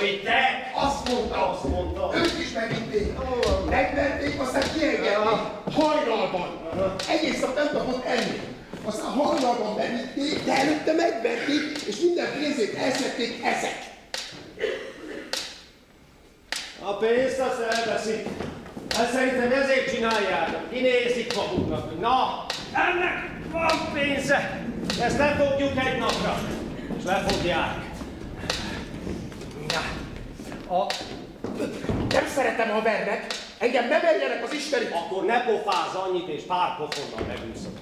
vittek? Azt mondta. Ők is megvitték. Megverték, aztán kiengedték. Hajnalban. Egész nap nem kapott enni. Aztán hajnalban bevitték, de előtte megverték, és minden pénzét elszedték ezek. A pénzt azt elveszik. Hát szerintem ezért csinálják. Kinézik maguknak. Na, ennek van pénze. Ezt lefogjuk egy napra. És lefogják. Nem szeretem, ha vernek. Engem ne verjenek az istenik. Akkor ne pofázz annyit, és pár pofonnal megúszok.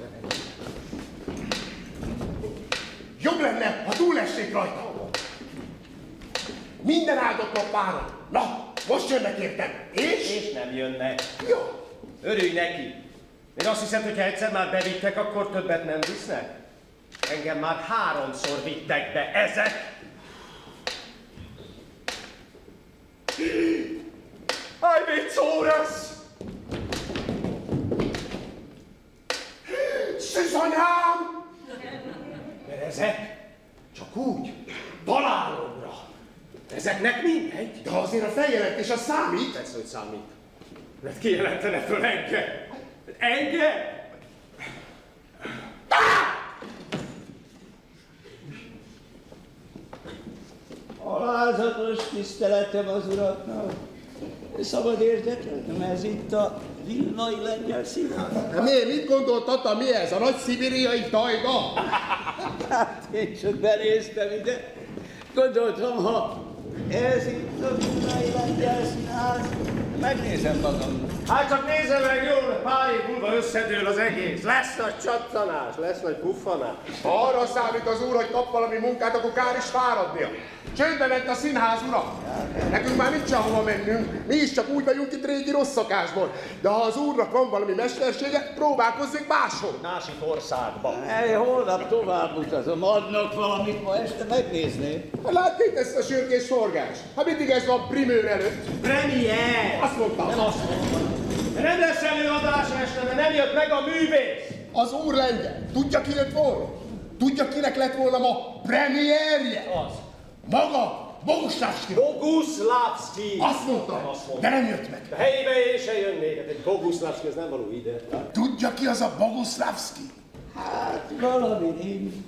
Jobb lenne, ha túlessék rajta. Minden áldott nap páron. Na, most jönnek értem. És nem jönnek. Jó. Örülj neki. Én azt hiszem, hogy ha egyszer már bevittek, akkor többet nem visznek. Engem már 3-szor vittek be ezek. Aj, mit szórasz? Szűzanyám! Mert ezek csak úgy, találomra. Ezeknek mindegy. De azért a feljelentés az számít. Persze, hogy számít. Mert kijelentene föl engem. Engem? Alázatos tiszteletem az uraknak. Szabad érdeklődöm, ez itt a Vilnai Lengyel Színház. De miért? Mit gondoltatta, mi ez? A nagy szibériai tajga? Hát én csak benéztem ide. Gondoltam, ha ez itt a Vilnai Lengyel Színház, megnézem magamnak. Hát csak nézze meg jól, pár év múlva összedől az egész. Lesz nagy csattanás, lesz nagy puffanás. Ha arra számít az úr, hogy kap valami munkát, akkor kár is fáradnia. Csődbe lett a színház, uram! Nekünk már nincs ahova mennünk, mi is csak úgy vagyunk itt régi rossz szokásból. De ha az úrnak van valami mestersége, próbálkozzék máshol. Másik országban. Holnap tovább utazom, adnak valamit ma este megnézni. Hát látték ezt a sürgés forgás? Hát mindig ez van primőr előtt. Premier! Azt mondtam. Nem azt mondtam. Nem lesz előadás este, mert nem jött meg a művész. Az úr lengyel. Tudja, ki jött volna? Tudja, kinek lett volna ma premierje? Az. Maga Boguszlávszki. Boguszlávszki. Azt mondtam, de nem jött meg. A helyébe én se jönnék. Hát egy Boguszlávszki, ez nem való ide. Tudja, ki az a Boguszlávszki? Hát valami nincs.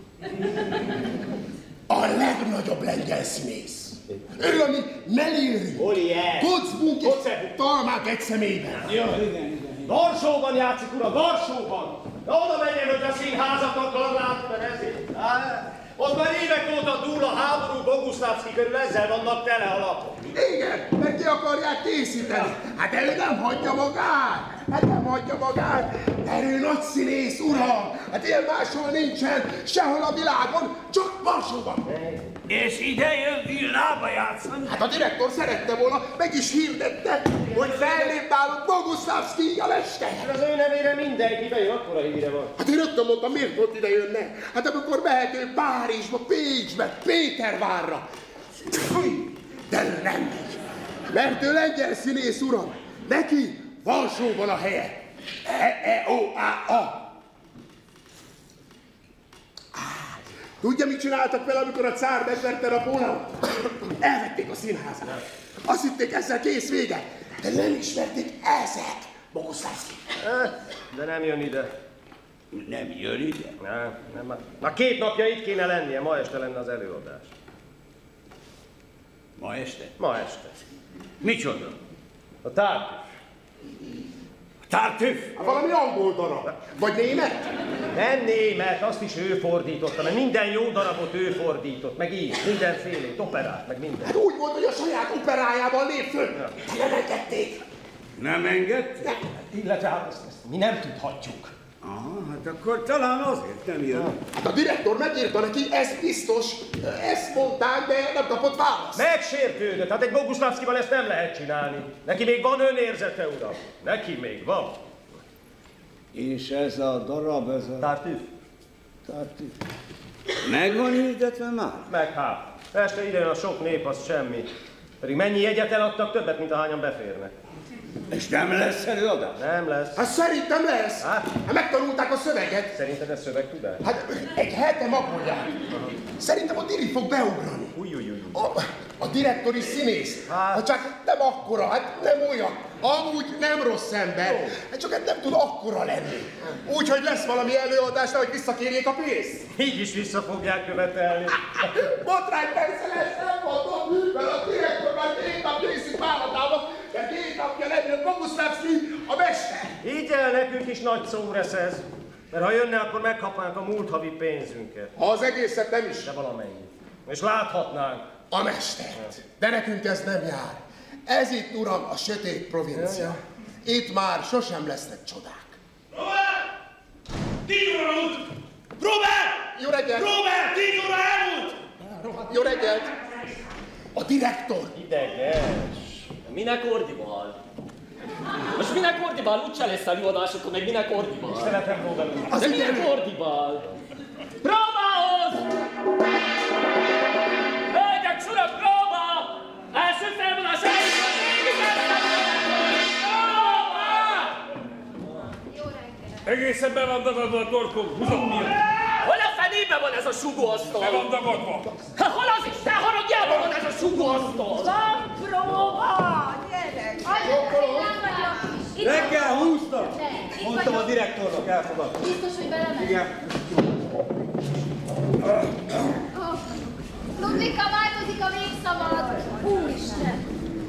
A legnagyobb lengyel színész. Ő, ami Melieri, Molière, Kotzebue, Kotzebue. Talmák egy személyben. Jó, igen. Varsóban játszik, uram, Varsóban! De oda menjen, hogy a színházat akar látni, mert ezért. Ott már évek óta dúl a háború Boguszlávszki körül, ezzel vannak tele a lapok. Igen, mert ki akarják készíteni. Hát ő nem hagyja magát. Hát nem hagyja magát. De ő nagy színész, uram. Hát ilyen máshol nincsen, sehol a világon, csak Varsóban. És ide jön Vilnába játszani? Hát a direktor szerette volna, meg is hirdette, hogy fellép nálunk Boguszlávszkijjal este. Hát az ő nevére mindenki bejön, akkora híre van. Hát én rögtön mondtam, miért pont ide jönne? Hát amikor mehető Párizsba, Pécsbe, Pétervárra. De nem megy, mert ő lengyel színész, uram. Neki Varsóban a helye. E-E-O-A-A. Tudja, mit csináltak vele, amikor a cár megverte Napóleont? Elvették a színházat. Azt hitték, ezzel kész vége. De nem ismerték ezek. Boguszlávszki. De nem jön ide. Nem jön ide? Nem. Már 2 napja itt kéne lennie, ma este lenne az előadás. Ma este? Ma este. Micsoda? A Tártüf. Tártüf? Valami angol darab. Vagy német? Nem német, azt is ő fordította, mert minden jó darabot ő fordított, meg így, mindenfélét, operát, meg minden. Hát úgy volt, hogy a saját operájában lép föl. Nem engedték. Nem engedte? Illetve hát ezt mi nem tudhatjuk. Aha, hát akkor talán azért nem jön. Hát a direktor megírta neki, ez biztos. Ezt mondták, de nem kapott választ. Megsértődött, hát egy Boguszlávszkival ezt nem lehet csinálni. Neki még van önérzete, uram. Neki még van. És ez a darab, ez a... Tártüf? Tártüf. Megvan hirdetve már? Meg hát. Este ide jön a sok nép, az semmi. Pedig mennyi jegyet eladtak, többet, mint ahányan beférnek. És nem lesz előadás? Nem lesz. Hát szerintem lesz. Hát? Hát megtanulták a szöveget. Szerinted ez szövegtudás? Hát egy hete magolják. Szerintem a Diri fog beugrani. A direktor is színész. Hát csak nem akkora, hát nem olyan. Amúgy nem rossz ember. Hát csak hát nem tud akkora lenni. Úgyhogy lesz valami előadás, hogy visszakérjék a pénzt. Így is vissza fogják követelni. Botrány persze lesz, nem mondom, mert a direktor már 2 napja iszik vállatába, de 2 napja lenni Boguszlávszki a mester. Így el nekünk is nagy szó lesz ez. Mert ha jönne, akkor megkapnánk a múlt havi pénzünket. Ha az egészet nem is. De valamennyit. És láthatnánk. A mestert. De nekünk ez nem jár. Ez itt, uram, a sötét provincia. Itt már sosem lesznek csodák. Robert! 10 óra elmúlt! Robert! Jó reggelt! Robert! 10 óra elmúlt! Jó reggelt! A direktor! Ideges. Minek ordibál? Most minek ordibál? Úgyse lesz előadás, akkor meg minek ordibál? Szeretem próbálni. De minek ordibál? Próbához! Hölgyek, urak, próba! Első felvonás eljön! Egészen be van dagadva a torkom, húzok miatt. Hol a fenébe van ez a sugóasztal? Be van dagadva. Hol az Isten haragjában van ez a sugóasztal? Van próba! Gyerek! Reggel húztam! Mondtam a direktornak, elfogadta. Biztos, hogy belemegy? Igen. Ludvika, változik a végszavad! Úristen!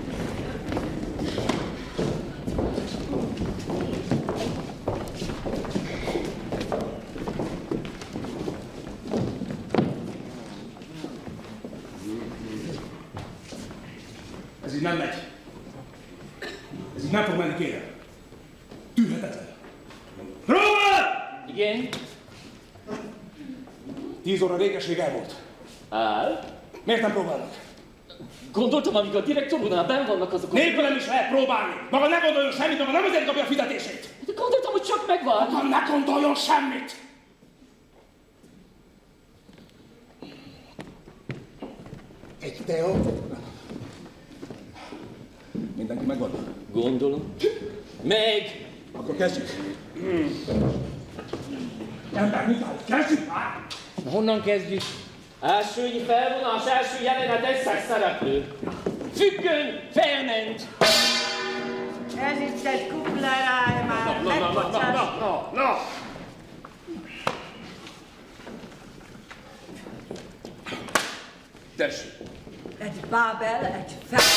Ez így nem megy. Ez így nem fog menni, kérem. Tűrhetetlen. Robert! Igen? 10 óra régeség elmúlt. Áll? Miért nem próbálnak? Gondoltam, amíg a direktor úrnál benn vannak azok a... Nélkülem is lehet próbálni. Maga ne gondoljon semmit, maga nem azért kapja a fizetését. De gondoltam, hogy csak megvár. Maga ne gondoljon semmit. Egy teó. Mindenki megvan? Gondolom. Meg! Akkor kezdjük. Ember, mit áll? Kezdjük már! Na, honnan kezdjük? Elsőnyi felvonás, első jelenet, összes szereplő. Függöny, felment. Ez itt egy kupleráj már, megbocsáss. Na! Tessék! Egy bábel, egy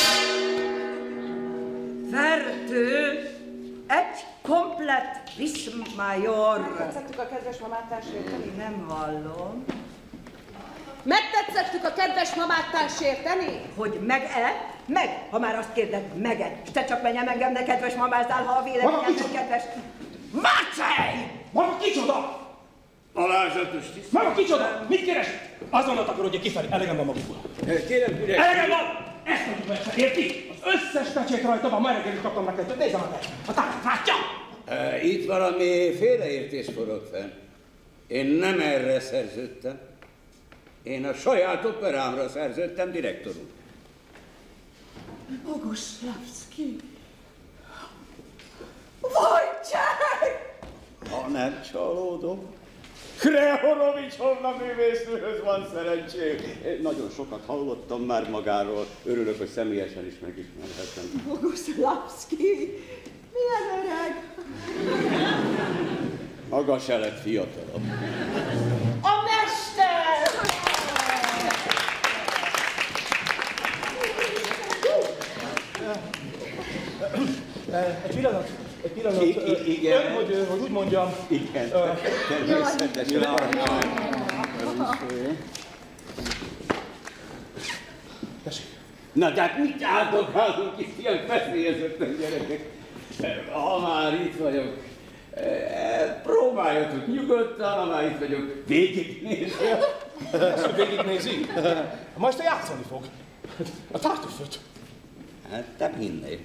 fertő, egy komplett viszmajor. Tetszettük a kedves mamát társérteni? Nem hallom. Megtetszettük a kedves mamát társérteni? Hogy meg-e? Meg, ha már azt kérded, meg-e. És te csak menjem engem, ne kedves mamázdál, ha a véleményem nem kedves. Mácsej! Maga kicsoda? Alázatos tiszt. Maga kicsoda? Mit keres? Azonnal takarodja kifelé, elegem van magukból. Kérem, direkt. Elegem van! Ezt mondjuk meg, érti? Az összes pecsét rajta van, ma reggel is kaptam neked. Nézzem a te! A táját látja! Itt valami félreértés forog fenn. Én nem erre szerződtem. Én a saját operámra szerződtem, direktor úr. Boguszlávszki! Wojciech! Ha nem csalódom. Krehorovics művésznőhöz van szerencsém. Én nagyon sokat hallottam már magáról. Örülök, hogy személyesen is megismerhetem. Boguszlávszki! Milyen öreg! Maga se lett fiatalabb. A mester! Egy pillanat. Igen. Ön, hogy úgy mondjam. Igen, természetesen. Tessék. Na, de hát mit áldogálunk itt ilyen feszélyezetten, gyerekek? Ha már itt vagyok, próbáljatok nyugodtan, ha már itt vagyok, végignézni. Ezt végignézi? Ma este játszani fog. A Tartuföt. Hát nem hinnék.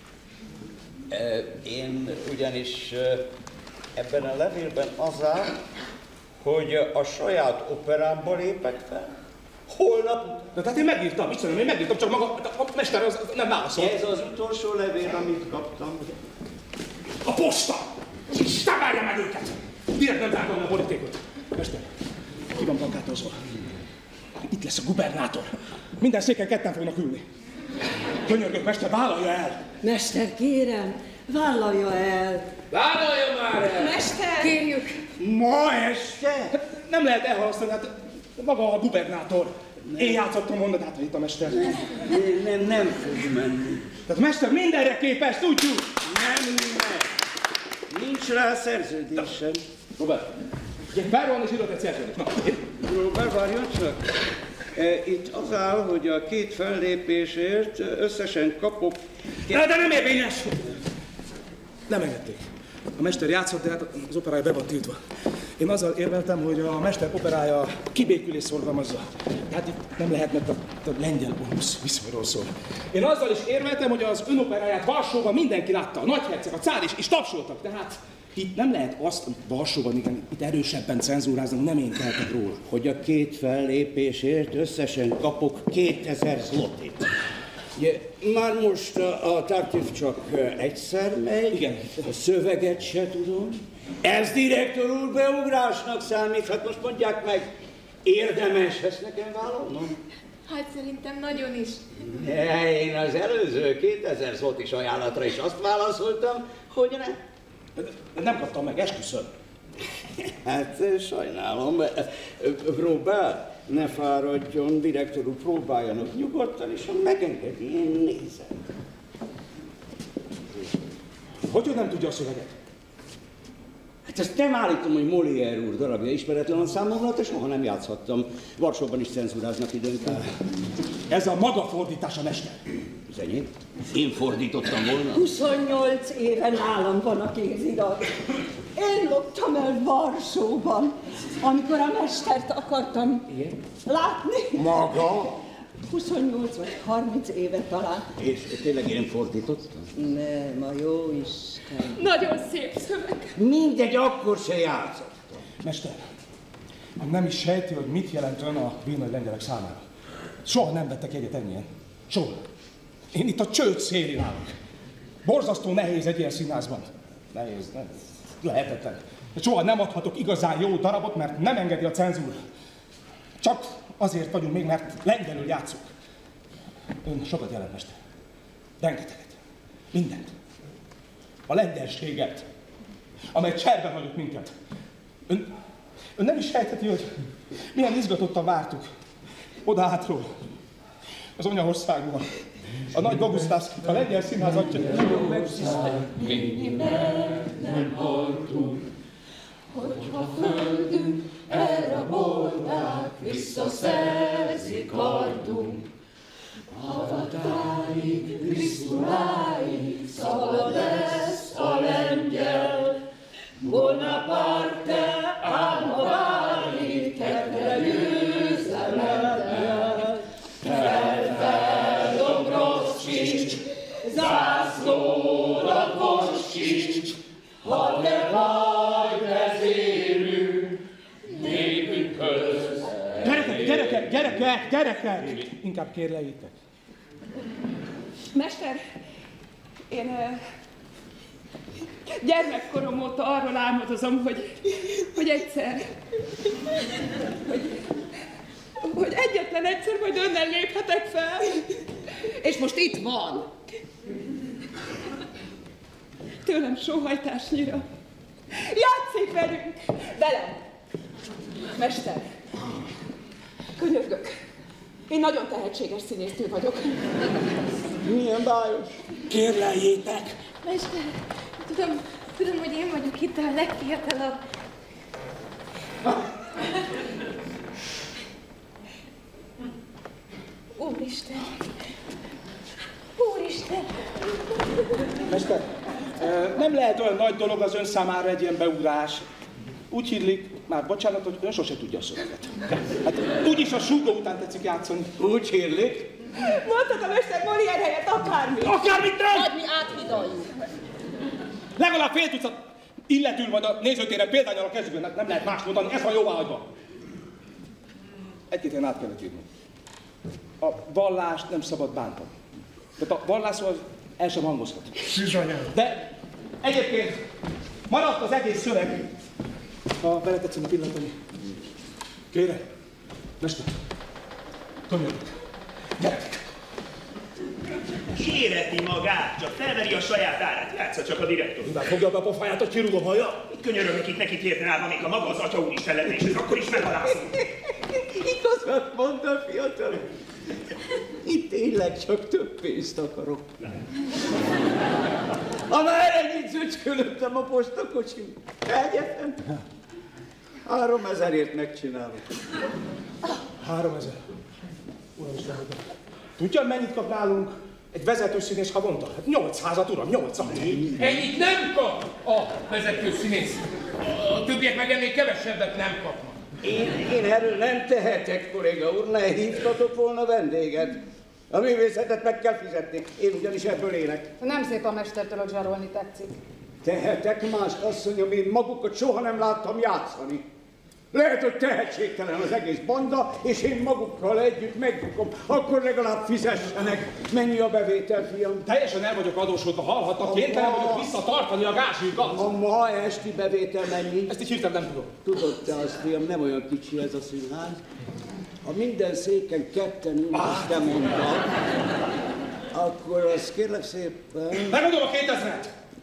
Én ugyanis ebben a levélben az áll, hogy a saját operámba lépek fel, Holnap. De tehát én megírtam, mit mondom, én megírtam, csak maga a mester az nem válaszol. Ez az utolsó levél, amit kaptam. A posta! Isten várja meg őket! Direkt nem tárgyalni a politikot. Mester, ki van plakátozva? Itt lesz a gubernátor. Minden széken ketten fognak ülni. Könyörgök, mester, vállalja el! Mester, kérem, vállalja el. Vállalja már el! Mester! Kérjük. Ma este? Nem lehet elhalasztani, hát maga a gubernátor. Én játszottam mondatát, itt a mester. Nem fog menni. Tehát mester mindenre képes, tudjuk! Nem. Nincs rá szerződésem. Robert, felrólni és írott egy szerződést. Na, Robert, várjon csak. Itt az áll, hogy a 2 fellépésért összesen kapok... de nem érvényes! Nem engedték. A mester játszott, de hát az operája be van tiltva. Én azzal érveltem, hogy a mester operája kibékülés szorgalmazza. Tehát itt nem lehet, mert a lengyel viszonyról szól. Én azzal is érveltem, hogy az önoperáját Varsóban mindenki látta. A nagyherceg, a cár is tapsoltak. Tehát itt nem lehet azt, amit Varsóban igen, itt erősebben cenzúrázni, nem én tehetek róla. Hogy a 2 fellépésért összesen kapok 2000 zlotit. Ugye, már most a taktív csak egyszer megy, igen. A szöveget se tudom. Ez direktor úr beugrásnak számít, hát most mondják meg, érdemes ezt nekem vállalnom? Hát szerintem nagyon is. Én az előző 2000 zlotis ajánlatra is azt válaszoltam, hogy nem. Nem kaptam meg, esküszöm. Hát sajnálom. Robert, ne fáradjon, direktor úr, próbáljanak nyugodtan, és ha megengedi, én nézem. Hogy nem tudja a szöveget? Hát ezt nem állítom, hogy Molière úr darabja ismeretlen a számomra, de soha nem játszhattam. Varsóban is cenzúráznak időnként. Ez a maga fordítása, mester. Az enyém? Én fordítottam volna? 28 éve nálam van a kézirat. Én loptam el Varsóban, amikor a mestert akartam látni. Maga? 28 vagy 30 éve talán. És tényleg én fordítottam? Nem, a jó Isten. Nagyon szép szöveg. Mindegy, akkor se játszottam. Mester, nem is sejti, hogy mit jelent ön a vénagy lengyelek számára. Soha nem vettek egyet ennyien. Soha. Én itt a csőd szélén állok. Borzasztó nehéz egy ilyen színházban. Nehéz, nem. Lehetetlen. De soha nem adhatok igazán jó darabot, mert nem engedi a cenzúra. Csak azért vagyunk még, mert lengyelül játszunk. Ön sokat jelent, mester. Rengeteget. Mindent. A lengyelséget, amely cserben hagyott minket. Ön nem is sejtheti, hogy milyen izgatottan vártuk. Oda hátról. Az anyaországban. A nagy Boguszlávszkit, a lengyel színház atya. Nem haltunk, hogyha földünk elrabolták, visszaszerzik hardunk. Havatáig, Krisztuláig, szabad lesz a lengyel. Bonaparte álma válik, tettre győzelemmel. Fel, Dombrovskis, zászlóra kossíts, hadd ne vagy vezérünk, népünkhöz. Gyerekek! Inkább kérlejétek. Mester, én gyermekkorom óta arról álmodozom, hogy egyszer, hogy egyetlen egyszer majd önnel léphetek fel. És most itt van. Tőlem sóhajtásnyira. Játszik velünk! Velem! Mester, könyörgök. Én nagyon tehetséges színésznő vagyok. Milyen bájos? Kérleljétek! Mester, tudom, hogy én vagyok itt a legfiatalabb. Úristen! Úristen! Mester, nem lehet olyan nagy dolog az ön számára egy ilyen beugrás. Úgy hírlik, már bocsánat, hogy ön sose tudja a szöveget. Hát úgyis a súgó után tetszik játszani. Úgy hírlik? Mondtad a Mester Molière helyett akármit. Akármit nem! Hadd mi áthidaljuk. Legalább fél tucat illetül majd a nézőtéren példánnyal a kezükben, nem lehet más mondani, ez van jóváhagyva. Egy-két ilyen át kellett írni. A vallást nem szabad bántani. Tehát a vallásról el sem hangozhat. De egyébként maradt az egész szöveg. Ha bele tetszene pillantani. Kérem, mester, könyörgök, gyertek! Éreti magát, csak felveri a saját árát, játsza csak a direktor. Mivel fogja be a pofáját, hogy kirúgom hallja? Könyörögök itt neki térden állva, még a maga az Atya Úristen lenne, és ez akkor is megalázunk. Igazat mondta, fiatal. Itt tényleg csak több pénzt akarok. Ha már ennyit zöcskölöttem a postakocsim, egyetem. 3000-ért megcsinálok. 3000? Uram, tudja, mennyit kap nálunk egy vezetőszínész havonta? Hát 800-at, uram, 800. Ennyit nem kap a vezetőszínész. A többiek meg ennél kevesebbet nem kapnak. Én erről nem tehetek, kolléga úr, ne hívtatok volna vendéget. A művészetet meg kell fizetni, én ugyanis ebből élek. Nem szép a mestertől, hogy zsarolni tetszik. Tehetek mást, asszonyom, én magukat soha nem láttam játszani. Lehet, hogy tehetségtelen az egész banda, és én magukkal együtt megbukom, akkor legalább fizessenek. Mennyi a bevétel, fiam? Teljesen el vagyok adósodva, hallhattak, kénytelen vagyok visszatartani a gázsűkat. A ma esti bevétel mennyi? Ezt így hirtelen nem tudom. Tudod te azt, fiam, nem olyan kicsi ez a színház. Ha minden széken ketten ülnek, azt te mondtad, akkor az kérlek szépen... Megadom a 2000-et!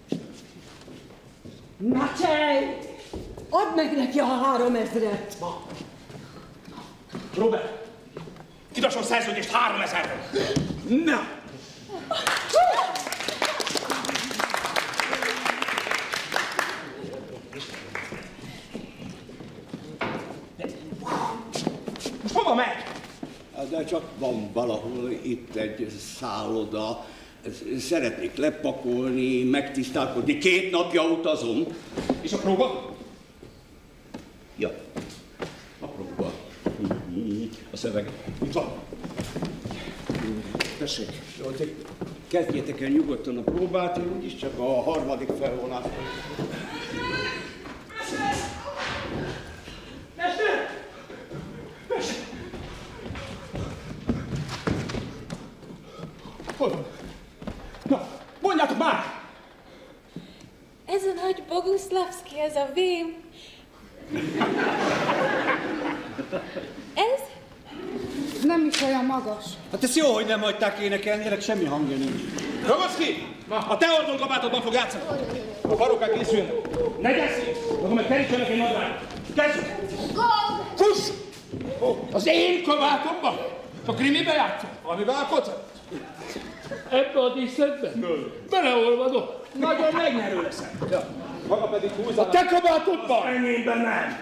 Matej! Add meg neki a 3000-et! Robert! Kidasson szerződést 3000-re! Na! Most hova megy? De csak van valahol itt egy szálloda. Szeretnék lepakolni, megtisztálkodni. 2 napja utazom. És a próba? Ja, a próba. A szöveg. Itt van. Tessék. Jó, kezdjétek el nyugodtan a próbát, én úgyis csak a 3. felvonás. Mester! Mester! Hol van? Na, mondjátok már! Ez a nagy Boguszlavszki, ez a vém. Ez? Nem is olyan magas. Hát ez jó, hogy nem hagyták énekelni, ennek semmi hangja nincs. Rogoszki! A te ordonkabátodban fog játszani. A farokák készüljenek. Ne gyeszél! Akkor meg terítsenek egy nadrágot. Kezdjük! Gond! Fuss! Az én kabátomban? A krimibe játszom? Amiben a kocat? Ebbe a díszletbe? Beleolvadok. Nagyon megnyerő leszel. Ja. Maga pedig húzzanak. A te kabátodban? Enyémben nem.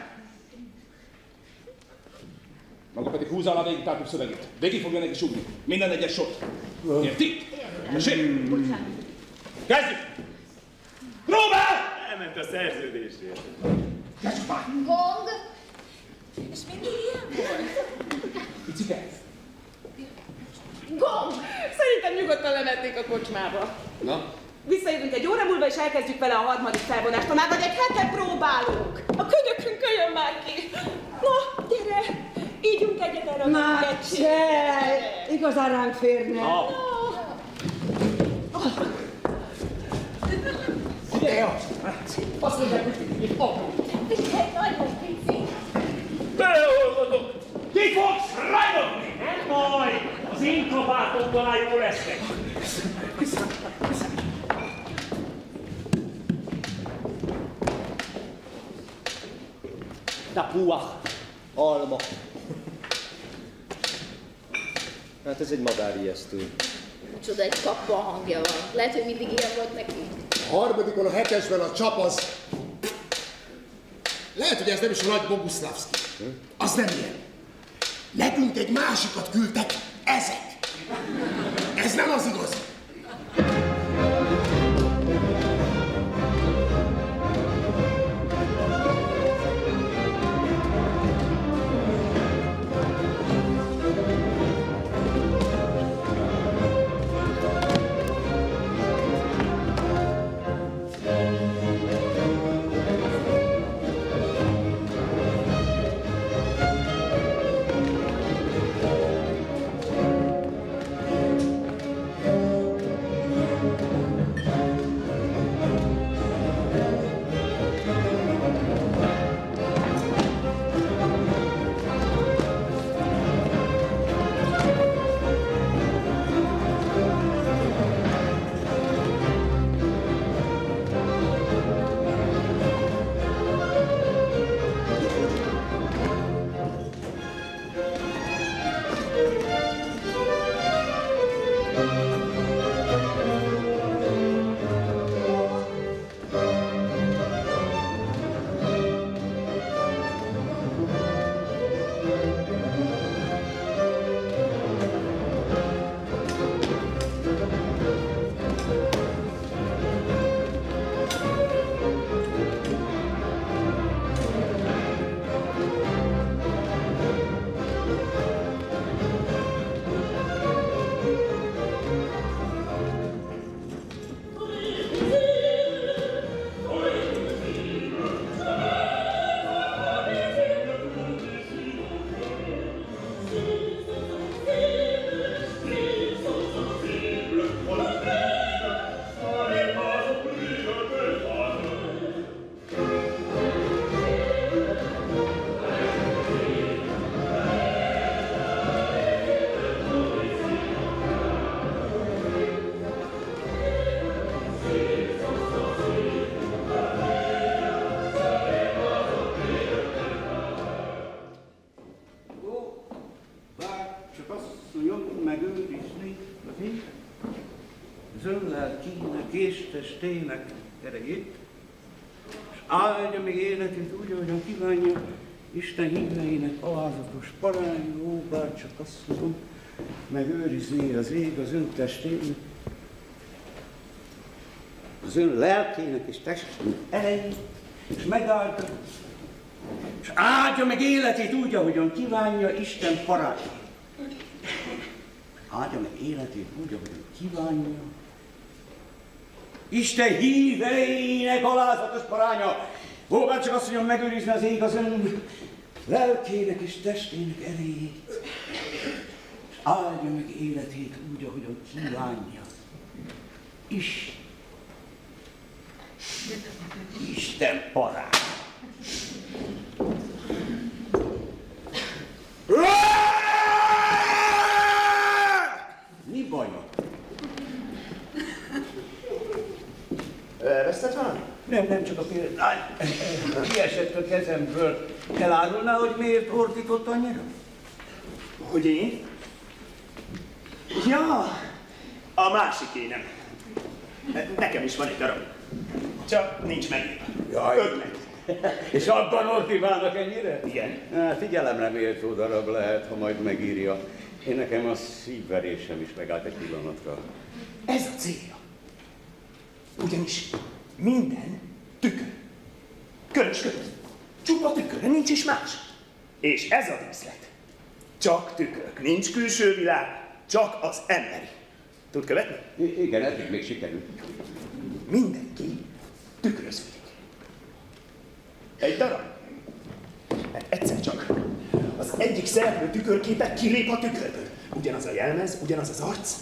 Maga pedig húzzál a végig tartó szövegét. Végig fogja neki súgni. Minden egyes sor. Érti? Tessék! Kezdjük! Próbál! Elment a szerződésért. Kezdjük már! Gong! És mindig ilyen volt? Picike? Gong! Szerintem nyugodtan lemetnék a kocsmába. Na? Visszajövünk egy óra múlva, és elkezdjük vele a 3. felvonást. Már vagy egy hete próbálunk. A könyökünk jön már ki. Na, gyere! Ígyunk egyet erre a Matej! Igazán ránk férne. Figyelj, azt mondják, hogy itt apró. Figyelj, nagyon pici. Beleolvadok. Ki fogsz ragyogni? Nem baj, az én kabátomban áll jól lesznek. Tapuach. Alma. Hát ez egy madárijesztő. Csoda, egy kappa hangja van. Lehet, hogy mindig ilyen volt neki. A 3. a 7-esben a csap az... Lehet, hogy ez nem is a nagy Boguszlavszki. Az nem ilyen. Nekünk egy másikat küldtek, ezek. Ez nem az igaz. napi az ön lelkének és testének erejét, és áldja még életét úgy, ahogyan kívánja, Isten híveinek alázatos parányú, bárcsak azt tudom, megőrizni az ég az ön testének, az ön lelkének és testének erejét, és megáldja, és áldja meg életét úgy, ahogyan kívánja Isten parányú. Áldja meg életét úgy, ahogyan kívánja Isten híveinek alázatos paránya. Ó, bárcsak azt mondjam, megőrizni az ég az ön lelkének és testének erejét, és áldja meg életét úgy, ahogyan kívánja. Isten parány. Mi baja? Elvesztett valami? Nem, csak a példány. Kiesett a kezemből. Elárulná, hogy miért ordított annyira? Hogy én? Ja, a másik énem. Nekem is van egy darab. Csak nincs megírva. Jaj. Ötlet. És abban ordiválnak ennyire? Igen. Figyelemre méltó darab lehet, ha majd megírja. Én nekem a szívverésem is megállt egy pillanatra. Ez a célja. Ugyanis minden tükör. Körös köt. Csupa tükör, nincs is más. És ez a díszlet. Csak tükörök, nincs külső világ, csak az emberi. Tud követni? Igen, eddig még sikerült. Mindenki tükröződik. Egy darab. Egyszer csak. Az egyik szereplő tükörképe kilép a tükörből. Ugyanaz a jelmez, ugyanaz az arc.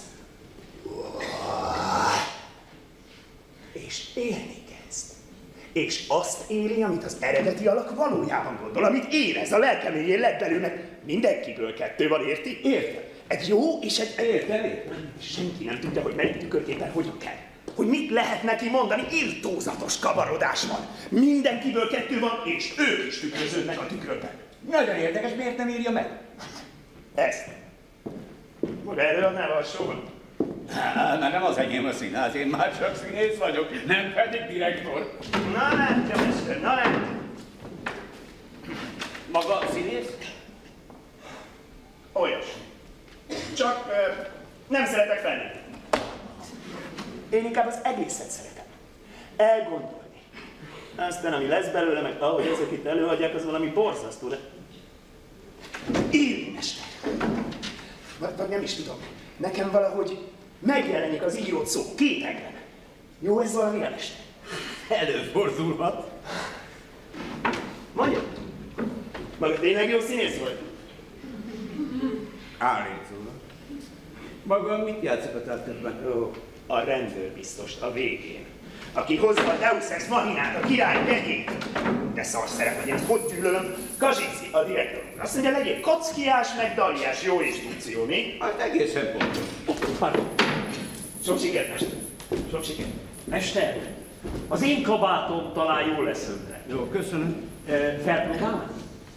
És élni kezd. És azt éli, amit az eredeti alak valójában gondol, amit érez a lelkeméjén legbelülnek. Mindenkiből kettő van, érti? Értem. Egy jó és egy... Értem. Senki nem tudja, hogy melyik tükörképpen hogyan kell. Hogy mit lehet neki mondani, irtózatos kavarodás van. Mindenkiből kettő van, és ők is tükröződnek a tükrökben. Nagyon érdekes, miért nem írja meg? Ezt. Maga előadnál alsóban? Nem az enyém a színház, én már csak színész vagyok, nem pedig direktor. Na látja, mester, na látja. Maga színész? Olyas. Csak nem szeretek fellépni. Én inkább az egészet szeretem. Elgondolni. Aztán, ami lesz belőle, meg ahogy ezek itt előadják, az valami borzasztó, de... Írni, mester! Vagy nem is tudom. Nekem valahogy megjelenik az írott szó képekben. Jó ez valami, mester? Előfordulhat. Mondja. Maga tényleg jó színész volt? Állítólag. Maga mit játszik a társadalomban? Ó, a rendőrbiztost a végén. Aki hozza a Deus Ex Machinát, a király jegyét. De szar szerep, hogy én hogy gyűlölöm. Kazsici, a direktor. Azt mondja, legyél kockiás, meg daliás, jó instrukció, mi? Hát egészen pontos. Pardon. Sok sikert, mester. Sok sikert. Mester, az én kabátom talán jól lesz önre. Jó, köszönöm. Felpróbálom?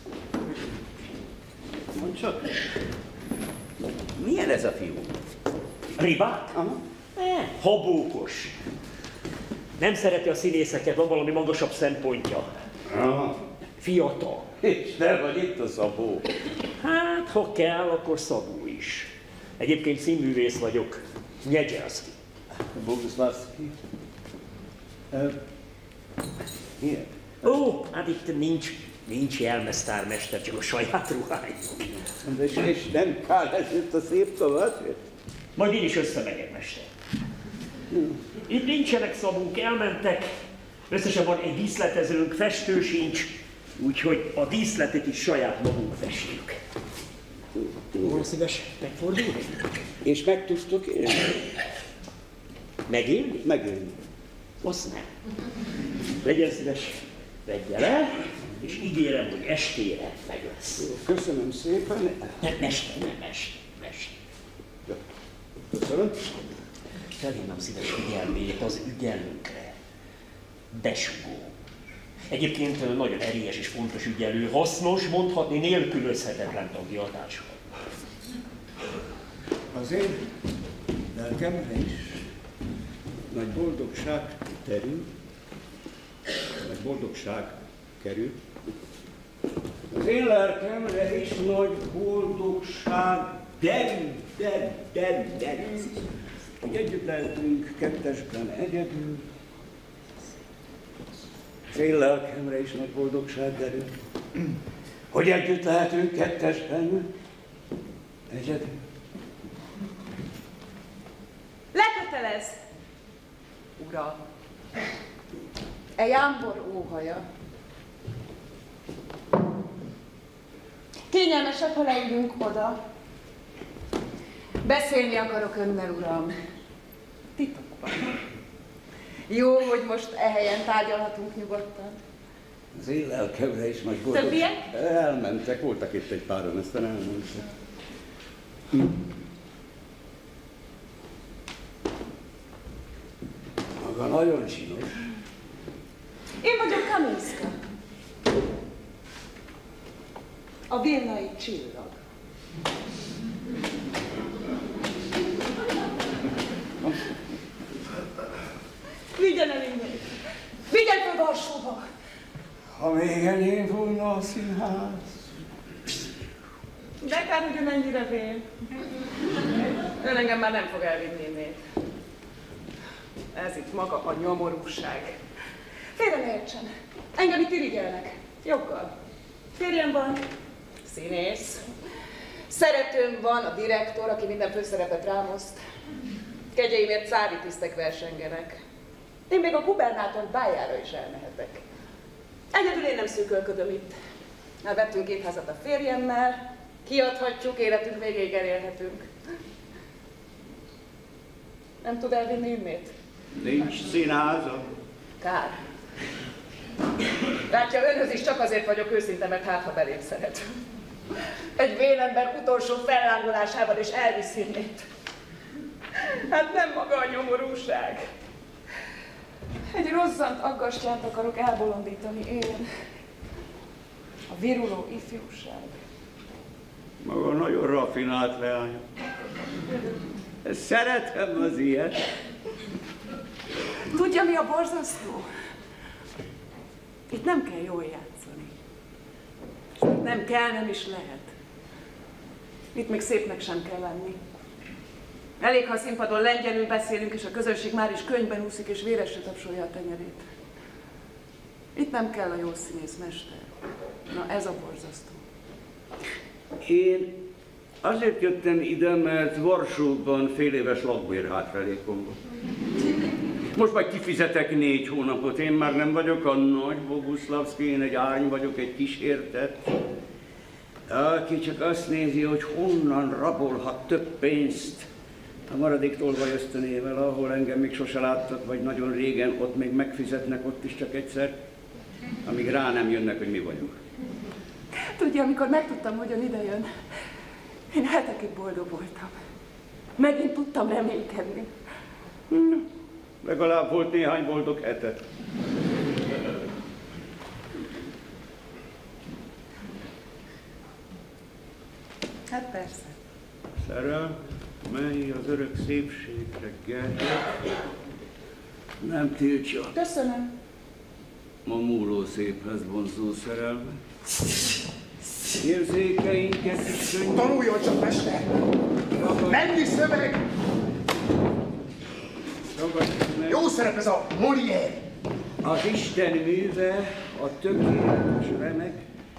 Mondd csak. Milyen ez a fiú? Ribák? Aha. Habókos. Nem szereti a színészeket, van valami magasabb szempontja. Aha. Fiatal. És te vagy itt a Szabó. Hát, ha kell, akkor Szabó is. Egyébként színművész vagyok. Nyegyelszki. Boguszlawski. Milyen? Ó, hát itt nincs jelmeztármester, csak a saját ruháink. És nem kell ezért a szép szavát? Majd én is összemegyek, mester. Itt nincsenek Szabók, elmentek. Összesen van egy díszletezőnk, festő sincs, úgyhogy a díszletet is saját magunk festjük. Volna szíves megfordulni? És meg tudtok élni? Megélni? Megélni. Azt nem. Legyen szíves, vegye le, és ígérem, hogy estére meg lesz. Köszönöm szépen. Nem, mester. Köszönöm. Felhívnám szíves figyelmét az ügyelőnkre. Besugó. Egyébként nagyon erélyes és fontos ügyelő, hasznos, mondhatni nélkülözhetetlen tagja a társadalomnak. Az én lelkemre is nagy boldogság terül, nagy boldogság kerül. Az én lelkemre is nagy boldogság derül. Hogy együtt lehetünk kettesben egyedül. Az én lelkemre is nagy boldogság derül. Hogy együtt lehetünk kettesben egyedül. Lekötelez, uram, e jámbor óhaja. Kényelmesebb, ha leülünk oda. Beszélni akarok önnel, uram. Titokban. Jó, hogy most e helyen tárgyalhatunk nyugodtan. Az én lelkemre is nagy boldogság. Többiek? Elmentek, voltak itt egy páron, aztán elmentek. Maga nagyon csinos. Én vagyok Kamiszka. A vilnai csillag. Vigyen el innen! Vigyen föl Varsóba! Ha még enyém volna a színház. De kár, hogy ön ennyire vél. Ön engem már nem fog elvinni innét. Ez itt maga a nyomorúság. Félre ne értsen. Engem itt irigyelnek. Joggal. Férjem van, színész. Szeretőm van, a direktor, aki minden főszerepet rám oszt. Kegyeimért cári tisztek versengenek. Én még a gubernátor bájára is elmehetek. Egyedül én nem szűkölködöm itt. Már vettünk 2 házat a férjemmel, kiadhatjuk, életünk végéig elélhetünk. Nem tud elvinni innét? Nincs színháza. Kár. Látja, önhöz is csak azért vagyok őszinte, mert hát, ha belém szeret. Egy vénember utolsó fellángolásával is elvisz innét. Hát nem maga a nyomorúság. Egy rozzant aggastyánt akarok elbolondítani én. A viruló ifjúság. Maga nagyon raffinált leány. Szeretem az ilyet. Tudja, mi a borzasztó? Itt nem kell jól játszani. Nem kell, nem is lehet. Itt még szépnek sem kell lenni. Elég, ha a színpadon lengyelül beszélünk, és a közönség már is könyvben úszik, és véresre tapsolja a tenyerét. Itt nem kell a jó színészmester. Na, ez a borzasztó. Én azért jöttem ide, mert Varsóban fél éves lakbér hátralékom van. Most majd kifizetek 4 hónapot. Én már nem vagyok a nagy Boguszlavszky, én egy ány vagyok, egy kísértett. Aki csak azt nézi, hogy honnan rabolhat több pénzt. A maradék tolvaj ösztönével, ahol engem még sose láttak, vagy nagyon régen, ott még megfizetnek, ott is csak egyszer, amíg rá nem jönnek, hogy mi vagyunk. Tudja, amikor megtudtam, hogy ön ide jön, én hetekig boldog voltam. Megint tudtam reménykedni. Legalább volt néhány boldog hete. Hát persze. Szerelem, mely az örök szépségre gerjed, nem tiltja. Köszönöm. Ma múló széphez vonzó szerelme. Érzékeinket is könnyű. Tanuljon csak, mester! Menni szöveg! Jó szerep ez a Molière! Az Isten műve, a tökéletes remek,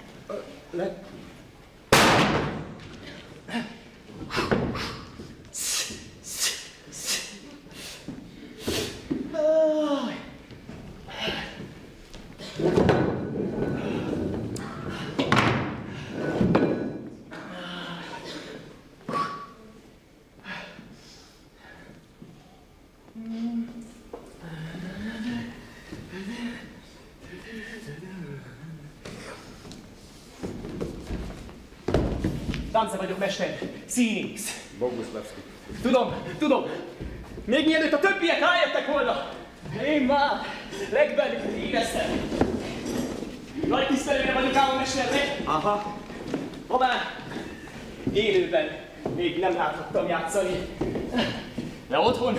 Damsze vagyok, mester. Színész. Boguszlavszky. Tudom. Még mielőtt a többiek rájöttek volna, én már legbelül éreztem. Nagy tisztelőre vagyok ám a mesternek. Aha. Ha már élőben még nem láthattam játszani. De otthon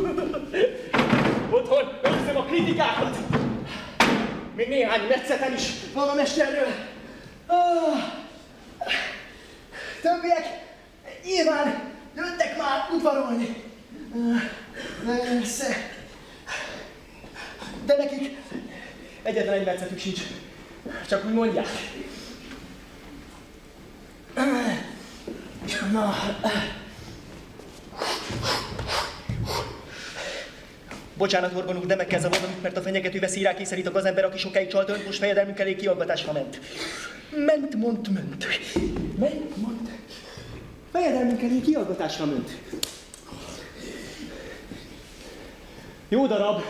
őrzöm a kritikákat. Még néhány metszetem is van a mesterről. Többiek nyilván jöttek már udvarolni. De nekik egyetlen egy metszetük sincs. Csak úgy mondják. Na. Bocsánat, Orban úr, de meg kell zavarnom, mert a fenyegető veszély rákényszerít a gazember, aki sokáig csalt önt, most fejedelmünk elé kiallgatásra ment. Ment. Fejedelmünk elé kiallgatásra ment. Jó darab.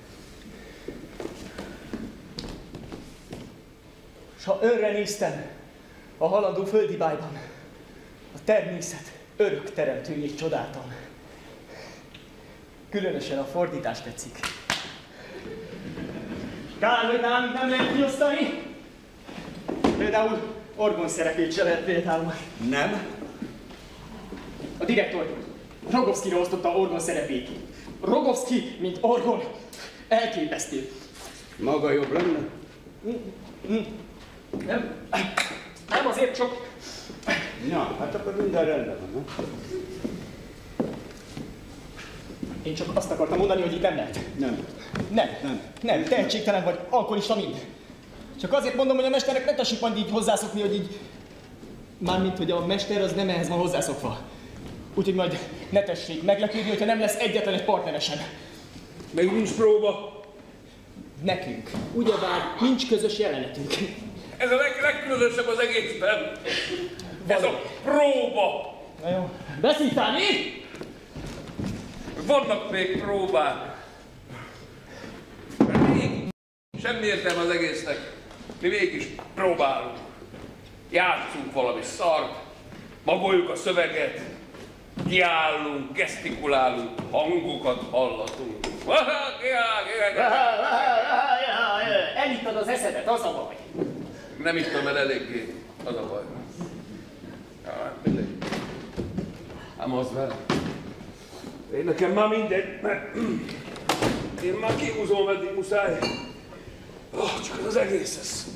S ha önre néztem a halandó földi bájban, a természet örök teremtőjét csodáltam. Különösen a fordítás tetszik. Kár, hogy nálunk nem lehet kiosztani. Például Orgon szerepét se lehet például. Nem? A direktor Rogovszkira osztotta Orgon szerepét. Rogovszki, mint Orgon, elképesztő. Maga jobb lenne? Nem azért csak... Ja, hát akkor minden rendben van, Én csak azt akartam mondani, hogy itt nem lehet. Nem, tehetségtelen vagy, alkoholista mind. Csak azért mondom, hogy a mesternek ne tessék majd így hozzászokni, hogy így... Mármint, hogy a mester az nem ehhez van hozzászokva. Úgyhogy majd ne tessék meglepődni, hogyha nem lesz egyetlen egy partneresen. Még nincs próba. Nekünk. Ugyebár nincs közös jelenetünk. Ez a legkülönösebb az egészben. Ez a próba. Na jó. Beszéltál mi? Vannak még próbák. Még semmi értelme az egésznek. Mi mégis próbálunk. Játszunk valami szart, magoljuk a szöveget, kiállunk, gesztikulálunk, hangokat hallatunk. Elittad az eszedet, az a baj. Nem ittam el eléggé, az a baj. Mindegy. Ám az vele. Én nekem már mindegy, mert én már kihúzom, eddig muszáj. Csak az egész ez.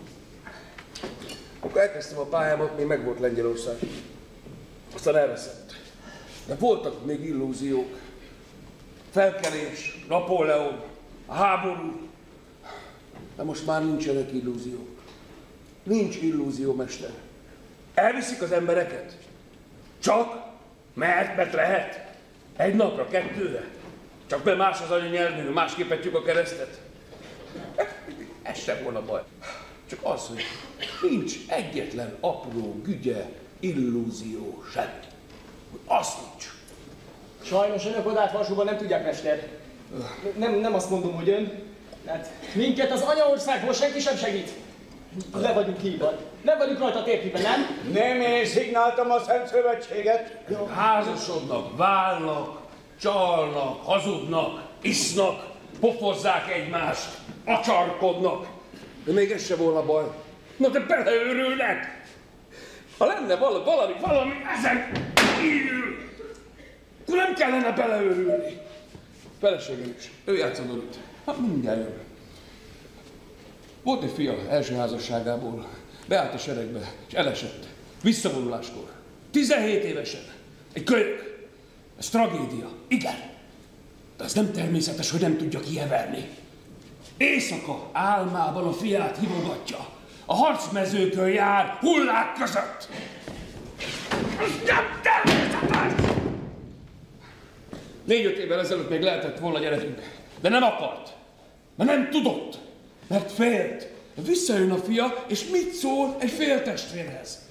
Amikor elkezdtem a pályámat, még meg volt Lengyelország. Aztán elveszett. De voltak még illúziók. Felkelés, Napóleon, a háború. De most már nincsenek illúziók. Nincs illúzió, mester. Elviszik az embereket. Csak mert lehet. Egy napra, kettőre. Csak mert más az anyanyelvünk, másképp etjük a keresztet. Ez sem volna baj. Csak az, hogy nincs egyetlen apró, gügye, illúzió sem. Az nincs. Sajnos önök odát Varsóban nem tudják, mester. Nem azt mondom, hogy ön. Hát minket az anyaországból senki sem segít. Le vagyunk hívva. Nem vagyunk rajta a térképen, nem? Nem, én szignáltam a Szent Szövetséget. Házasodnak, válnak, csalnak, hazudnak, isznak, pofozzák egymást, acsarkodnak. De még ez se volna baj. Na de beleőrülnek! Ha lenne valami ezen kívül, akkor nem kellene beleőrülni. Feleségem is, ő játszódott. Hát minden jön. Volt egy fia első házasságából, beállt a seregbe, és elesett. Visszavonuláskor. 17 évesen. Egy kölyök. Ez tragédia. Igen. De ez nem természetes, hogy nem tudja kiheverni. Éjszaka álmában a fiát hívogatja. A harcmezőkön jár, hullák között. Ez nem természetes! 4-5 évvel ezelőtt még lehetett volna gyerekünk, de nem akart. Mert nem tudott. Mert félt. Visszajön a fia, és mit szól egy féltestvérhez?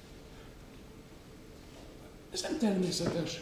Ez nem természetes.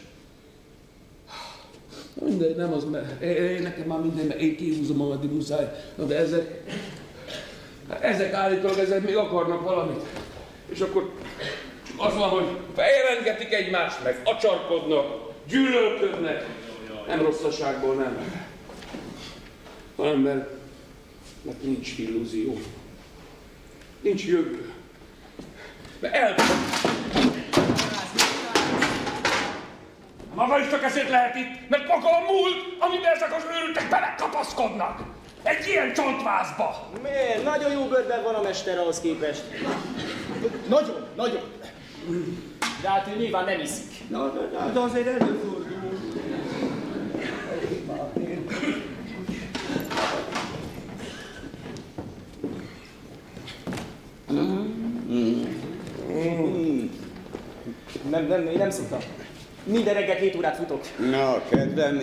Mindegy, nem az, mert nekem már minden, mert én kihúzom, ameddig muszáj. Na de ezek állítólag még akarnak valamit. És akkor az van, hogy feljelengetik egymást, meg acsarkodnak, gyűlölködnek. Nem rosszaságból, nem. Hanem mert nincs illúzió. Nincs jövő. Mert maga is csak ezért lehet itt, mert maga a múlt, amiben ezek az őrültek belekapaszkodnak. Egy ilyen csontvázba. Miért? Nagyon jó bőrben van a mester ahhoz képest. Nagyon, nagyon. De hát ő nyilván nem iszik. De azért előfordul. Nem szoktam. Minden reggel 2 órát futok. Na, kedvem,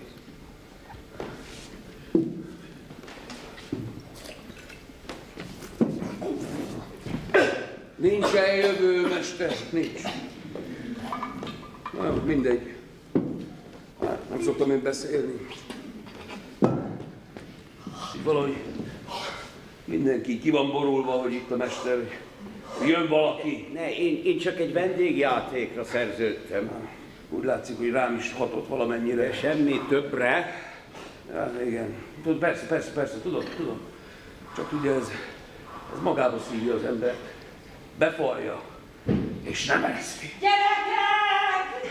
Nincsen jövő, mester, nincs. Na, mindegy. Hát, nem szoktam én beszélni. Valahogy mindenki ki van borulva, hogy itt a mester, jön valaki. Ne, én csak egy vendégjátékra szerződtem. Úgy látszik, hogy rám is hatott valamennyire. Semmi többre. Ja, igen. Persze, tudom. Csak ugye ez magába szívja az embert. Befalja, és nem ereszti. Gyerekek!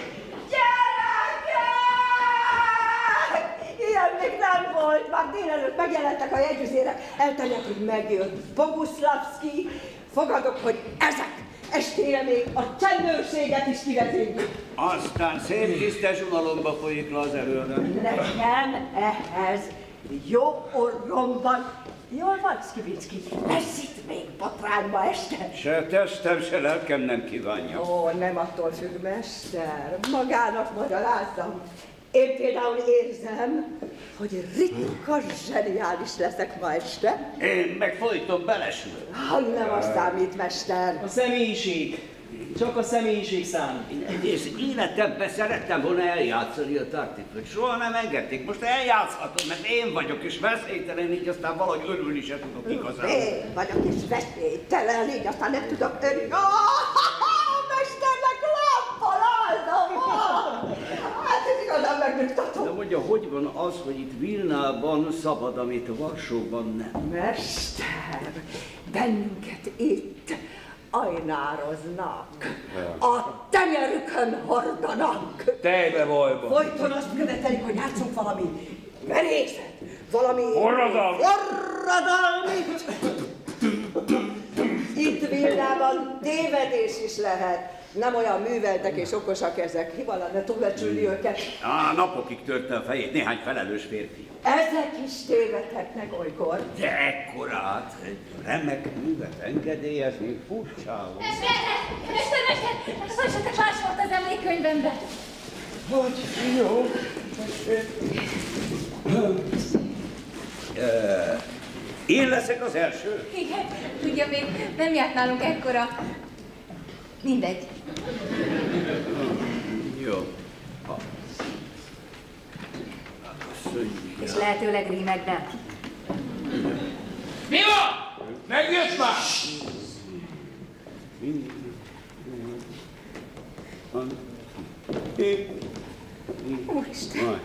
Ilyen még nem volt, már délelőtt megjelentek a jegyüzérek, elterjedt, hogy megjött Boguszlavszky. Fogadok, hogy ezek estére még a csendőrséget is kivezénylik. Aztán szép tisztes unalomba folyik le az előre. Nekem ehhez jó orrom van. Jól van, Szkivicki? Lesz itt még botrányba este? Se testem, se lelkem nem kívánja. Ó, nem attól függ, mester. Magának magyarázzam. Én például érzem, hogy ritka zseniális leszek ma este. Én meg folyton belesülök. Nem az számít, mester. A személyiség. Csak a személyiség számít. Egész életemben szerettem volna eljátszani a Tartufot. Soha nem engedték. Most eljátszhatom, mert én vagyok, és veszélytelen, így aztán valahogy örülni se tudok igazán. Én vagyok, és veszélytelen, így aztán nem tudok örülni. Mesternek lámpalázom! Hát ez igazán megnyugtató. De mondja, hogy van az, hogy itt Vilnában szabad, amit Varsóban nem? Mester, bennünket itt ajnároznak, a tenyerükön hordanak. Tejbe vajba. Folyton azt követelik, hogy játszunk valami merészet, valami forradalmit. Itt Vilnában tévedés is lehet. Nem olyan műveltek és okosak ezek. Hiba lenne túlbecsülni őket. Napokig törte a fejét néhány felelős férfi. Ezek is tévedhetnek olykor. De ekkorát, remek művet engedélyezni furcsául. Mester, esetleg más volt az emlékkönyvemben. Hogy jó. Én leszek az első? Igen, tudja, még nem járt nálunk ekkora. Mindegy. Jó. És lehetőleg rímekben. Mi van? Megjött már? Úristen.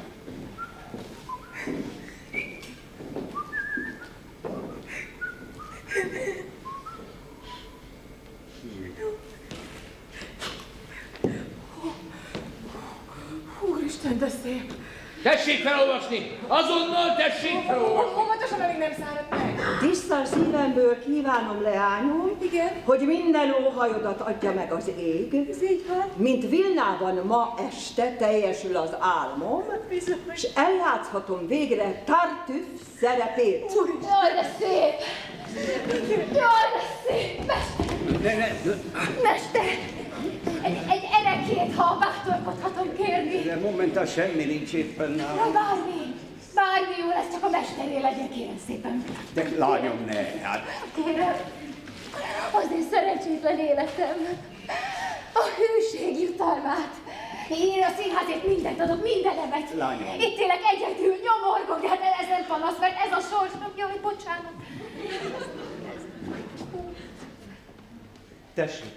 Úristen, de szép! Tessék felolvasni! Azonnal tessék felolvasni! Óvatosan, amíg nem száradt meg! Tiszta szívemből kívánom, leányom, igen? Hogy minden óhajodat adja meg az ég. Ez így van. Mint Vilnában ma este teljesül az álmom, és eljátszhatom végre Tartüff szerepét. Jaj, de szép! Jaj, de szép! Mester! Egy erekét, ha bátorkodhatom kérni. De momentán semmi nincs éppen nálam. Bármi jó lesz, csak a mesteré legyen, kérem szépen. De lányom, ne, hát. Kérem, az én szerencsétlen életem, a hűség jutalmát. Én a színházért mindent adok, mindenemet. Lányom. Itt élek egyedül, nyomorgok, de hát ez nem panasz, mert ez a sorsnak. Jaj, bocsánat. Tessék.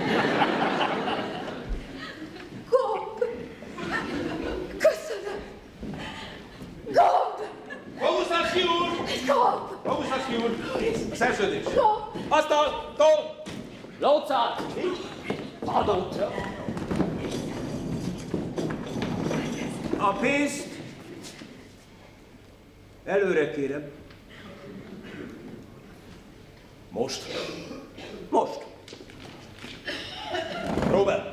Gomb! Köszönöm! Gomb! Boguszlavszky úr! Gomb! Boguszlavszky úr! A szerződés! Gomb! Asztal! Tol! Lócát! Adótra! A pénzt előre kérem. Most? Most. Robert!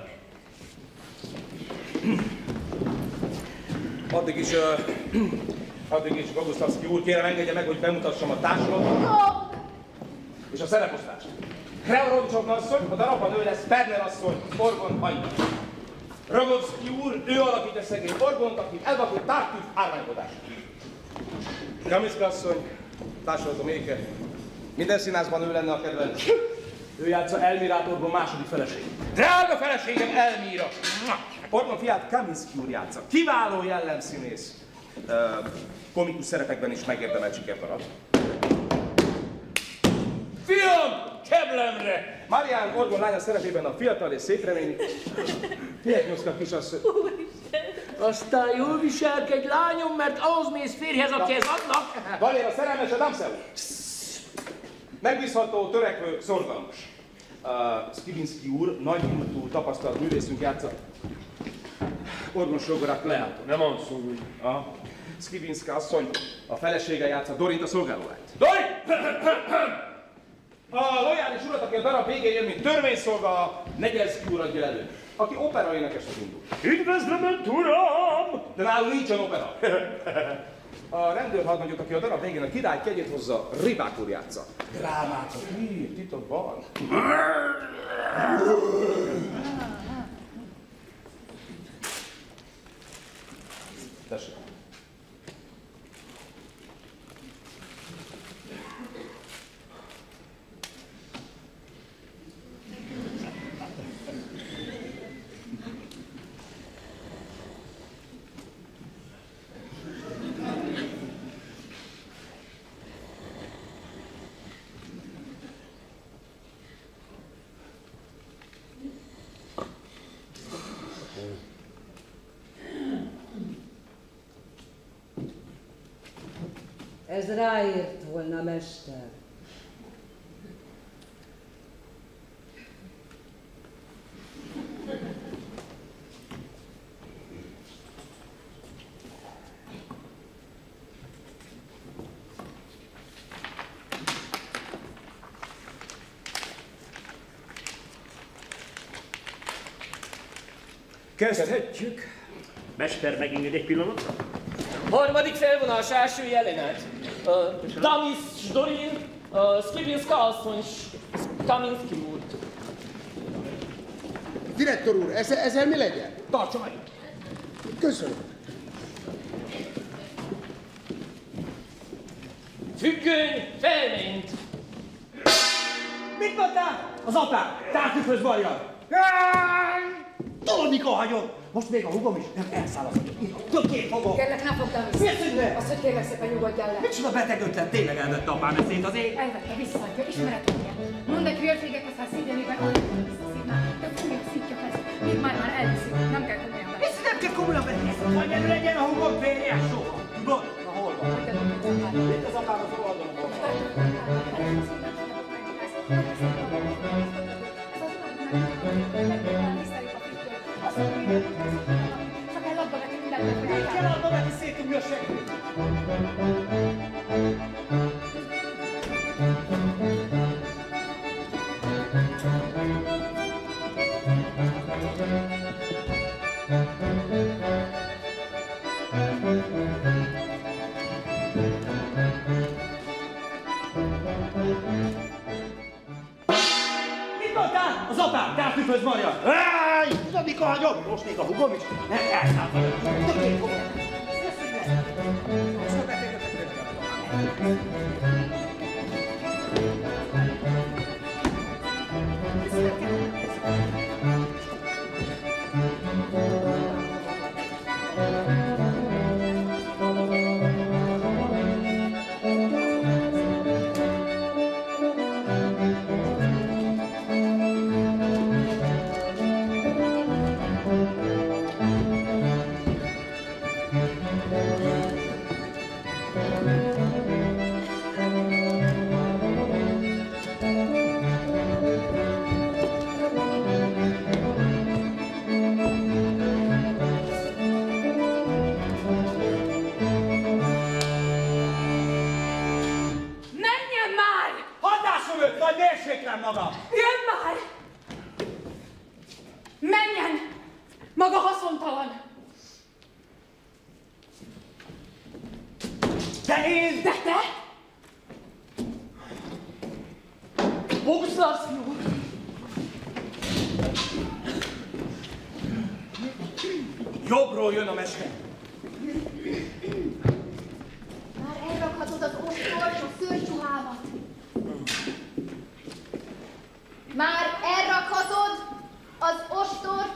Addig is Boguszlavszky úr, kérem engedje meg, hogy bemutassam a társulatot és a szereposztást. Kreorovicsok asszony, a darabban ő lesz Perner asszony, Orgon anyja. Rogovszky úr, ő alakítja szegény Orgont, aki elvakult tártűv árványkodás. Kaminszka asszony, társulatom Éke. Minden színházban ő lenne a kedvenc. Ő játsza Elmira Orgon második feleség. Drága feleségem Elmira! Orgon fiát Kaminszky úr játsza. Kiváló jellemszínész. Komikus szerepekben is megérdemelt sikert arat. Fiam! Keblemre! Marián Orgon lánya szerepében a fiatal és szép remény. Miért nyuszka, kisasszony? Aztán jól viselkedj, lányom, mert ahhoz mész férjhez, akihez adnak. Valér a szerelmes, a Damszeu. Megbízható, törekvő, szorgalmas. Skibinszky úr, nagy múltú, tapasztalt művészünk játsza. Orgon sógorát Leáton. Nem azt mondom. Aha. Skibinszka asszony, a felesége játsza Dorint a szolgálóát. Dori! A lojális urat, aki a darab végén jön, mint törvényszolga, Negyelszky úr adja elő, aki opera énekesnek indul. Üdvözlöm Önt, uram! De nálunk nincsen opera. A rendőrhadnagyot, aki a darab végén a király kegyét hozza, Ribák úr játsza. Drámákat ír titokban. Tessék. Ez ráért volna, mester. Kezdhetjük. Mester, megenged egy pillanatra? Harmadik felvonás, első jelenet. Damis Dorin, Skibinszka asszony, Kaminszky úr. Direktor úr, ezzel mi legyen? Tartsa meg! Köszönöm. Függöny, felment. Mit mondtál? Az apám! Tártükhöz varjad! Tolni hagyom! Most még a hugom is nem elszáll az agyom. Többként fogom! Kérlek, nem fogtam vissza. Miért szűnne? Azt, hogy kérlek szépen nyugodjál le. Micsoda beteg ötlet, tényleg elvette apám eszét az ég? Elvette, visszaadja, ismeretlenje. Mondd egy hülyeséget, aztán szívjeliben olyan visszaszívnál. De fújja, szítja ezt. Még már elviszi. Nem kell komolyan venni. Ezt nem kell komolyan venni. Vagy ez legyen a hugom férje soha. Tudod? Na hol van? Itt az apám az oldalon. Csak eladva neki mindent. Mit kell adva neki szétugja a segít? Mit mondtál? Az apám tártükhöz marja! Áj! Tudod, hagyom? Most még a hugom is? Nem elszáll. Többé fogom. Most a beteget Menjen! Maga haszontalan! De én! De te? Boguslavszky úr! Jobbról jön a mester. Már elrakhatod az ostort, a szőrcsuhámat. Már elrakhatod az ostort.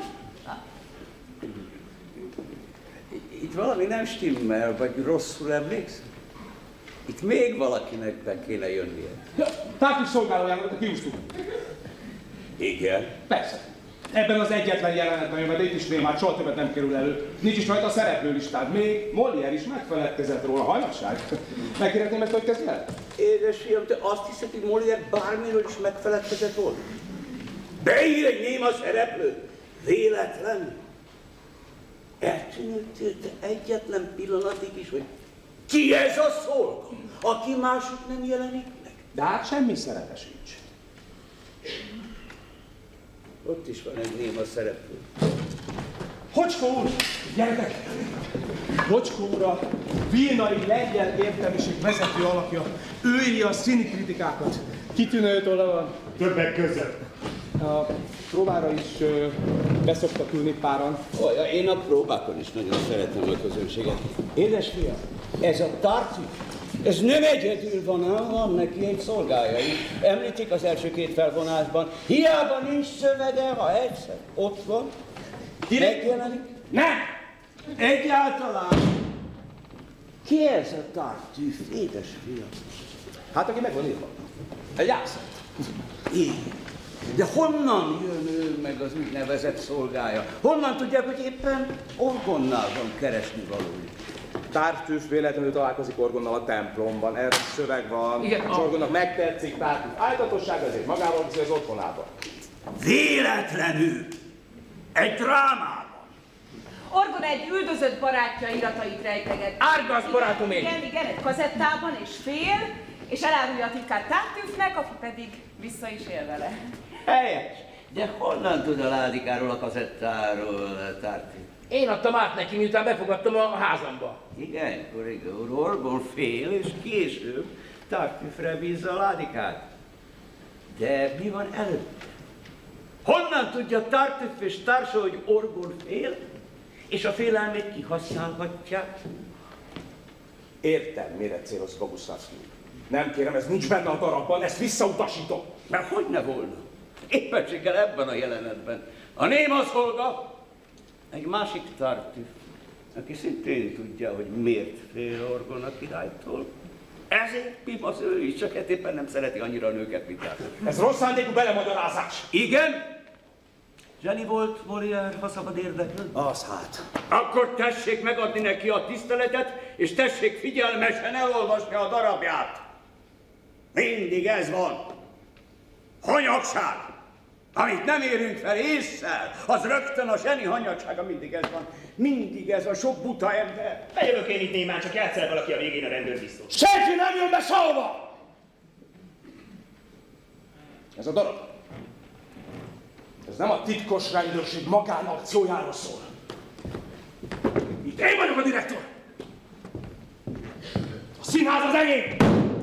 Itt valami nem stimmel, vagy rosszul emlékszem? Itt még valakinek be kéne jönnie. Ja, Tártus szolgálójának kiúztuk. Igen? Persze. Ebben az egyetlen jelenetben jön, de itt is némát soha többet nem kerül elő. Nincs is rajta a szereplőlistád. Még Molière is megfeledkezett róla. Hanyagság. Megkérhetném ezt, hogy kezdj el? Édesfiam, te azt hiszed, hogy Molière bármiről is megfeledkezett volna? Beír egy néma szereplő. Véletlen. Eltűnődtél te egyetlen pillanatig is, hogy ki ez a szolga, aki mások nem jelenik meg? De hát semmi szerepe sincs. Ott is van egy néma szereplő. Hocskó úr! Gyertek! Hocskó úr a vilnai lengyel értelmiség vezető alakja. Ő írja a színikritikákat. Kitűnő tolla van. Többek között. A próbára is beszoktak ülni páran. Én a próbákon is nagyon szeretem a közönséget. Édesfiam, ez a Tartüff, ez nem egyedül van, hanem van neki egy szolgája is. Említik az első két felvonásban. Hiába nincs szövege, ha egyszer ott van, megjelenik. Nem! Egyáltalán! Ki ez a Tartüff, édesfiam? Hát, aki meg van írva. Egy jászat. Igen. De honnan jön ő meg az úgynevezett szolgája? Honnan tudják, hogy éppen Orgonnál van keresni valójuk? Tartüff véletlenül találkozik Orgonnal a templomban, erre szöveg van. Igen, és Orgonnak megtetszik Tartüff álltatosság, ezért magával viszi az otthonába. Véletlenül! Egy drámában! Orgon egy üldözött barátja iratait rejteget. Árgasz, barátom én! Igen, egy kazettában, és fél, és elárulja a titkát Tartüffnek, aki pedig vissza is él vele. Helyes! De honnan tud a ládikáról, a kazettáról, Tartüff? Én adtam át neki, miután befogadtam a házamba. Igen, korrigó úr, Orgon fél, és később Tartüffre bízza a ládikát. De mi van előtte? Honnan tudja Tartüff és társa, hogy Orgon fél, és a félelmét kihasználhatják? Értem, mire céloz Boguslavszky. Nem kérem, ez nincs benne a darabban, ezt visszautasítom. Mert hogy ne volna? Éppenséggel ebben a jelenetben. A néma szolga, egy másik Tartüff, aki szintén tudja, hogy miért fél Orgon a királytól. Ezért Pimasz ő is, csak éppen nem szereti annyira a nőket, mint Tartüff. Ez rossz szándékú belemagyarázás. Igen? Zseni volt Molière, ha szabad érdeklődni? Az hát. Akkor tessék megadni neki a tiszteletet, és tessék figyelmesen elolvasni a darabját. Mindig ez van. Hanyagság! Amit nem érünk fel ésszel, az rögtön a zseni hanyagsága, mindig ez van. Mindig ez a sok buta ember. Bejövök én itt némán, csak játszál valaki a végén a rendőrbiztos. Senki nem jön be sehova! Ez a darab. Ez nem a titkos rendőrség magánakciójáról szól. Itt én vagyok a direktor! A színház az enyém!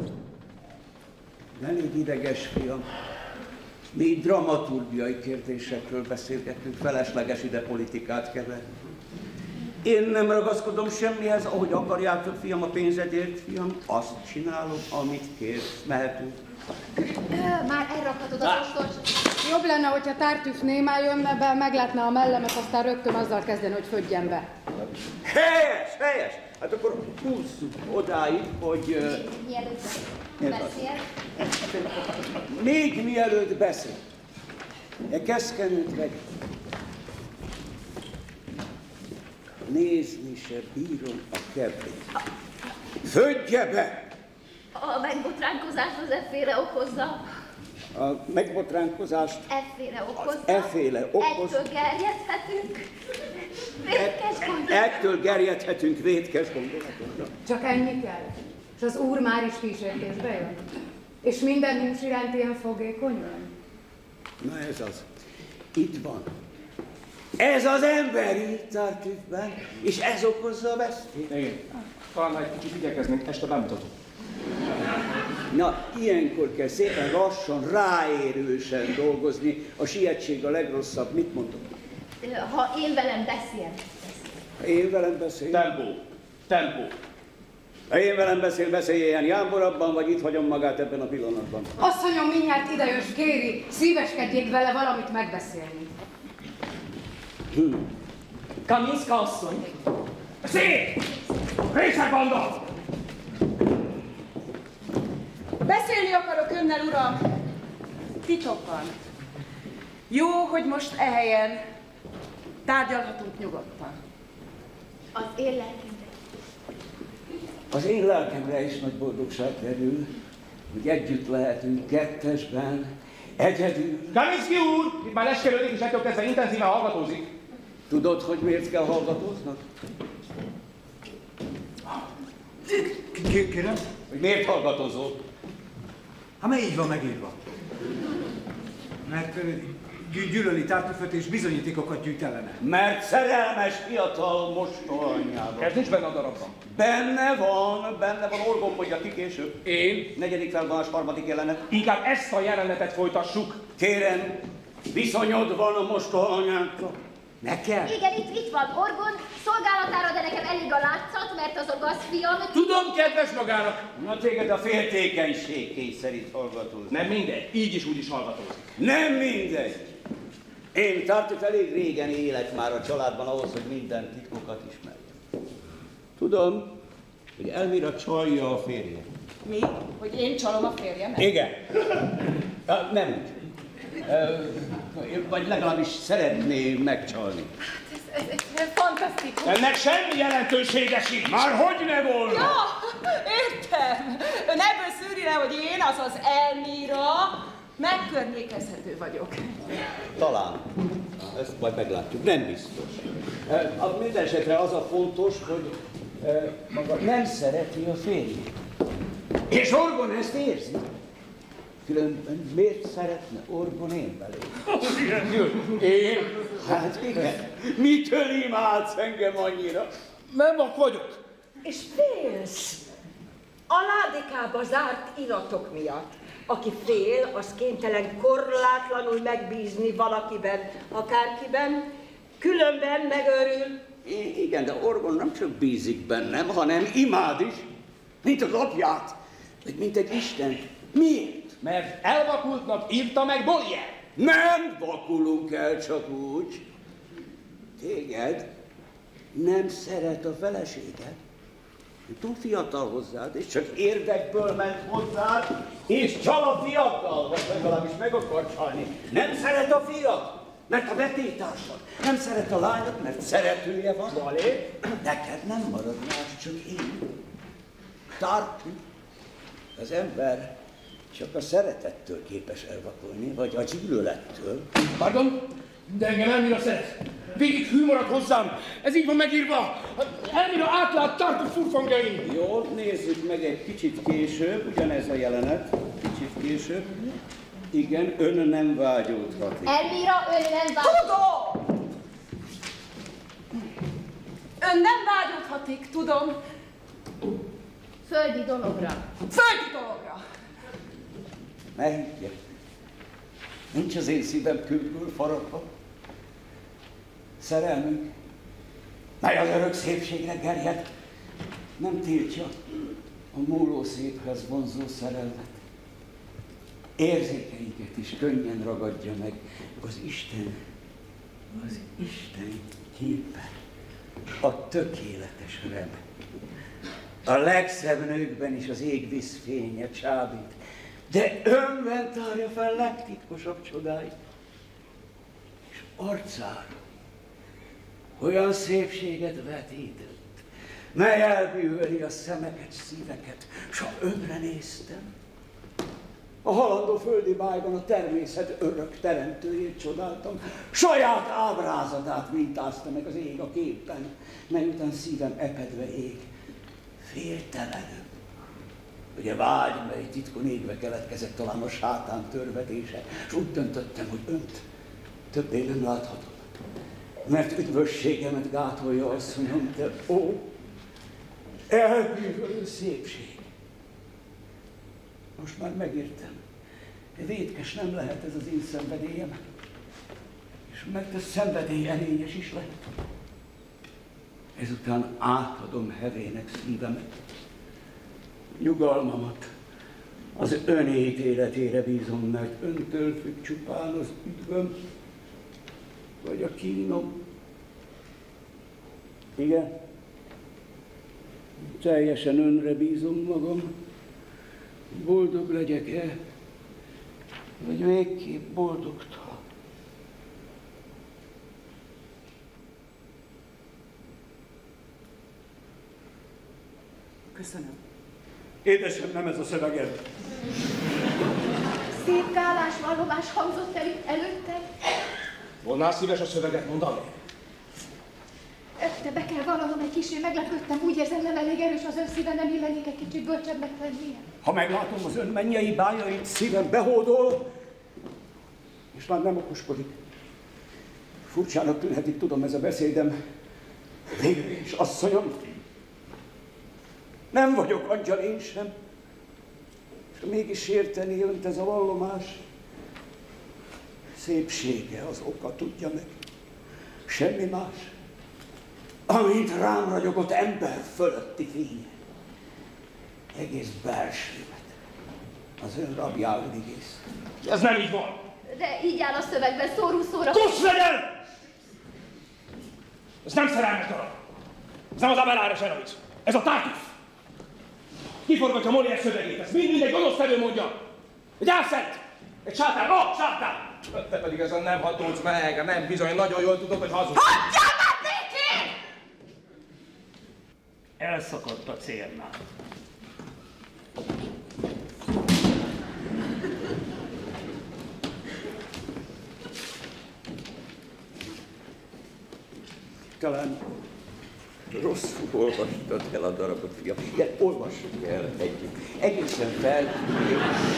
Ne légy ideges, fiam. Mi itt dramaturgiai kérdésekről beszélgetünk, felesleges ide politikát keverni. Én nem ragaszkodom semmihez, ahogy akarjátok, fiam, a pénzedért, fiam. Azt csinálom, amit kérsz. Mehetünk. Már elrakhatod az ostort. Jobb lenne, hogyha Tartüff némán jönne be, meglátná a mellemet, aztán rögtön azzal kezdeni, hogy födjen be. Helyes, helyes! Hát akkor húzzuk odáig, hogy... Mielőtt beszél. Még mielőtt beszél. Egy keszkenőt vegyek. Nézni se bírom a kedvét. Födje be! A megbotránkozást az effére okozza. A megbotránkozást Effére okozza. efféle okoz. Ettől gerjedhetünk. Vétkes gondolatot. Ettől gerjedhetünk vétkes gondolatokra. Csak ennyi kell. És az úr már is kísértésbe jön. És minden hús iránt ilyen fogékony van. Na ez az. Itt van. Ez az ember így Tartüffben, és ez okozza a vesztét. Igen. Talán egy kicsit igyekeznénk, este bemutatom. Na, ilyenkor kell szépen lassan, ráérősen dolgozni. A sietség a legrosszabb. Mit mondok? Ha én velem beszél. Ha én velem beszél? Tempó. Tempó. Ha én velem beszéljen jámborabban, vagy itt hagyom magát ebben a pillanatban? Asszonyom mindjárt idejön, kéri, szíveskedjék vele valamit megbeszélni. Kaminska asszony! Szép! Részegbanda! Beszélni akarok önnel, uram, titokban. Jó, hogy most e helyen tárgyalhatunk nyugodtan. Az én lelkemre. Az én lelkemre is nagy boldogság kerül, hogy együtt lehetünk kettesben, egyedül. Kaminski úr! Itt már leskelődik, és ettől kezdve intenzíven hallgatózik. Tudod, hogy miért kell hallgatóznak? Kérem? Hogy miért hallgatózol? Hát mert így van megírva. Mert gyűlöli Tartüfföt és bizonyítékokat gyűjt ellene. Mert szerelmes fiatal mostohanyjában. Ez nincs benne a darabban. Benne van, Orgon mondja ki később. Én? Negyedik felvonás, harmadik jelenet. Inkább ezt a jelenetet folytassuk. Kérem, viszonyod van a mostohanyákkal. Nekem? Igen, itt van Orgon szolgálatára, de nekem elég a látszat, mert az a gazfiam... Tudom, kedves magának! Na téged a féltékenység kényszerít hallgatózni. Nem mindegy, így is úgy is hallgatózik. Nem mindegy. Én Tartüff elég régen élek már a családban ahhoz, hogy minden titkokat ismerjem. Tudom, hogy Elvira csalja a férje. Mi? Hogy én csalom a férjemet? Igen. Nem úgy. Vagy legalábbis szeretné megcsalni. Ez fantasztikus. Ennek semmi jelentősége sincs. Már hogy ne volna? Ja, értem. Ön ebből szűri le, hogy én, azaz Elmira, megkörnyékezhető vagyok. Talán. Ezt majd meglátjuk. Nem biztos. Mindenesetre az a fontos, hogy maga nem szereti a férjét. És Orgon ezt érzi. Különben miért szeretne Orgon én velük? Én? Hát igen. Mitől imádsz engem annyira? Nem vak vagyok. És félsz a ládikába zárt iratok miatt. Aki fél, az kénytelen korlátlanul megbízni valakiben, akárkiben, különben megörül. Igen, de Orgon nem csak bízik bennem, hanem imád is, mint az apját, vagy mint egy isten. Miért? Mert elvakultnak írta meg Molière. Nem vakulunk el csak úgy. Téged nem szeret a feleséged. Túl fiatal hozzád, és csak érdekből ment hozzád, és csal a fiatal, vagy legalábbis meg akar csalni. Nem szeret a fiat, mert a vetétársad. Nem szeret a lányot, mert szeretője van. Valé? Neked nem marad más, csak én. Tartjuk. Az ember csak a szeretettől képes elvakulni, vagy a gyűlölettől. Pardon? De engem Elmira szeret. Végig hű marad hozzám. Ez így van megírva. Elmira átlát Tartüff furfangjain. Jó, nézzük meg egy kicsit később, ugyanez a jelenet. Kicsit később. Igen, ön nem vágyódhatik. Elmira, ön nem vágyódhatik. Tudom! Ön nem vágyódhatik, tudom. Földi dologra. Földi dologra! Ne higgye. Nincs az én szívem kőből faragva. Szerelmünk, mely az örök szépségre gerjed, nem tiltja a múló széphez vonzó szerelmet. Érzékeinket is könnyen ragadja meg az Isten képe, a tökéletes rem. A legszebb nőkben is az égvíz fénye csábít, de önben tárja fel legtitkosabb csodáit, és arcára olyan szépséget vetített, mely elbűvöli a szemeket, szíveket, s ha önre néztem, a halandó földi bájban a természet örök teremtőjét csodáltam, saját ábrázatát mintázta meg az ég a képen, mely után szívem epedve ég, féltelenül, hogy a vágy, mely titkon égve keletkezett, talán a sátán törvetése, és úgy döntöttem, hogy önt többé nem láthatom. Mert üdvösségemet gátolja, asszonyom, te ó, elbűvölő szépség. Most már megértem. Vétkes nem lehet ez az én szenvedélyem. És mert a szenvedély erényes is lehet. Ezután átadom hevének szívemet. Nyugalmamat az ön ítéletére bízom, mert öntől függ csupán az üdvöm, vagy a kínom. Igen, teljesen önre bízom magam. Boldog legyek-e, vagy végképp boldogtalan. Köszönöm. Édesem, nem ez a szöveged. Szép gálás vallomás hangzott el itt előtted. Volnál szíves a szöveget mondani? De be kell vallanom, egy kicsit meglepődtem, úgy érzem, nem elég erős az ön szíve, nem illenék egy kicsit bölcsebbnek lennie. Ha meglátom az ön mennyei bájait, szívem behódol, és már nem okoskodik. Furcsának tűnhetik, tudom, ez a beszédem. Végül is, asszonyom, nem vagyok angyal én sem, és mégis érteni önt ez a vallomás. Szépsége az oka, tudja meg. Semmi más. Amint rám ragyogott ember fölötti fénye. Egész belsőmet az ön rabjául igész. Ez nem így van. De így áll a szövegben, szóró szóra. Kuss legyen! Ez nem szerelmes darab. Ez nem az Abelard Zsenovic. Ez a Tartuffe. Kiforgatja Molière szövegét, ezt mind egy gonosz tevő mondja. Egy álszent, egy sátán, sátán! Te pedig ezen nem hatolsz meg, nem bizony, nagyon jól tudod, hogy hazudsz. Hagyjál már békén! Elszakadt a célnál. Talán rosszul olvastad el a darabot, fiam. De olvassuk el együtt. Egészen feltűnő,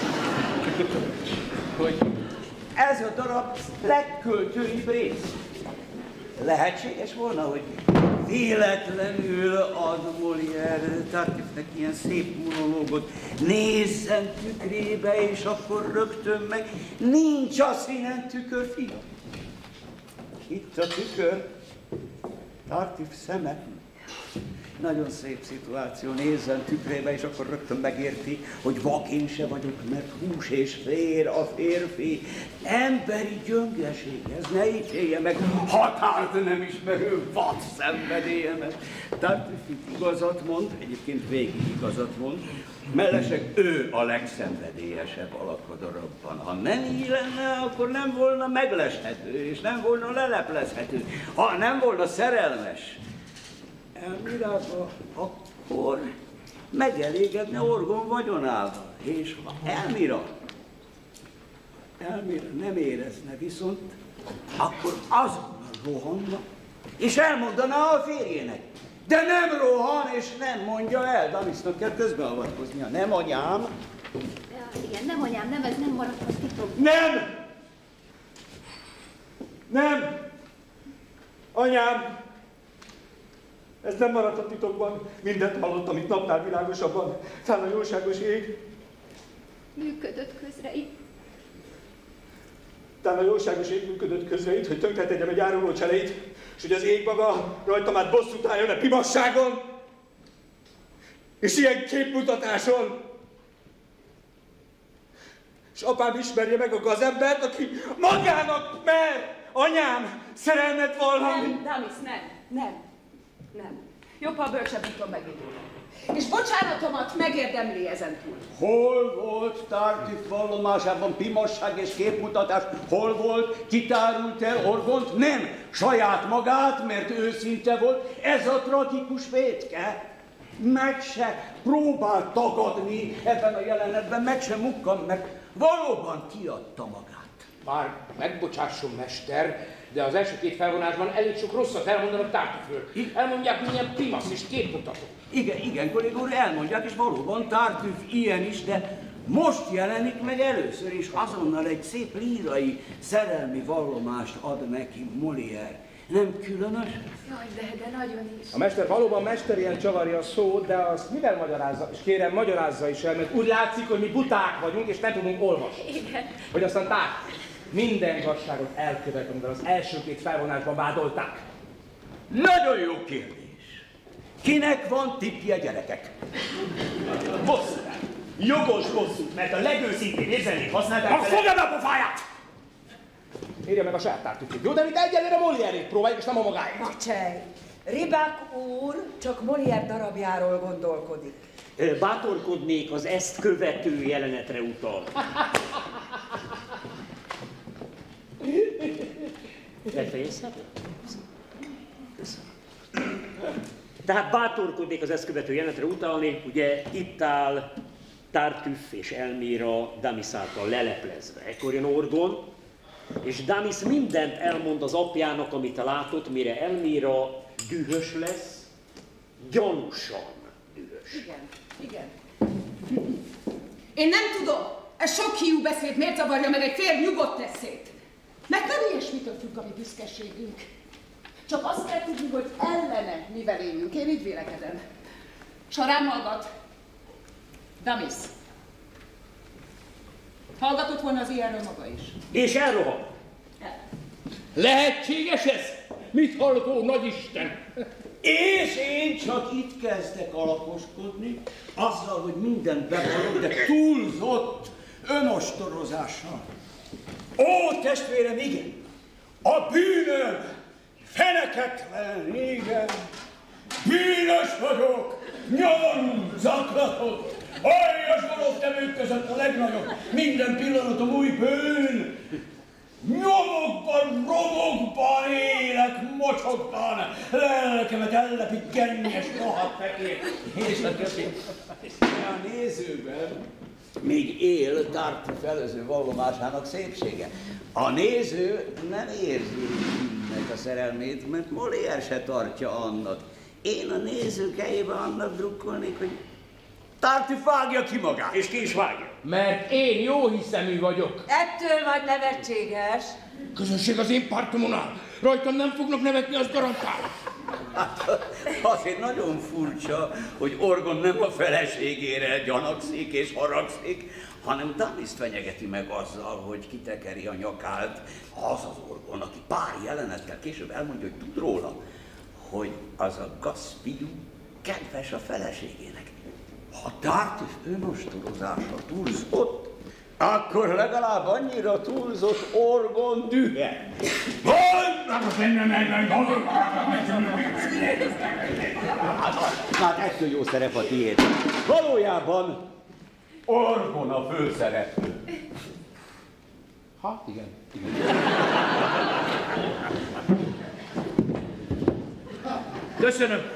hogy ez a darab legköltőibb rész. Lehetséges volna, hogy véletlenül ad Molière Tartuffe-nek ilyen szép monológot, nézzen tükrébe, és akkor rögtön meg nincs a színen tükör, fiam. Itt a tükör, Tartuffe szeme. Nagyon szép szituáció, nézzen tükrébe, és akkor rögtön megérti, hogy vak én se vagyok, mert hús és vér a férfi. Emberi gyöngeség, ez ne ítélje meg határt nem ismerő vad szenvedélyemet. Tartuffe igazat mond, egyébként végig igazat mond, mellesleg ő a legszenvedélyesebb alak a darabban. Ha nem így lenne, akkor nem volna megleshető, és nem volna leleplezhető. Ha nem volna szerelmes Elmirába, akkor megelégedne Orgon vagyonával. És ha Elmira nem érezne viszont, akkor azonnal rohanna, és elmondaná a férjének. De nem rohan, és nem mondja el. Damisnak kell közbeavatkoznia. Nem, anyám? Ja, igen, nem anyám, nem, ez nem maradhat titok. Nem! Nem! Anyám! Ez nem maradhat titokban. Mindent hallottam itt napnál világosabban. Szál a jóságos ég. Működött közreit. Tán a jóságos ég működött közreit, hogy tönkretegyem egy áruló cselét, és hogy az ég maga rajtam át bosszút álljon a pimasságon, és ilyen képmutatáson. És apám ismerje meg a gazembert, aki magának mer, anyám, szerelmet vallani. Nem, Damis, nem. Jobb, ha a bölcsebb úton megindulnak. És bocsánatomat megérdemli ezentúl. Hol volt Tartuffe vallomásában pimasság és képmutatás? Hol volt? Kitárult el Orgont? Nem! Saját magát, mert őszinte volt. Ez a tragikus vétke. Meg se próbált tagadni ebben a jelenetben, meg se mukkan, mert valóban kiadta magát. Már megbocsásson, mester, de az első két felvonásban elég sok rosszat elmondanak Tartuffe-ről. Elmondják, hogy milyen primasz és képmutató. Igen, kollégó úr, elmondják, és valóban Tartuffe ilyen is, de most jelenik meg először, és azonnal egy szép lírai, szerelmi vallomást ad neki Molière. Nem különös? Jaj, de nagyon is. A mester valóban mesterien csavarja a szót, de azt mivel magyarázza? És kérem, magyarázza is el, mert úgy látszik, hogy mi buták vagyunk, és nem tudunk olvasni. Igen. Hogy aztán minden igazságot elkövet, amivel az első két felvonásban vádolták. Nagyon jó kérdés. Kinek van tippje, gyerekek? Bosszúra. Jogos bosszút, mert a legőszintén érzelmék használták Ha fogad a pofáját! Írja meg a saját tártütét, jó? De itt egyelőre Molière-ét próbáljuk, és nem a magáét. Macsej, Ribák úr csak Molière darabjáról gondolkodik. Bátorkodnék az ezt követő jelenetre utal. Befejezhetem? Tehát bátorkodnék az ezt követő jelenetre utalni, ugye itt áll Tartuffe és Elmira Damis által leleplezve. Ekkor jön Orgon, és Damis mindent elmond az apjának, amit látott, mire Elmira dühös lesz, gyanúsan dühös. Igen. Én nem tudom, ez sok hiú beszéd miért zavarja meg egy férj nyugodt eszét. Mert nem ilyesmitől függ a mi büszkeségünk. Csak azt kell tudni, hogy ellene mivel élünk. Én így vélekedem. S ha rám hallgat, Damis, hallgatott volna az ilyenről maga is. És elroham. Lehetséges ez? Mit hallgató, nagyisten? És én csak itt kezdek alaposkodni, azzal, hogy mindent bevallok, de túlzott önostorozással. Ó, testvérem, igen! A bűnöm feneketlen, igen! Bűnös vagyok, nyomorú, zaklatott, aljas gonosz nevők között a legnagyobb, minden pillanatom új bűn! Nyomokban, romokban élek, mocsokban, lelkemet ellepít gennyes rohadt fekér, és a többi. A nézőben még él Tartuffe előző vallomásának szépsége. A néző nem érzi ennek a szerelmét, mert Molière se tartja annak. Én a nézők helyében annak drukkolnék, hogy Tartuffe vágja ki magát. És ki is vágja. Mert én jó hiszemű vagyok. Ettől vagy nevetséges. Közönség az én pártomon áll. Rajtam nem fognak nevetni, az garantál. Hát azért nagyon furcsa, hogy Orgon nem a feleségére gyanakszik és haragszik, hanem Damist fenyegeti meg azzal, hogy kitekeri a nyakát. Az az Orgon, aki pár jelenettel később elmondja, hogy tud róla, hogy az a gazfiú kedves a feleségének. Ha Tartuffe önostorozása túlzott, akkor legalább annyira túlzott Orgon dühe. Hát ettől jó szerep a tiéd. Valójában Orgon a főszereplő. Ha, igen. Köszönöm.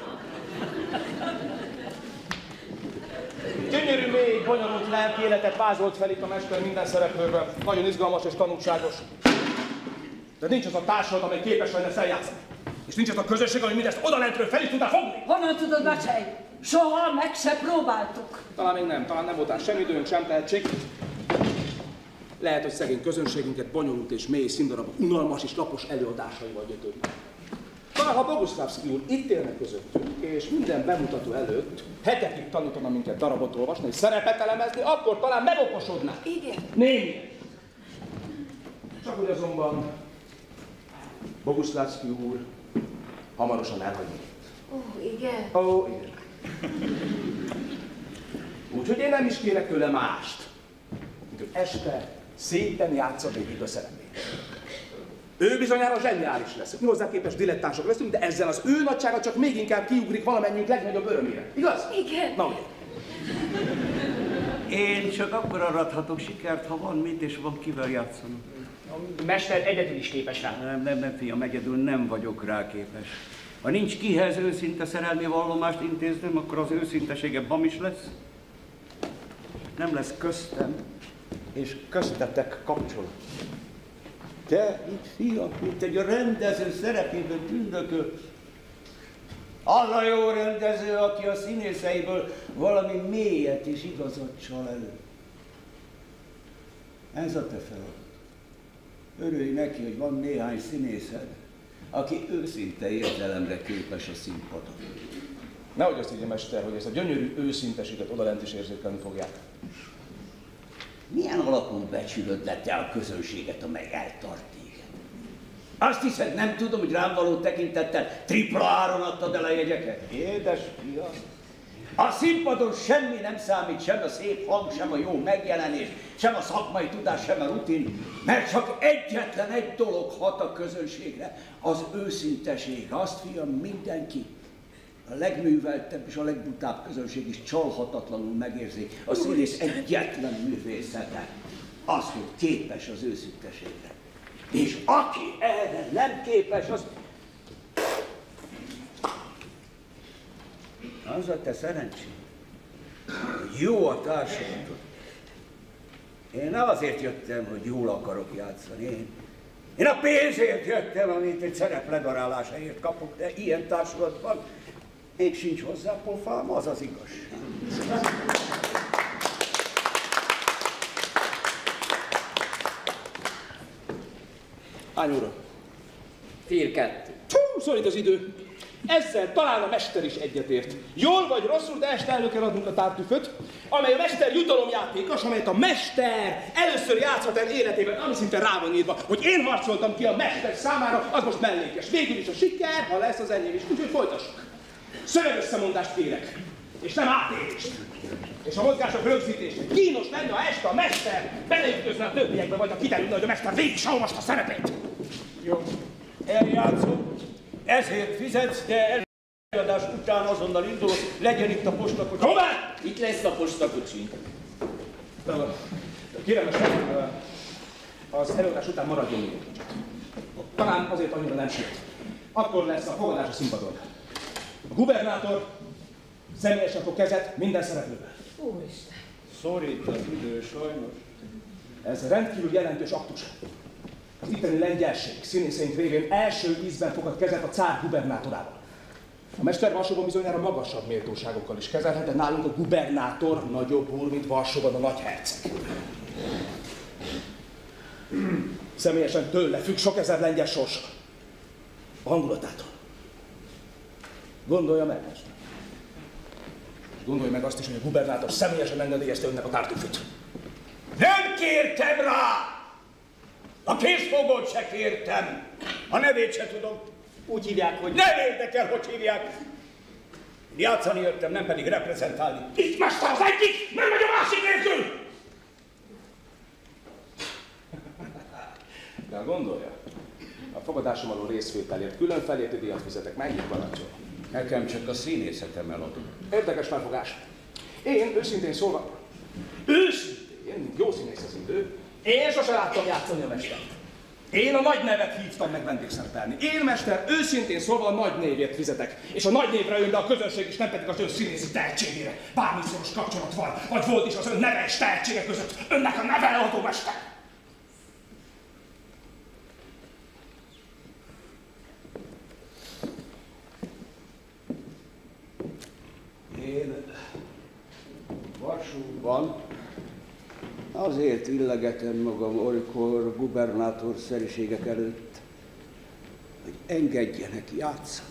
Gyönyörű, mély, bonyolult lelki életet vázolt fel itt a mester minden szereplőben. Nagyon izgalmas és tanulságos. De nincs az a társadalom, amely képes lenne ezt eljátszani. És nincs az a közösség, ami mindezt odalentről fel is tudná fogni. Honnan tudod, Macsej? Soha meg se próbáltuk. Talán még nem, talán nem volt rá sem időnk, sem tehetség. Lehet, hogy szegény közönségünket bonyolult és mély színdarabok, unalmas és lapos előadásaival gyötörjük. Talán ha Boguszlávszky úr itt élne közöttünk, és minden bemutató előtt hetekig tanítana minket darabot olvasni, és szerepet elemezni, akkor talán megokosodnánk. Igen. Némi. Csak úgy azonban Boguszlávszky úr hamarosan elhagy minket. Igen. Ó, igen. Úgyhogy én nem is kérek tőle mást, mint hogy este szépen játsza végig a szerepét. Ő bizonyára zseniális lesz. Mi hozzá képest dilettánsok leszünk, de ezzel az ő nagysága csak még inkább kiugrik valamennyiünk legnagyobb örömére. Igaz? Igen. Na ugye? Én csak akkor arathatok sikert, ha van mit és van kivel játszanom. A mester egyedül is képes rá. Nem, fiam, egyedül nem vagyok rá képes. Ha nincs kihez őszinte szerelmi vallomást intéznem, akkor az őszintesége bamis lesz. Nem lesz köztem és köztetek kapcsolat. Te itt, fiam, mint egy rendező szerepében tündököl. Az a jó rendező, aki a színészeiből valami mélyet és igazat csal elő. Ez a te feladat. Örülj neki, hogy van néhány színészed, aki őszinte értelemre képes a színpadon. Nehogy azt írja, mester, hogy ezt a gyönyörű őszinteséget odalent is érzékelni fogják. Milyen alapon becsülöd le te a közönséget, amely eltart téged? Azt hiszed, nem tudom, hogy rám való tekintettel tripla áron adtad el a jegyeket? Édes fiam! A színpadon semmi nem számít, sem a szép hang, sem a jó megjelenés, sem a szakmai tudás, sem a rutin, mert csak egyetlen egy dolog hat a közönségre, az őszinteség. Azt, fiam, mindenki, a legműveltebb és a legbutább közönség is csalhatatlanul megérzi a színész egyetlen művészete, azt, hogy képes az őszinteségre. És aki erre nem képes, az a te szerencséd. Jó a társadalom. Én nem azért jöttem, hogy jól akarok játszani. Én a pénzért jöttem, amit egy szerep ledarálásáért kapok, de ilyen társulatban még sincs hozzá pofám, az az igazság. Hány óra? 1:02. Szorít az idő. Ezzel talán a mester is egyetért. Jól vagy rosszul, de este elő kell adnunk a tártüföt, amely a mester jutalomjátékos, amelyet a mester először játszhat el életében, ami szinte rá van írva, hogy én harcoltam ki a mester számára, az most mellékes. Végül is a siker, ha lesz, az enyém is, úgyhogy folytassuk. Szövegösszemondást kérek, és nem átélést. És a mozgások rögzítésre. Kínos lenne, ha este a mester beleütközne a többiekbe, vagy ha kiderülne, hogy a mester végig is olvasta a szerepét. Jó, eljátszom. Ezért fizetsz, de előadás után azonnal indulsz, legyen itt a postakocsi. Hová? Itt lesz a postakocsi. Kérem, az előadás után maradjon még kicsit. Talán azért annyira nem sült. Akkor lesz a fogadás a színpadon. A gubernátor személyesen fog kezet minden szereplővel. Úristen! Szorít az idő, sajnos. Ez rendkívül jelentős aktus. Az itteni lengyelség színészeink révén első ízben fogad kezet a cár gubernátorával. A mester Varsóban bizonyára magasabb méltóságokkal is kezelhet, de nálunk a gubernátor nagyobb úr, mint Varsóban a nagyherceg. Személyesen tőle függ sok ezer lengyel sorsa. A hangulatától. Gondolja meg, mester. És gondolja meg azt is, hogy a gubernátor személyesen engedélyezte önnek a tártüföt. Nem kértem rá! A készfogót se kértem. A nevét se tudom. Úgy hívják, hogy... Nem érdekel, hogy hívják. Játszani jöttem, nem pedig reprezentálni. Itt mester az egyik, nem megy a másik nélkül! De gondolja, a fogadásom alól részvételért külön felérti díjat fizetek, mennyit parancsol? Nekem csak a színészetem eladom. Érdekes felfogás. Én őszintén szólva, mint jó színész az idő, én sose láttam játszani a mestert. Én a nagy nevet hívtam meg vendégszerepelni. Én, mester, őszintén szólva a nagy névért fizetek. És a nagy névre jön, de a közönség is, nem pedig az ön színészi tehetségére. Bármi szoros kapcsolat van, vagy volt is az ön neve és tehetsége között. Önnek a nevelőadó mester. Én Varsóban azért illegetem magam olykor gubernátorszerűségek előtt, hogy engedjenek játszani.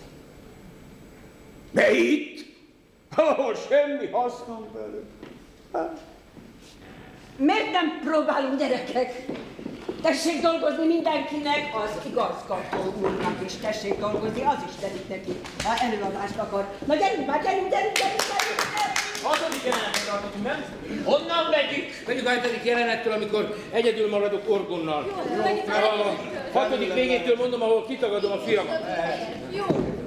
De itt, ahol semmi hasznom belőle. Miért nem próbálunk, gyerekek? Tessék dolgozni mindenkinek, az igazgató úrnak is tessék dolgozni, az is telik neki, ha előadást akar. Na gyerünk már, gyerünk! Hatodik jelenetet tartottunk, nem? Honnan megyünk? Vegyük a 7. jelenettől, amikor egyedül maradok orgonnal. Jó, vegyük A 6. végétől mondom, ahol kitagadom a fiamat. Jó.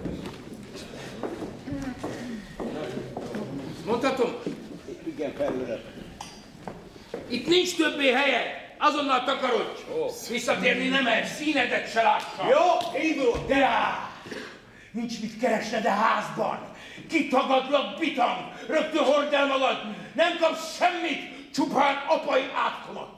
Mondhatom? Igen, felőle. Itt nincs többé helye. Azonnal takarodj! Visszatérni nem megy, színedet se lássam. Jó, indul, de rá! Nincs mit keresned a házban. Kitagadlak, bitam! Rögtön hordd el magad! Nem kapsz semmit, csupán apai átkomat!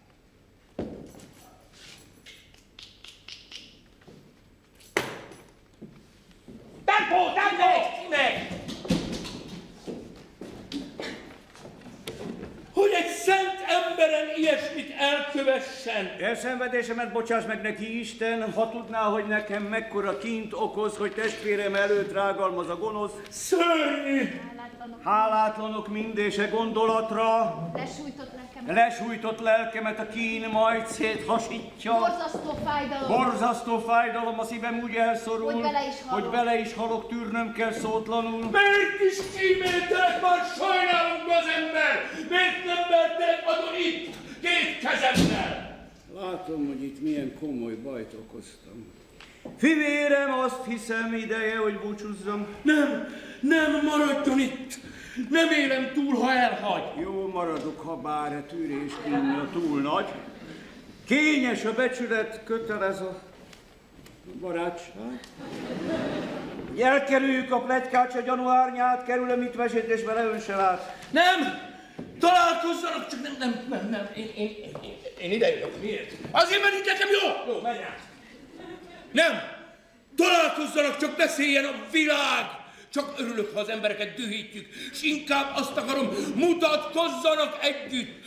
Tempó, meg! Hogy egy szent emberen ilyesmit elkövessen. Elszenvedésemet bocsáss meg neki, Isten, ha tudná, hogy nekem mekkora kint okoz, hogy testvérem előtt rágalmaz a gonosz. Szörnyű! Hálátlanok mindése gondolatra. Lesújtott lelkemet a kín majd széthasítja. Borzasztó fájdalom. Borzasztó fájdalom, a szívem úgy elszorul, hogy bele is halok, tűrnöm kell szótlanul. Miért is kíméltelek már, sajnálunk az ember? Miért nem vertelek adon itt, két kezemmel? Látom, hogy itt milyen komoly bajt okoztam. Fivérem, azt hiszem, ideje, hogy búcsúzzam. Nem maradjon itt! Nem élem túl, ha elhagy! Jó maradok, ha bár a tűrés kínja túl nagy. Kényes a becsület, kötelez a barátság. Hogy elkerüljük a pletykát, a gyanú árnyát, kerülöm itt mesét, és vele ön se lát. Nem! Találkozzanak, csak nem. Én ide jövök. Miért? Azért, mert itt nekem jó! Jó, menj át! Nem! Találkozzanak, csak beszéljen a világ! Csak örülök, ha az embereket dühítjük, s inkább azt akarom, mutatkozzanak együtt.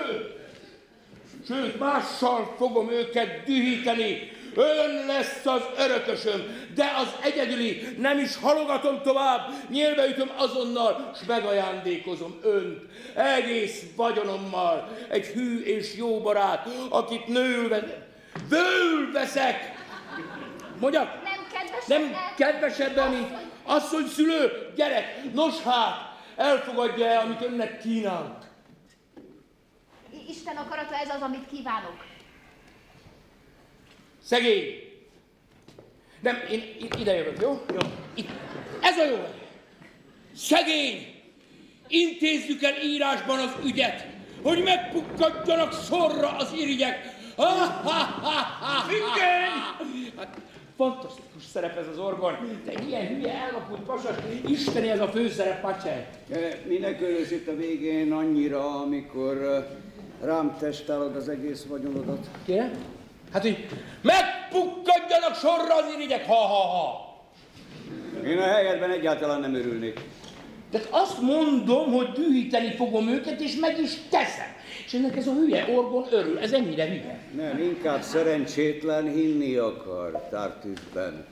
Sőt, mással fogom őket dühíteni. Ön lesz az örökösöm, de az egyedüli, nem is halogatom tovább, nyílbeütöm azonnal, s megajándékozom önt egész vagyonommal. Egy hű és jó barát, akit vőül veszek. Mondjak? Nem kedvesebben, mint asszony, szülő, gyerek. Nos hát, elfogadja-e, amit önnek kínálok? Isten akarata, ez az, amit kívánok. Szegény. Nem, én ide jövök, jó? Jó. Itt. Ez a jó. Szegény. Intézzük el írásban az ügyet, hogy megpukkadjanak sorra az irigyek. Függöny! Hát, fantasztikus szerep ez az orgon, de ilyen hülye elvapult pasas, isteni ez a főszerep, Pacsely. Minek örülsz itt a végén annyira, amikor rám testálod az egész vagyonodat? Kérem? Hát, hogy megpukkadjanak sorra az irigyek, ha. Én a helyedben egyáltalán nem örülnék. De azt mondom, hogy dühíteni fogom őket, és meg is teszem. És ennek ez a hülye orgon örül, ez ennyire hülye. Nem, inkább szerencsétlen, hinni akar Tartüffben.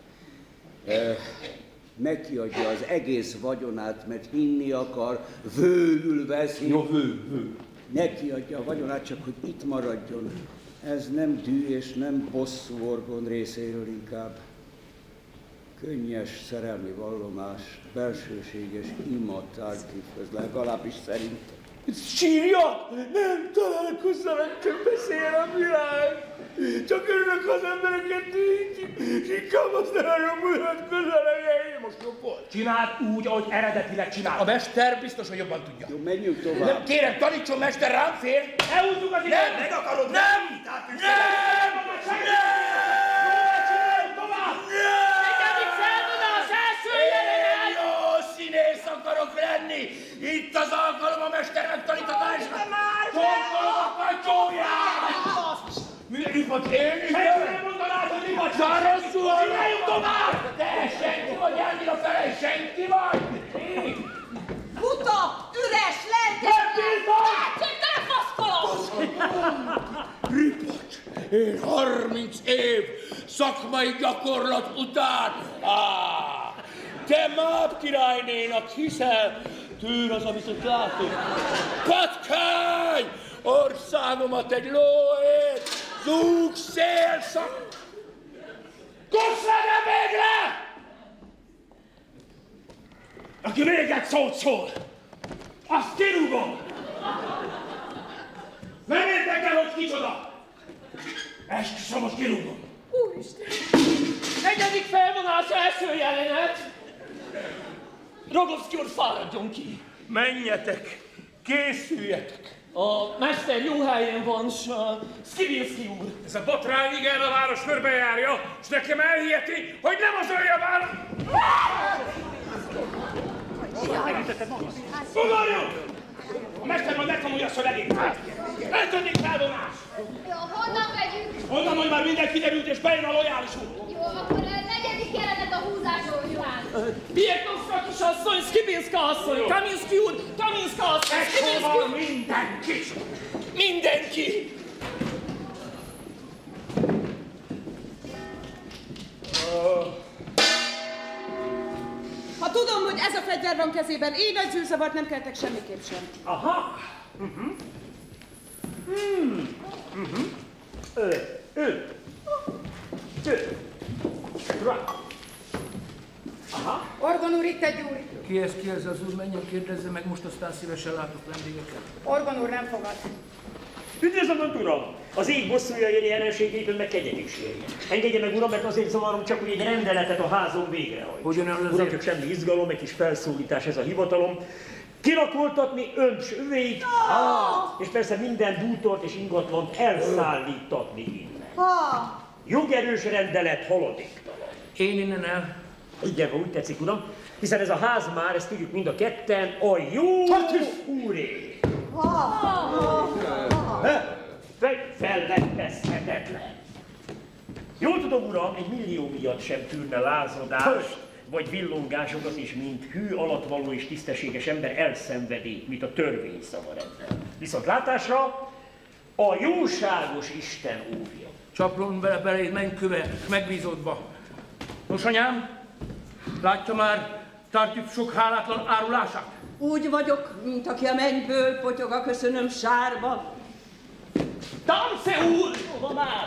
Megkiadja az egész vagyonát, mert hinni akar, vőül veszi. Jó, vő. Nekiadja a vagyonát, csak hogy itt maradjon. Ez nem dű és nem bosszú orgon részéről, inkább könnyes szerelmi vallomás, belsőséges ima Tartüffhöz, legalábbis szerint. Sírja! Nem találkozzanak, csak beszél a világ! Csak örülök, az embereket dühítjük, és inkább azt nem mutatkozzanak, most jobb volt. Csináld úgy, ahogy eredetileg csinál. A mester biztos, hogy jobban tudja. Jó, menjünk tovább. Nem, kérem, tanítson, mester, rám fér! Elhúzzuk az időt! Nem, meg akarod! Nem! Jó színész akarok lenni! Itt az alkalom a mester megtanítatásra! Csonkolom a kacsóját! Ripacs, én is! Nem mondanád, hogy ripacs! Már rosszul van! Csináljunk tovább! Te senki vagy, ennyire fele, senki vagy! Buta, üres, lelketlen! Tetszéktelen faszkolom! Ripacs, én 30 év szakmai gyakorlat után! Te Máb királynénak hiszel, tűr az, amit ott látok. Patkány! Országomat egy lóért, zúg szél szak... Kosszál végre! Aki még egy szót szól, azt kirúgom! Nem érdekel, hogy kicsoda! Esküszöm, most kirúgom! Úristen! Negyedik felvonás, első jelenet! Rogovszki úr, fáradjon ki! Menjetek, készüljetek! A mester jó helyen van, s Szivilszki úr. Ez a botrány igen a város körbejárja, és nekem elhiheti, hogy nem az olyan város... Ugorjunk! A mester majd megtanulja a szövegét. Ötödik felvonás! Jó, honnan megyünk? Honnan, hogy már minden kiderült, és bejön a lojális úr. Jó, akkor a negyedik jelenet a húzásról, Johann. Pietnovka kisasszony, Skibinska asszony, Kaminski úr, Kaminska asszony, Skibinski úr! Mindenki! Mindenki! Ha tudom, hogy ez a fegyver van kezében, én egy zűrzavart nem keltek semmiképp sem. Aha! Aha. Orgon úr, itt egy úr. Ki ez az úr? Menjen, kérdezze meg, most aztán szívesen látok vendégeket. Orgon úr nem fogad. Üdvözlöm, uram! Az ég bosszúja éri jelenségétől meg kegyek is érjen. Engedje meg, uram, mert azért zavarom csak, hogy egy rendeletet a házon végrehajt. Hogyan el Uram, csak semmi izgalom, egy kis felszólítás ez a hivatalom. Kirakoltatni önt s övéit, és persze minden bútort és ingatlant elszállítatni innen. Jogerős rendelet haladéktalan. Én innen el? Igen, ha úgy tetszik, uram, hiszen ez a ház már, ezt tudjuk mind a ketten, a jó úré. Fellebbezhetetlen. Jól tudom, uram, 1 millió miatt sem tűrne lázadást, vagy villongásokat is, mint hű alattvaló és tisztességes ember elszenvedi, mint a törvény szava rendel. Viszont látásra a jóságos Isten óvja. Csaplon beléd, menj köve, megbízódva. Nos, anyám, látja már Tartüff sok hálátlan árulását? Úgy vagyok, mint aki a mennyből potyog a köszönöm sárba. Tamsze úr! Hova már?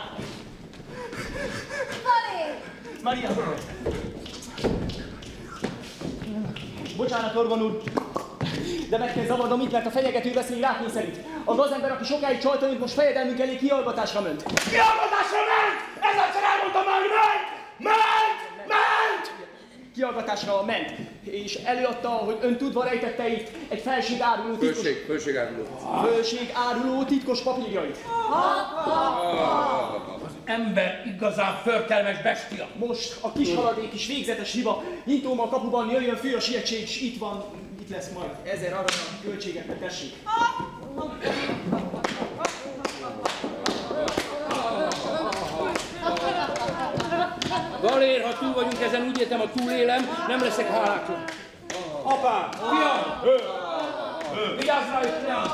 Valé! Maria! Bocsánat, Orgon úr, de meg kell zavarnom itt, mert a fenyegető beszél rátni szerint. A gazember, aki sokáig csalta, most fejedelmünk elé kihallgatásra ment. Kihallgatásra ment! Ezzel elmondtam már, ment! Kihallgatásra ment, és előadta, hogy ön tudva rejtette itt egy felségáruló titkos... Fölségáruló titkos papírjait. Az ember igazán förtelmes bestia. Most a kis haladék is végzetes hiba. Nyitom a kapuban, jöjjön fő a sietség, és itt van, itt lesz majd 1000 arany a költségeknek, tessék. Valér, ha túl vagyunk ezen, úgy értem, a túlélem, nem leszek hálátlan. Apám! Fiam! Vigyázz rá, fiam!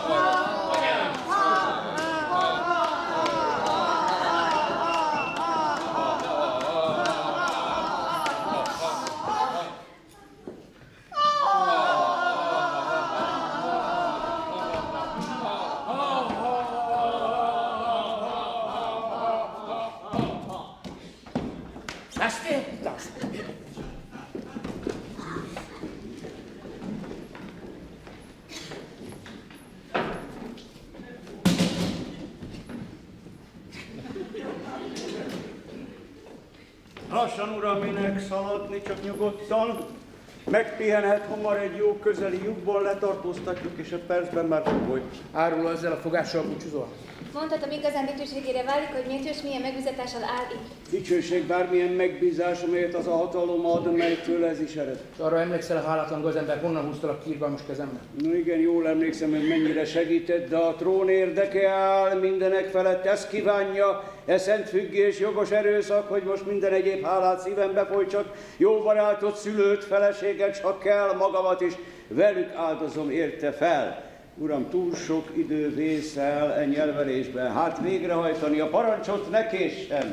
Lassan, uram, minek szaladni, csak nyugodtan. Megpihenhet hamar egy jó közeli lyukból, letartóztatjuk, és 5 percben már fogoly. Áruló, ezzel a fogással búcsúzol? Mondhatom, igazán dicsőségére válik, hogy miért és milyen megbízatással áll itt. Dicsőség bármilyen megbízás, amelyet az a hatalom ad, melytől ez is ered. Arra emlékszel, a hálátlan gazember honnan húzta a kirgalmas kezembe? No igen, jól emlékszem, hogy mennyire segített, de a trón érdeke áll mindenek felett, ezt kívánja, szent függés, jogos erőszak, hogy most minden egyéb hálát szívembe folytsak, jó barátot, szülőt, feleséget, csak kell, magamat is velük áldozom érte fel. Uram, túl sok idő vészel e nyelvelésben, hát végrehajtani a parancsot ne késsen.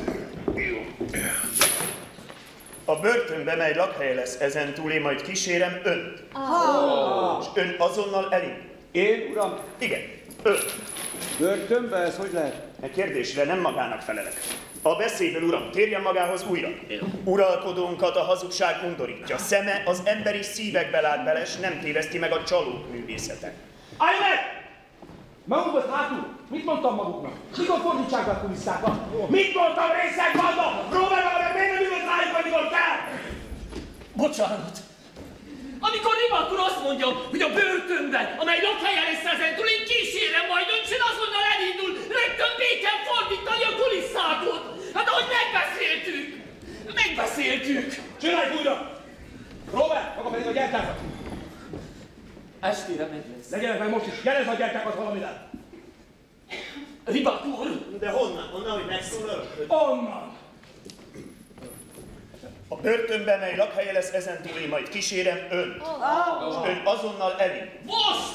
A börtönbe, mely lakhelye lesz ezentúl, én majd kísérem önt. És ön azonnal elindul. Én, uram? Igen, ön. Börtönbe? Ez hogy lehet? E kérdésre nem magának felelek. A beszédből, uram, térjen magához újra. Uralkodónkat a hazugság undorítja. Szeme az emberi szívekbe lát bele, s nem téveszti meg a csalók művészete. Állj meg! Magukat hátul! Mit mondtam maguknak? Mikor fordítsák be a kulisszákat? Mit mondtam, részeg banda? Próbálva meg miért nem ülött rájuk, amikor kell? Bocsánat! Amikor Rivalkur azt mondja, hogy a börtönben, amely lakhelyen lesz ezentúl, én kísérem majd önt, és azonnal elindul rögtön békén fordítani a kulisszákot! Hát ahogy megbeszéltük! Megbeszéltük! Csinálj újra! Robert, maga pedig a gyertyákat! Estére meg lesz. Legyenek meg most is, jelezd a gyertyákat valamivel! Rivalkur! De honnan? Honnan, hogy megszólal? Onnan! A börtönbe, mely lakhelye lesz ezentúl, én majd kísérem önt. És ön azonnal elindul. Most!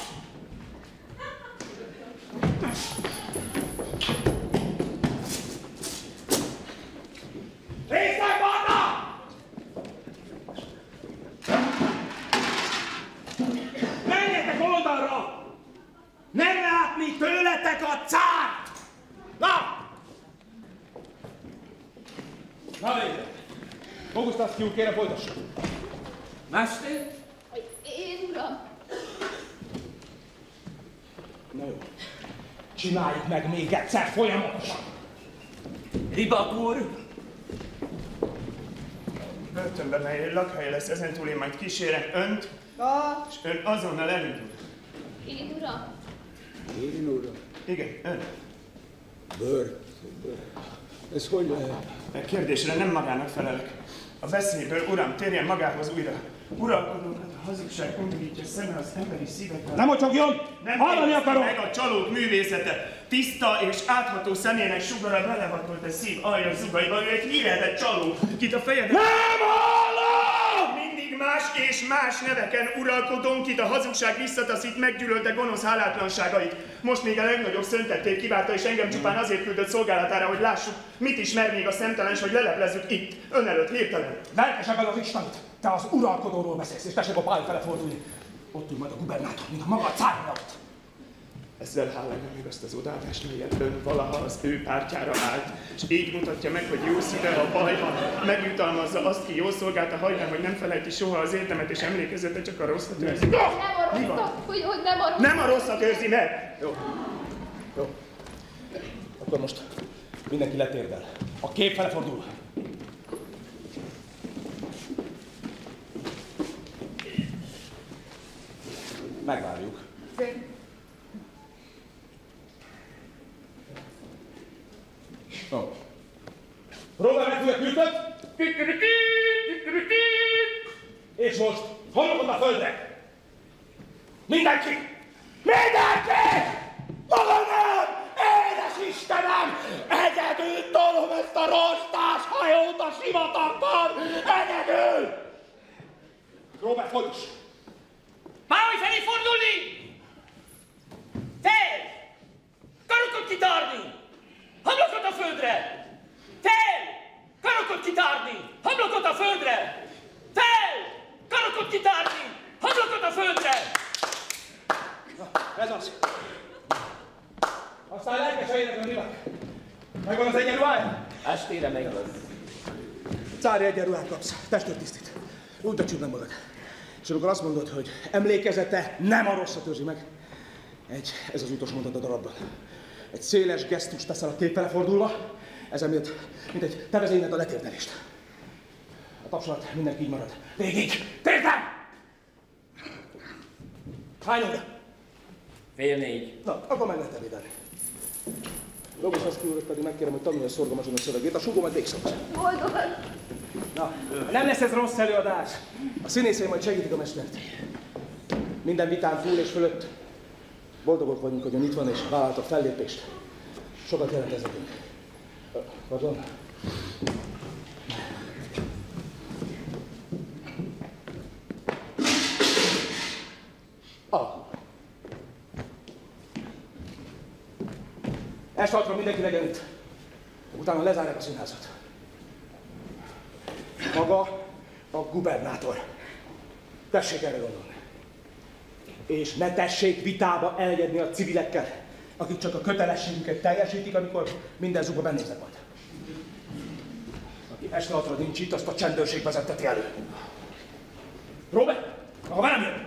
Részeg Barna! Menjetek oldalra! Nem látni tőletek a cárt! Na! Na végre! Boguszlawski úr, kérem folytassa. Mester? Én, uram. Na jó. Csináljuk meg még egyszer folyamatosan. Ribak úr? Börtönbe, mely lakhelye lesz ezentúl, én majd kísérem önt, és ön azonnal elindul. Én, uram. Én, uram. Igen, ön. Bört. Ez hogy lehet? A kérdésre nem magának felelek. A beszélből, uram, térjen magához újra. Uralkodókat a hazugság undorítja szeme az emberi szívekben. Nem mocsogjon! Hallani akarom! Meg a csalók művészete. Tiszta és átható személynek sugara belevatolt a szív alja zugaiba. Ő egy hírhetett csaló, kit a fejedben... Nem hallom! Mindig más és más neveken uralkodónk, kit a hazugság visszataszít, meggyűlölte gonosz hálátlanságait. Most még a legnagyobb szöntettét kiválta, és engem csupán azért küldött szolgálatára, hogy lássuk, mit ismer még a szemtelens, hogy leleplezzük itt, ön előtt hirtelen. Lelkesebben az Istent! Te az uralkodóról beszélsz, és tessék a pálya fele fordulni. Ott ül majd a gubernátor, mint a maga a cárja ott. Ezzel hálálja meg azt az odaadást, melyet ön valaha az ő pártjára állt, és így mutatja meg, hogy jó szíve, ha baj van, megjutalmazza azt, ki jól szolgálta hajnán, hogy nem felejti soha az érdemet, és emlékezete csak a rosszat őrzi. Nem a rosszat, hogy nem a rosszat. Nem a rosszat őrzi meg! Jó. Jó. Akkor most mindenki letérdel. A kép fele fordul. Megvárjuk. Oh. Próbálj meg fújja kültöt! És most homlokod a földre! Mindenki! Mindenki! Maga nem! Édes Istenem! Egyedül tolom ezt a rostás hajót a sivatagban! Egyedül! Robert, folytass! Páholy felé fordulni! Fel! Karokot kitárni! Homlokot a földre! Fel! Karokot kitárni! Homlokot a földre! Fel! Karokot kitárni! Homlokot a földre! Na, ez az. Aztán lelkesen énekelni. Megvan az egyenruhája? Estére megvan. Cári egyenruhát kapsz, testőr tisztít. Úgy becsülnem magad. És amikor azt mondod, hogy emlékezete nem a rosszat őrzi meg, ez az utolsó mondat a darabban. Egy széles gesztust teszel a kép fele fordulva, ezen mint egy te vezényled a letérdelést. A tapsolat mindenki így marad. Végig! Tértem! Hány óra? 3:30. Na, akkor meg lehet ebédelni. Boguszlawski úrot pedig megkérem, hogy tanulja a szorgalmasodnak szövegét, a súgó majd végszaksz. Boldogan. Na, nem lesz ez rossz előadás. A színészei majd segítik a mestert. Minden vitán túl és fölött boldogok vagyunk, hogy ön itt van és vállalt a fellépést. Sokat jelent ez nekünk. Pardon? Este 6-ra mindenki legyen itt. Utána lezárják a színházat. Maga a gubernátor. Tessék erre gondolni. És ne tessék vitába elegyedni a civilekkel, akik csak a kötelességüket teljesítik, amikor minden zuba bennéznek majd. Aki este 6-ra nincs itt, azt a csendőrség vezetteti elő. Robert, maga velem jön!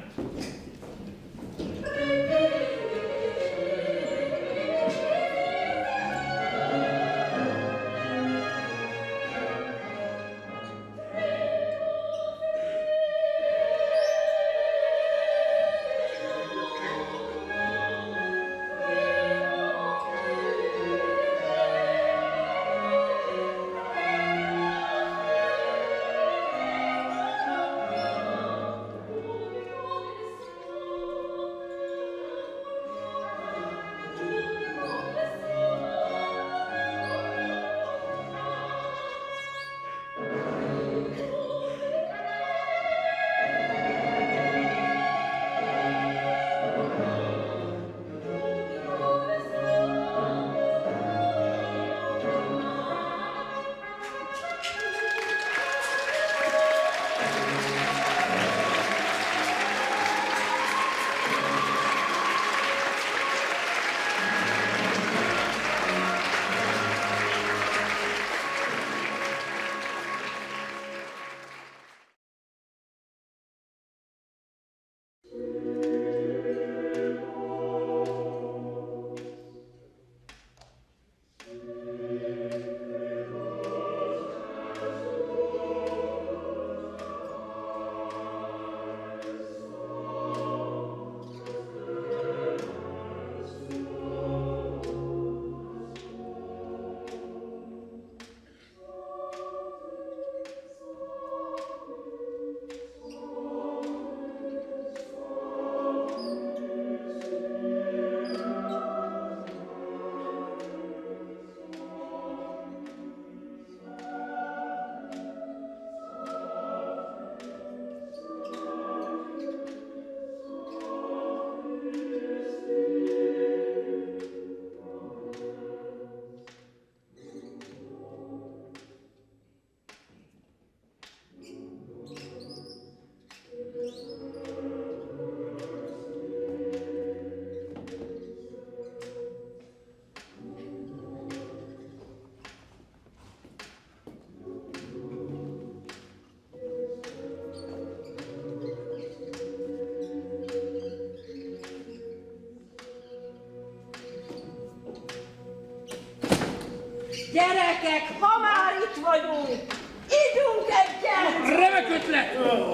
Gyerekek, ha már itt vagyunk, ígyunk egyet! Remek ötlet!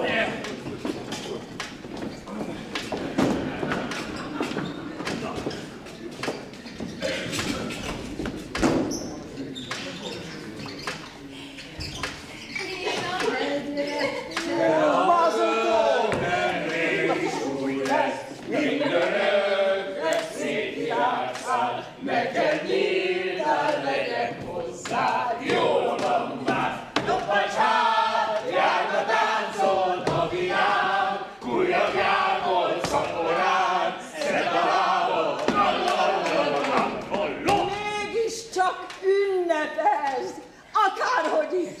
Neked nyíltál, megyek hozzád, jól van már, dobbacs hát, járd a táncot, a vián, kullagjából, szaporán, szed a lábad, Mégiscsak ünnepelsz, akárhogy is.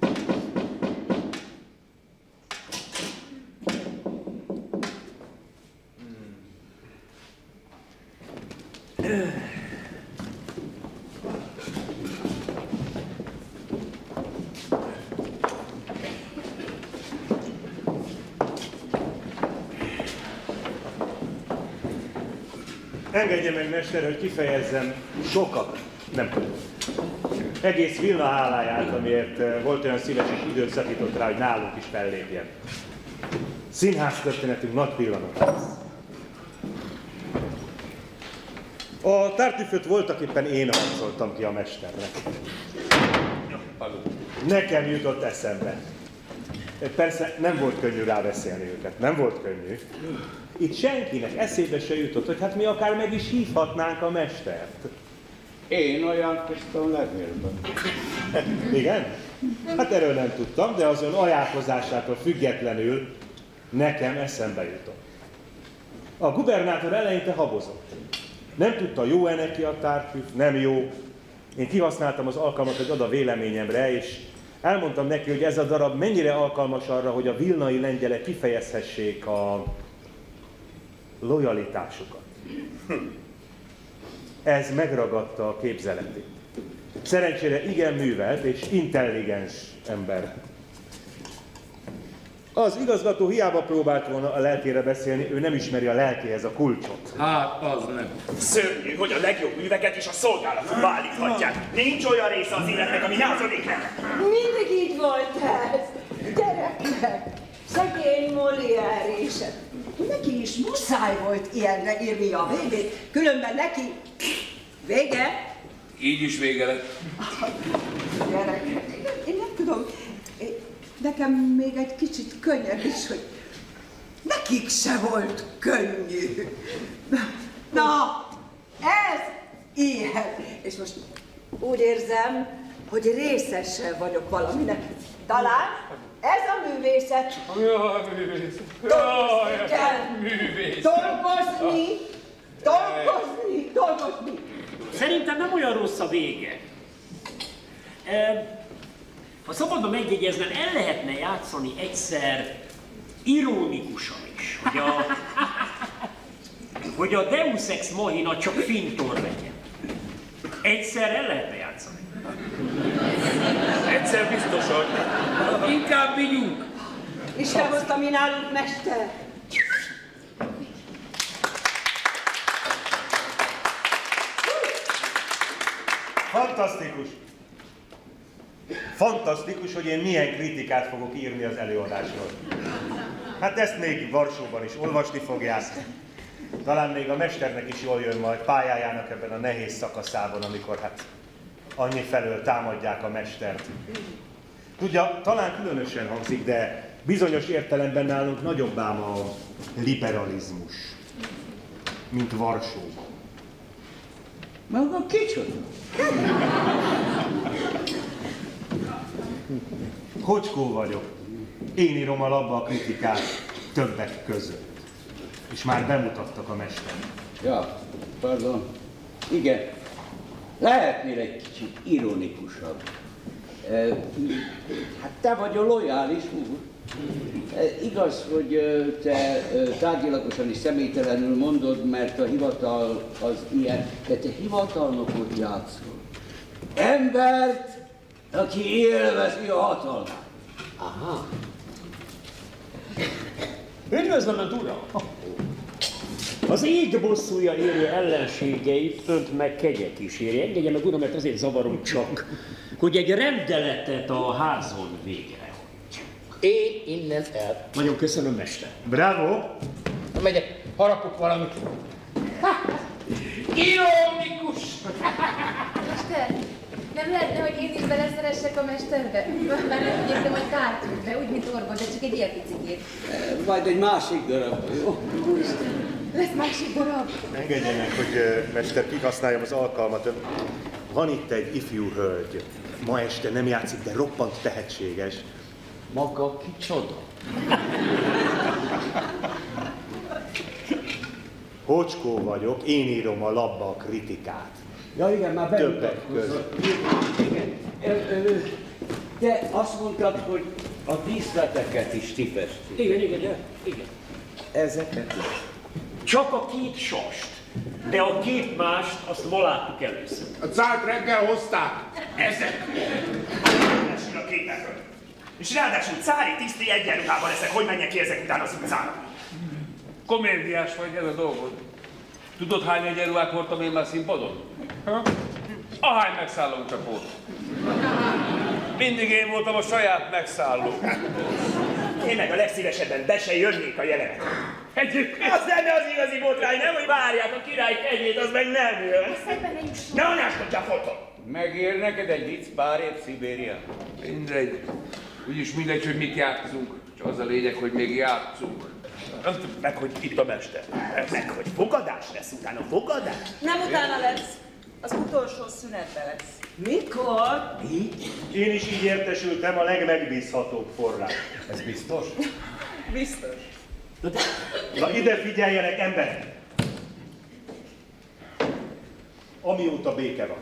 Engedje meg, mester, hogy kifejezzem sokat, nem tudom. Egész Vilna háláját, amiért volt olyan szíves és időt szakított rá, hogy nálunk is fellépjen. Színháztörténetünk nagy pillanat lesz. A Tartüföt voltaképpen én harcoltam ki a mesternek. Nekem jutott eszembe. Persze nem volt könnyű rábeszélni őket, nem volt könnyű. Itt senkinek eszébe se jutott, hogy hát mi akár meg is hívhatnánk a mestert. Én ajánlkoztam levélben. Igen? Hát erről nem tudtam, de az ön ajánlkozásától függetlenül nekem eszembe jutott. A gubernátor eleinte habozott. Nem tudta, jó-e neki a Tartüf, nem jó. Én kihasználtam az alkalmat, hogy ad a véleményemre, és elmondtam neki, hogy ez a darab mennyire alkalmas arra, hogy a vilnai lengyelek kifejezhessék a lojalitásukat. Ez megragadta a képzeletét. Szerencsére igen művelt és intelligens ember. Az igazgató hiába próbált volna a lelkére beszélni, ő nem ismeri a lelkéhez a kulcsot. Hát, az nem. Szörnyű, hogy a legjobb műveket is a szolgálatba állíthatják. Nincs olyan része az életnek, ami második lenne. Mindig így volt ez. Gyerekek, szegény Molière is. Neki is muszáj volt ilyenre írni a végét, különben neki vége. Így is vége lett. Gyerekek, én nem tudom, nekem még egy kicsit könnyebb is, hogy nekik se volt könnyű. Na, ez ilyen. És most úgy érzem, hogy részese vagyok valaminek. Talán ez a művészet. Jaj, művészet. Dolgozni kell. Művészet. Dolgozni. Szerintem nem olyan rossz a vége. Ha szabadba megjegyeznem, el lehetne játszani egyszer ironikusan is, hogy a Deus Ex Machina csak fintor legyen. Egyszer el lehetne játszani. Egyszer biztosan. Inkább vigyünk. Isten hozta mi nálunk, mester. Fantasztikus! Fantasztikus, hogy én milyen kritikát fogok írni az előadásról. Hát ezt még Varsóban is olvasni fogják. Talán még a mesternek is jól jön majd pályájának ebben a nehéz szakaszában, amikor hát annyi felől támadják a mestert. Tudja, talán különösen hangzik, de bizonyos értelemben nálunk nagyobb ám a liberalizmus, mint Varsóban. Maga kicsoda? Hocskó vagyok. Én írom a labba a kritikát többek között. És már bemutattak a mesternek. Ja, pardon. Igen. Lehetnél egy kicsit ironikusabb. Hát te vagy a lojális úr. Igaz, hogy te tárgyilagosan és személytelenül mondod, mert a hivatal az ilyen, de te hivatalnokot játszol. Embert, aki élvezi a hatalmát. Aha. Üdvözlöm, Önt, uram! Az ég bosszúja érő ellenségeit önt meg kegye kíséri. Engedje meg, uram, mert azért zavarom csak, hogy egy rendeletet a házon végrehajtsunk. Én innen el. Nagyon köszönöm, mester. Bravo! Megyek, harapok valamit. Ironikus! Mester, nem lehetne, hogy én is beleszeressek a mesterbe? Már nem úgy értem, hogy Tártűfbe, úgy, mint Orgon, de csak egy ilyen picikét. Majd egy másik darab, jó? Lesz másik darab? Engedje meg, hogy mester, kihasználjam az alkalmat. Van itt egy ifjú hölgy. Ma este nem játszik, de roppant tehetséges. Maga kicsoda? Hocskó vagyok, én írom a labba a kritikát. Ja igen, már Többek között. Igen. Te azt mondtad, hogy a díszleteket is ti festik. Igen. Ezeket? Csak a két sast, de a két mást azt ma láttuk először. A cárt reggel hozták. Ezek! Esül a képekről. És ráadásul cári tiszti egyenruhában leszek, hogy menjek ki ezek után az utcára. Komédiás vagy, ez a dolgod. Tudod, hány egyenruhát hordtam én már színpadon? Ahány megszállócsapót. Mindig én voltam a saját megszálló. Én meg a legszívesebben be se jönnék a jelenet. Egyébként. Az lenne az igazi botrány, nem, hogy várják a király kegyét, az meg nem jön. Szebben ne jusson. Ne anyáskodjál foton! Megér neked egy vicc pár év Szibérián? Mindegy. Úgyis mindegy, hogy mit játszunk. Csak az a lényeg, hogy még játszunk. Meg, hogy itt a mester. Meg, hogy fogadás lesz utána, fogadás. Nem utána lesz. Az utolsó szünetben lesz. Mikor? Én is így értesültem, a legmegbízhatóbb forrás. Ez biztos? Biztos. Na ide figyeljenek, emberek! Amióta béke van.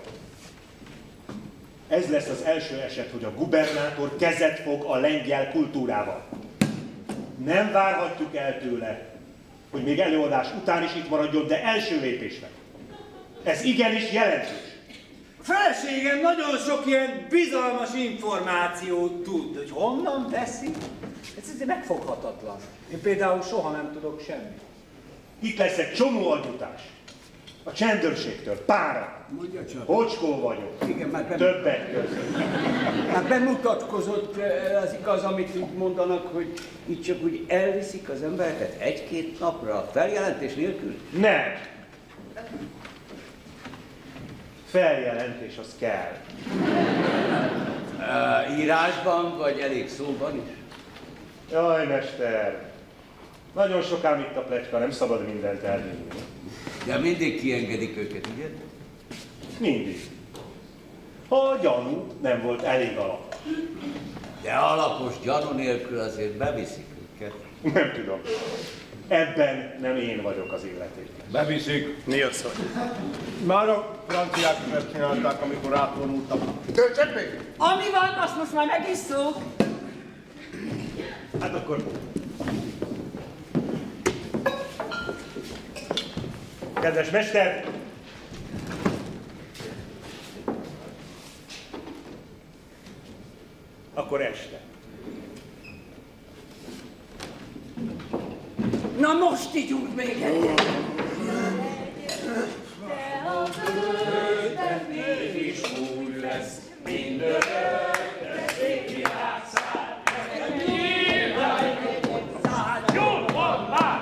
Ez lesz az első eset, hogy a gubernátor kezet fog a lengyel kultúrával. Nem várhatjuk el tőle, hogy még előadás után is itt maradjon, de első lépésre. Ez igenis jelentős. Feleségem nagyon sok ilyen bizalmas információt tud, hogy honnan veszi. Ez megfoghatatlan. Én például soha nem tudok semmit. Itt lesz egy csomó adjutás. A csendőrségtől, pára. Mondja csak. Hocskó vagyok. Igen, már Többek között. már bemutatkozott az igaz, amit úgy mondanak, hogy itt csak úgy elviszik az embereket egy-két napra, feljelentés nélkül? Nem. Feljelentés az kell. Írásban, vagy elég szóban is? Jaj, mester. Nagyon sokám itt a pletyka, nem szabad mindent elhinni. De mindig kiengedik őket, ugye? Mindig. Ha a gyanú nem volt elég alap. De alapos gyanú nélkül azért beviszik őket. Nem tudom. Ebben nem én vagyok az illetékes. Beviszik. Nilsson. Már a franciák is ezt csinálták, amikor átvonultak. Töltsek még! Ami van, azt most már megisszuk. Hát akkor... Kedves mester! Akkor este. Na most ígyunk még egyet. De a földben mégis úgy lesz, mindörökre szép játszál. Jól van már!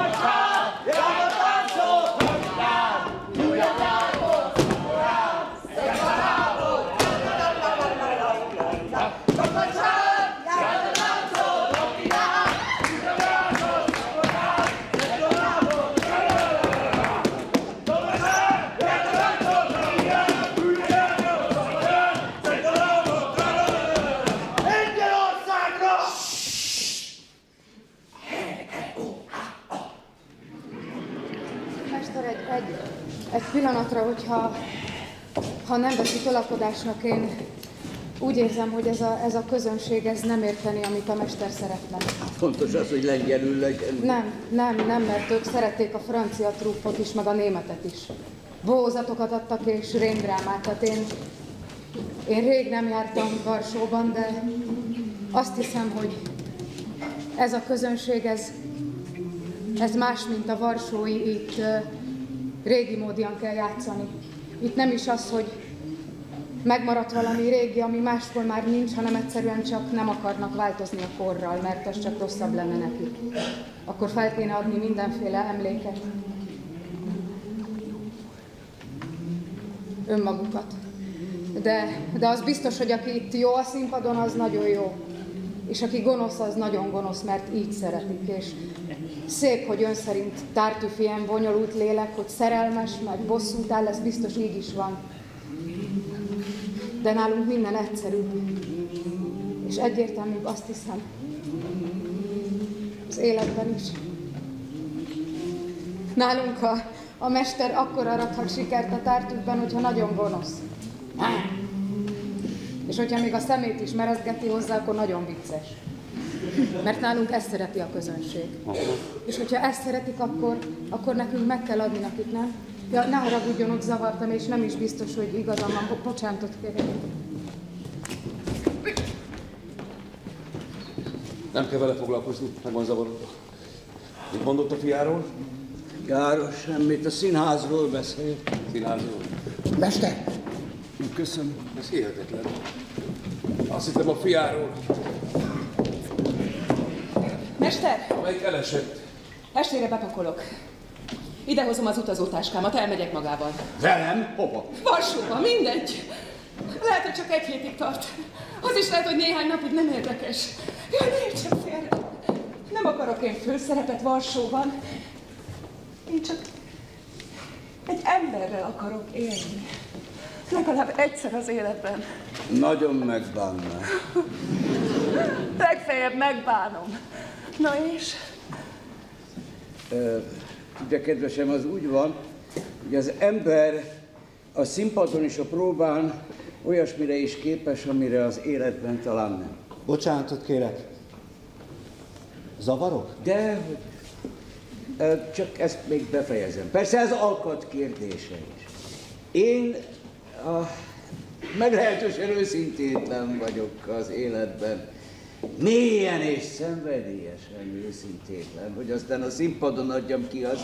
Egy pillanatra, hogyha nem veszi tolakodásnak, én úgy érzem, hogy ez a közönség ez nem érteni, amit a mester szeretne. Fontos az, hogy lengyelül legyen. Nem, mert ők szerették a francia trúppot is, meg a németet is. Bózatokat adtak és rémdrámákat. Én rég nem jártam Varsóban, de azt hiszem, hogy ez a közönség, ez Ez más, mint a varsói, itt régi módian kell játszani. Itt nem is az, hogy megmaradt valami régi, ami máshol már nincs, hanem egyszerűen csak nem akarnak változni a korral, mert az csak rosszabb lenne nekik. Akkor fel kéne adni mindenféle emléket. Önmagukat. De az biztos, hogy aki itt jó a színpadon, az nagyon jó. És aki gonosz, az nagyon gonosz, mert így szeretik. És szép, hogy ön szerint Tartüff ilyen bonyolult lélek, hogy szerelmes, meg bosszút áll, ez biztos így is van. De nálunk minden egyszerűbb. És egyértelműbb, azt hiszem. Az életben is. Nálunk a mester akkor arathat sikert a Tartüffben, hogyha nagyon gonosz. És hogyha még a szemét is merezgeti hozzá, akkor nagyon vicces. Mert nálunk ezt szereti a közönség. És hogyha ezt szeretik, akkor nekünk meg kell adni nekik, nem? Ja, ne haragudjon, hogy zavartam, és nem is biztos, hogy igazam van. Bocsánatot kérek. Nem kell vele foglalkozni, meg van zavarodva. Mit mondott a fiáról? Járos, semmit, a színházról beszél. Színházról? Mester! Köszönöm. Ez hihetetlen. Azt hittem a fiáról. Mester! Amelyik elesett. Estére bepakolok. Idehozom az utazótáskámat, elmegyek magával. Velem? Hova? Varsóba, mindegy. Lehet, hogy csak egy hétig tart. Az is lehet, hogy néhány napig nem érdekes. Jaj, ne értsem félre. Nem akarok én főszerepet Varsóban. Én csak egy emberrel akarok élni. Legalább egyszer az életben. Nagyon megbánnám. Legfeljebb megbánom. Na és? Ugye, kedvesem, az úgy van, hogy az ember a színpadon és a próbán olyasmire is képes, amire az életben talán nem. Bocsánatot kérek. Zavarok? De, csak ezt még befejezem. Persze ez alkat kérdése is. Én meglehetősen őszintétlen vagyok az életben. Mélyen és szenvedélyesen őszintétlen, hogy aztán a színpadon adjam ki azt,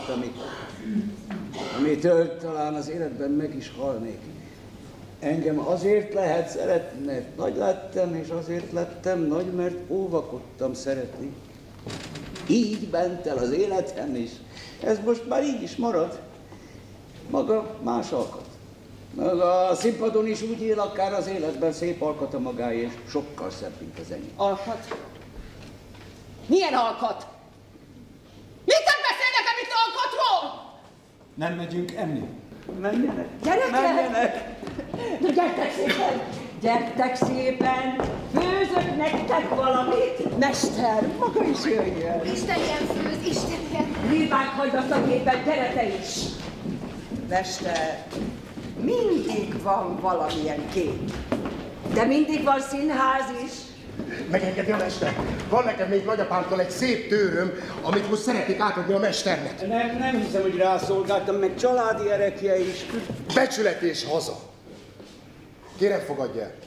amitől talán az életben meg is halnék. Engem azért lehet szeretni, mert nagy lettem, és azért lettem nagy, mert óvakodtam szeretni. Így ment el az életem is. Ez most már így is marad. Maga más alkat. Maga a színpadon is úgy él, akár az életben szép alkat a magáé, és sokkal szebb, mint az enyém. Alkat? Milyen alkat? Mit beszélnek itt alkatról? Nem megyünk enni? Menjenek! Gyerekek! Menjenek! Na gyertek szépen! Gyertek szépen! Főzök nektek valamit! Mester, maga is jöjjön! Isten ilyen főz, Isten ilyen! Ribák hagynak éppen, gyere te is! Mester, mindig van valamilyen kép. De mindig van színház is. Megengedi a mester. Van nekem még nagyapámtól egy szép tőröm, amit most szeretnék átadni a mesternek. Nem hiszem, hogy rászolgáltam, meg családi erekje is. Becsület és haza. Kérem, fogadj el.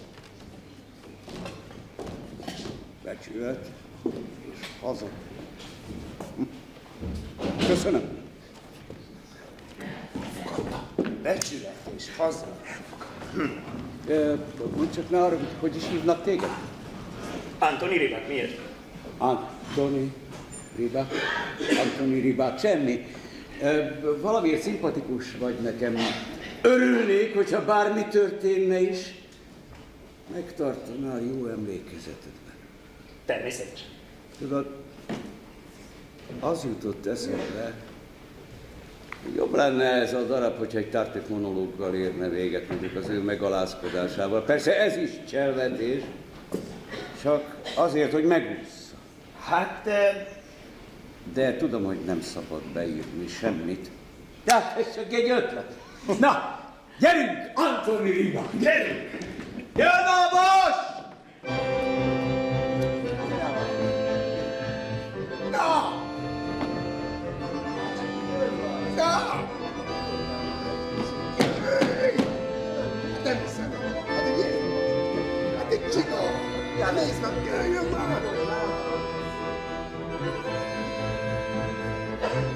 Becsület és haza. Köszönöm. Becsület és haza. Mondd csak ne arra, hogy is hívnak téged? Antoni Ribák, miért? Antoni Ribák, semmi. Valamiért szimpatikus vagy nekem. Örülnék, hogyha bármi történne is, megtartanál jó emlékezetedben. Természetesen. Tudod, az jutott eszembe, hogy jobb lenne ez a darab, hogyha egy Tartüff monológgal érne véget, mondjuk az ő megalázkodásával. Persze ez is cselvetés, csak azért, hogy megúszza. Hát... De tudom, hogy nem szabad beírni semmit. De ez csak egy ötlet. Na, gyerünk, Antoni Ribák! Gyerünk! Jön a most! Na! Na! Hát nem hiszem. Hát egy ilyen. Hát egy csiga. Ja, nézd meg, jöjjön már!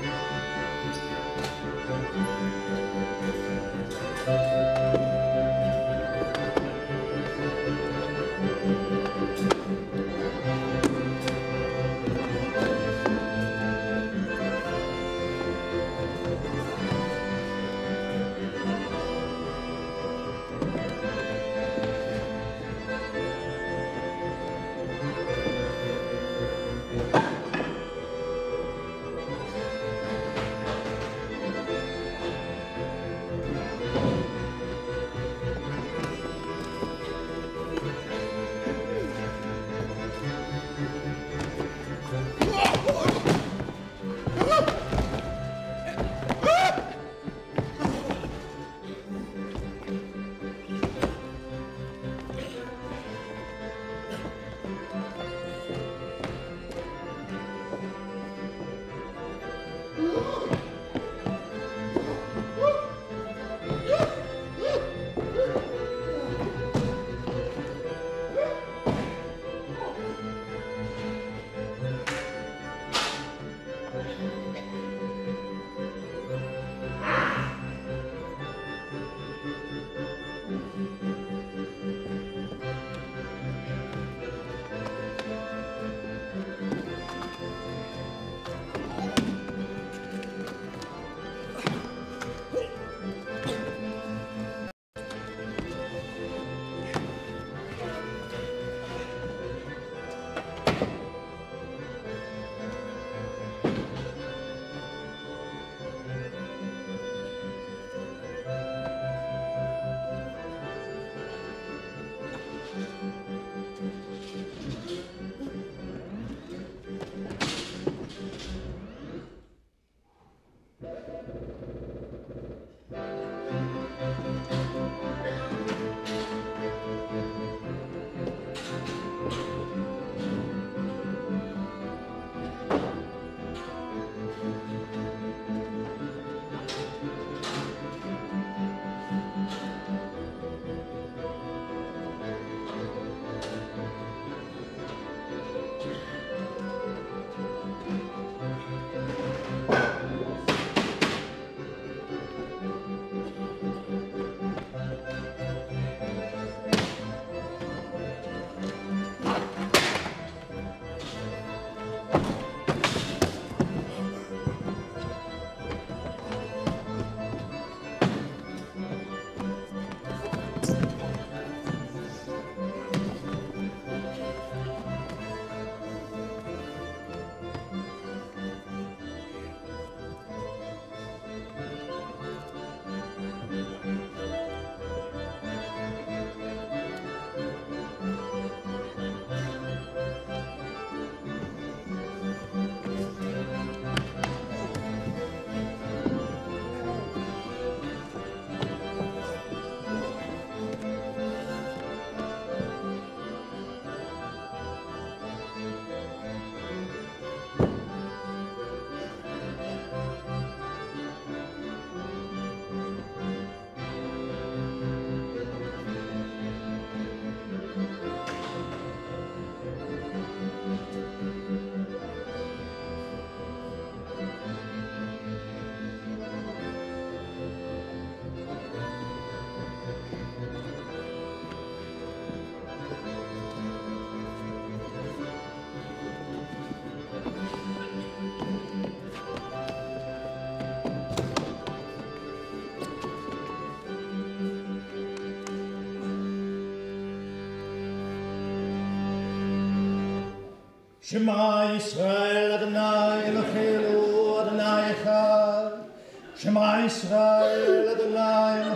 Shema Yisrael Adonai Eloheinu Adonai Echad. Shema Yisrael Adonai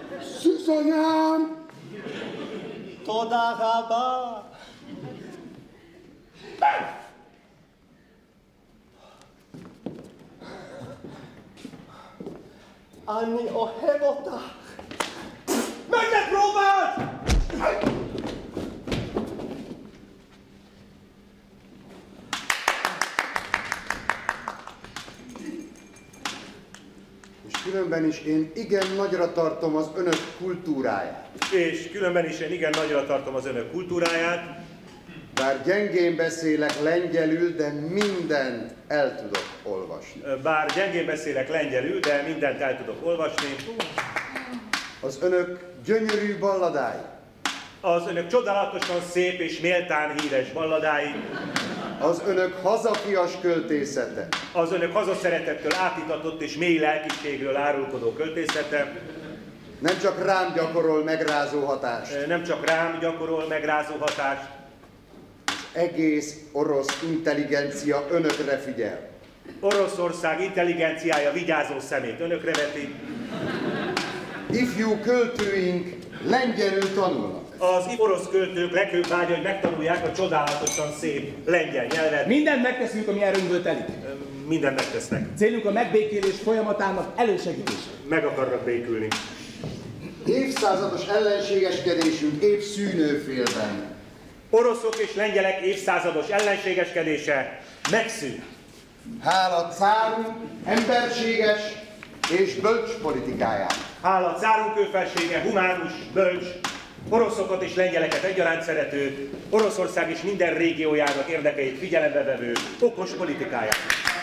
Szűzanyám! Toda rabba! Anni a hevota! Meg ne próbáld! Különben is én igen nagyra tartom az önök kultúráját. És különben is én igen nagyra tartom az önök kultúráját. Bár gyengén beszélek lengyelül, de mindent el tudok olvasni. Bár gyengén beszélek lengyelül, de mindent el tudok olvasni. Az önök gyönyörű balladái. Az önök csodálatosan szép és méltán híres balladái. Az önök hazafias költészete. Az önök hazaszeretettől átitatott és mély lelkiségről árulkodó költészete. Nem csak rám gyakorol megrázó hatást. Nem csak rám gyakorol megrázó hatást. Az egész orosz intelligencia önökre figyel. Oroszország intelligenciája vigyázó szemét önökre veti. Ifjú költőink lengyelül tanulnak. Az orosz költők legfőbb vágya, hogy megtanulják a csodálatosan szép lengyel nyelvet. Mindent megteszünk, ami erőnkből telik. Mindent megtesznek. Célunk a megbékélés folyamatának elősegítése. Meg akarnak békülni. Évszázados ellenségeskedésünk épp szűnőfélben. Oroszok és lengyelek évszázados ellenségeskedése megszűn. Hála cárunk emberséges és bölcs politikáját. Hála cárunk őfelsége humánus, bölcs, oroszokat és lengyeleket egyaránt szerető, Oroszország és minden régiójának érdekeit figyelembe vevő, okos politikáját.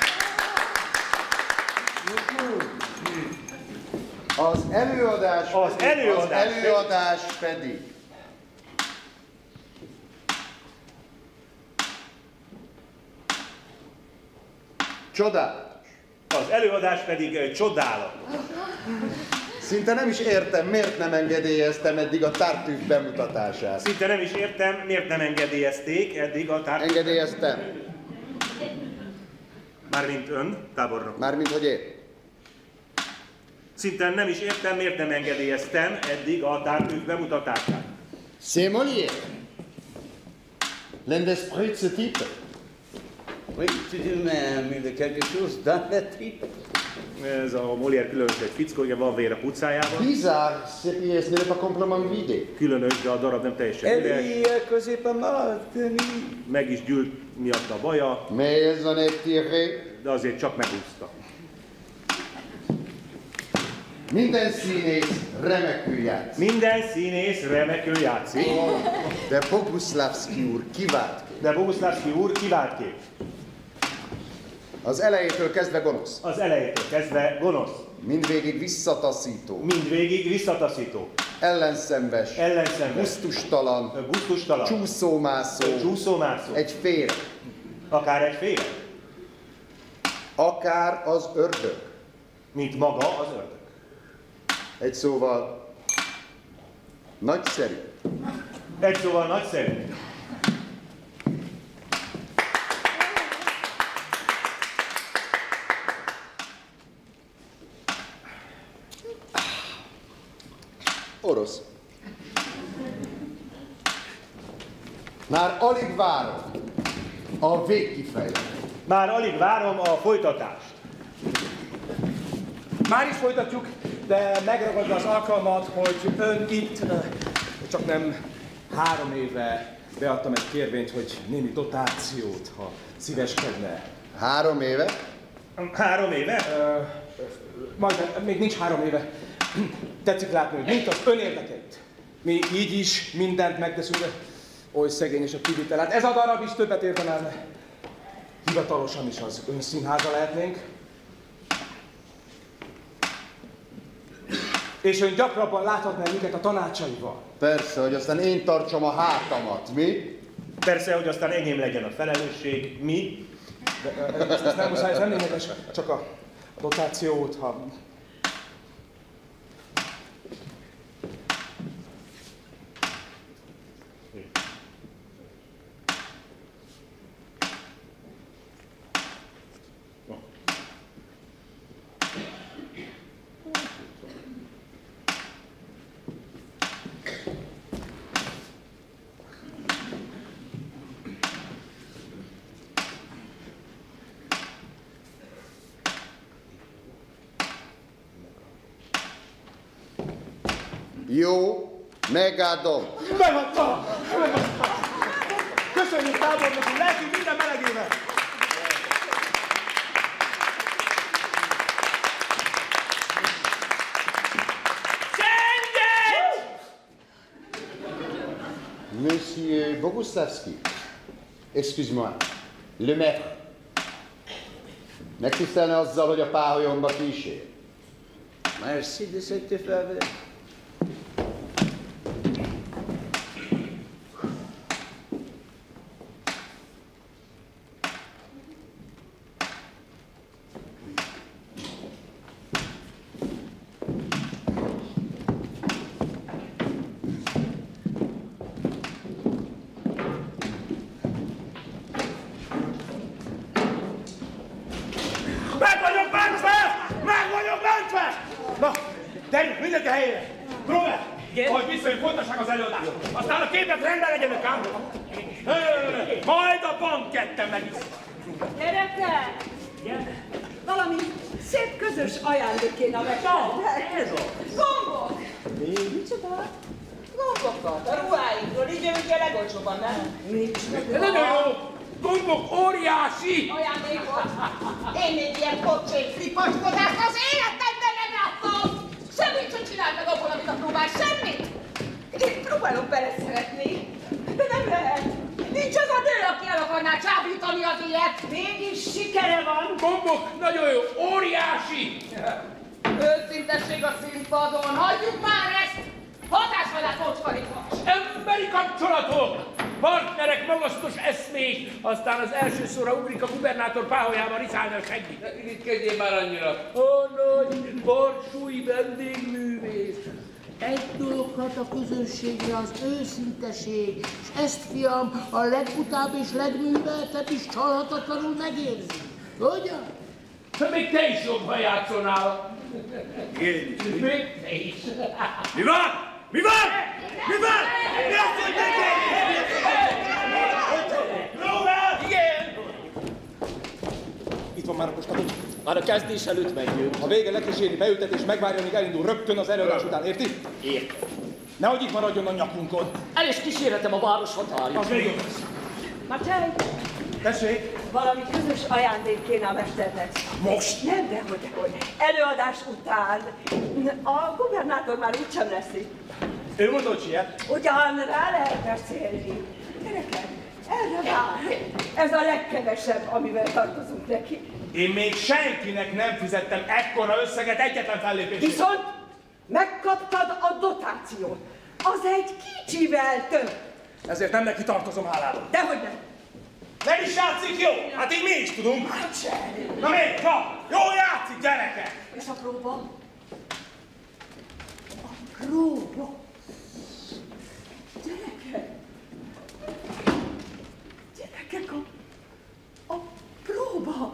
Az előadás pedig csodálatos. Az előadás pedig csodálatos. Szinte nem is értem, miért nem engedélyeztem eddig a Tartüff bemutatását. Szinte nem is értem, miért nem engedélyezték eddig a Tartüff. Engedélyeztem. Mármint ön, tábornok. Mármint, hogy én. Szinte nem is értem, miért nem engedélyeztem eddig a Tartüff bemutatását. C'est Molière. L'un des spritz type. Oui, tu dis, mais quelque chose dans la tripe. Ez a Molière különös egy fickó, igen, van vér a pucájában. Bizarre, cette pièce n'est pas complètement vide. Különös, de a darab nem teljesen üres. Elle così pas mal, Meg is gyűlt miatt a baja. Mais elles en est tiré. De azért csak megúszta. Minden színész remekül játszik. Minden színész remekül játszik. De Boguszlávszky úr kivált kép. De Boguszlávszky úr kivált kép. Az elejétől kezdve gonosz. Az elejétől kezdve gonosz. Mindvégig visszataszító. Mindvégig visszataszító. Ellenszenves. Ellenszenves. Gusztustalan. Gusztustalan. Csúszómászó. Csúszómászó. Egy féreg. Akár egy féreg. Akár az ördög. Mint maga az ördög. Egy szóval nagyszerű. Egy szóval nagyszerű. Orosz. Már alig várom a végkifejlet. Már alig várom a folytatást. Már is folytatjuk, de megragadva az alkalmat, hogy ön itt csak nem 3 éve beadtam egy kérvényt, hogy némi dotációt, ha szíveskedne. 3 éve? 3 éve? Majd még nincs 3 éve. Tetszik látni, hogy mint az ön érdekeit. Mi így is mindent megteszünk, de oly szegény és a kivitel. Hát ez a darab is többet érdemelne. Hivatalosan is az ön színháza lehetnénk. És ön gyakrabban láthatná minket a tanácsaival. Persze, hogy aztán én tartsam a hátamat, mi? Persze, hogy aztán enyém legyen a felelősség, mi? De, ezt nem muszáj, ez nem lényeges, csak a dotációt, ha... Jó, megadom. Megadta! Köszönjük tábornok úr, lelkünk minden melegével! Csendet! Monsieur Boguszlávszky, excuse-moi, le maître. Megtisztelne azzal, hogy a páholyomba kísér. Merci de cette faveur. Gyerünk, mindenki a helyére! Robert! Ahogy visszajön, folytassák az előadást! Aztán a képek rendben legyenek, ám! Majd a banketten megiszunk! Gyerekek! Valami szép közös ajándék kéne megtenni. Ez az! Gombok! Micsoda? Gombokat a ruháinkról, így jövünk el legolcsóban, nem? Micsoda? Nagyon jó! Gombok óriási! Ajándékot! Én még ilyen pocsék fripaskodást az életemben nem láttam! Semmit sem csinált meg abból, amit a próbál, semmit! Én próbálok beleszeretni, de nem lehet. Nincs az a nő, aki el akarná csábítani az ilyet. Mégis sikere van. Gombok nagyon jó, óriási! Őszintesség a színpadon, hagyjuk már ezt! Hatásvadász mocskarikas! Emberi kapcsolatok! Partnerek, magasztos eszmék, aztán az első szóra ugrik a gubernátor páholyában riszálni a seggit. Ne irigykedjél már annyira! A nagy barsúi vendégművész! Egy dolog hat a közönségre, az őszinteség, és ezt, fiam, a legutább és legműveltebb is csalhatatlanul megérzi. Hogyan? De még te is jobban játszol nála. Én is. Még te is. Mi van? Mi van? Mi van? Mi azt mondják? Robert! Igen! Húzzon már a postatot. Már a kezdés előtt menjünk. A vége lekíséri beültet és megvárja, míg elindul rögtön az előadás után, érti? Értem. Nehogy itt maradjon a nyakunkon. El is kísérhetem a város határig. Az még jobb lesz. Matej! Tessék! Valami közös ajándék kéne a mesternek. Most? Nem, dehogy. Előadás után. A gubernátor már úgysem lesz itt. Ő mondta, hogy siet. Ugyan rá lehet beszélni. Gyerekek, erre vár. Ez a legkevesebb, amivel tartozunk neki. Én még senkinek nem fizettem ekkora összeget egyetlen fellépésre. Viszont megkaptad a dotációt. Az egy kicsivel több. Ezért nem neki tartozom hálába. Dehogy nem. Nem is játszik jó? Hát így mi is tudunk. Na még, na, jól játszik, gyerekek! És a próba? A próba? Gyerekek! Gyerekek, a próba!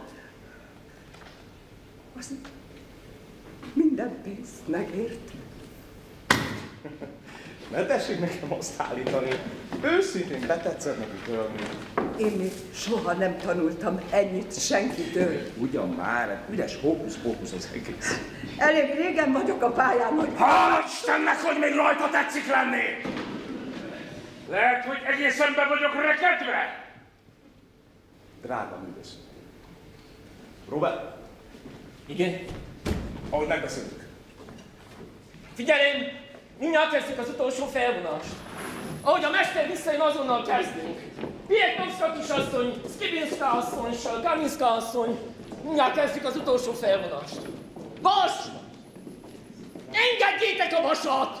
Az minden pénzt megért. Ne tessék nekem azt állítani. Őszintén betetszett nekik ölni. Én még soha nem tanultam ennyit senkitől. Ugyan már, üres hókusz-pókusz az egész. Elég régen vagyok a pályán, hogy... Hála Istennek, hogy még rajta tetszik lenni! Lehet, hogy egészen be vagyok rekedve? Drága művész. Robert? Igen? Ahogy megbeszéltük. Figyelj! Mindjárt kezdjük az utolsó felvonást. Ahogy a mester visszajön, azonnal kezdünk. Pietnovszka kisasszony, Skibinszka asszony, Salkaminszka asszony. Mindjárt kezdjük az utolsó felvonást. Vas! Engedjétek a vasat!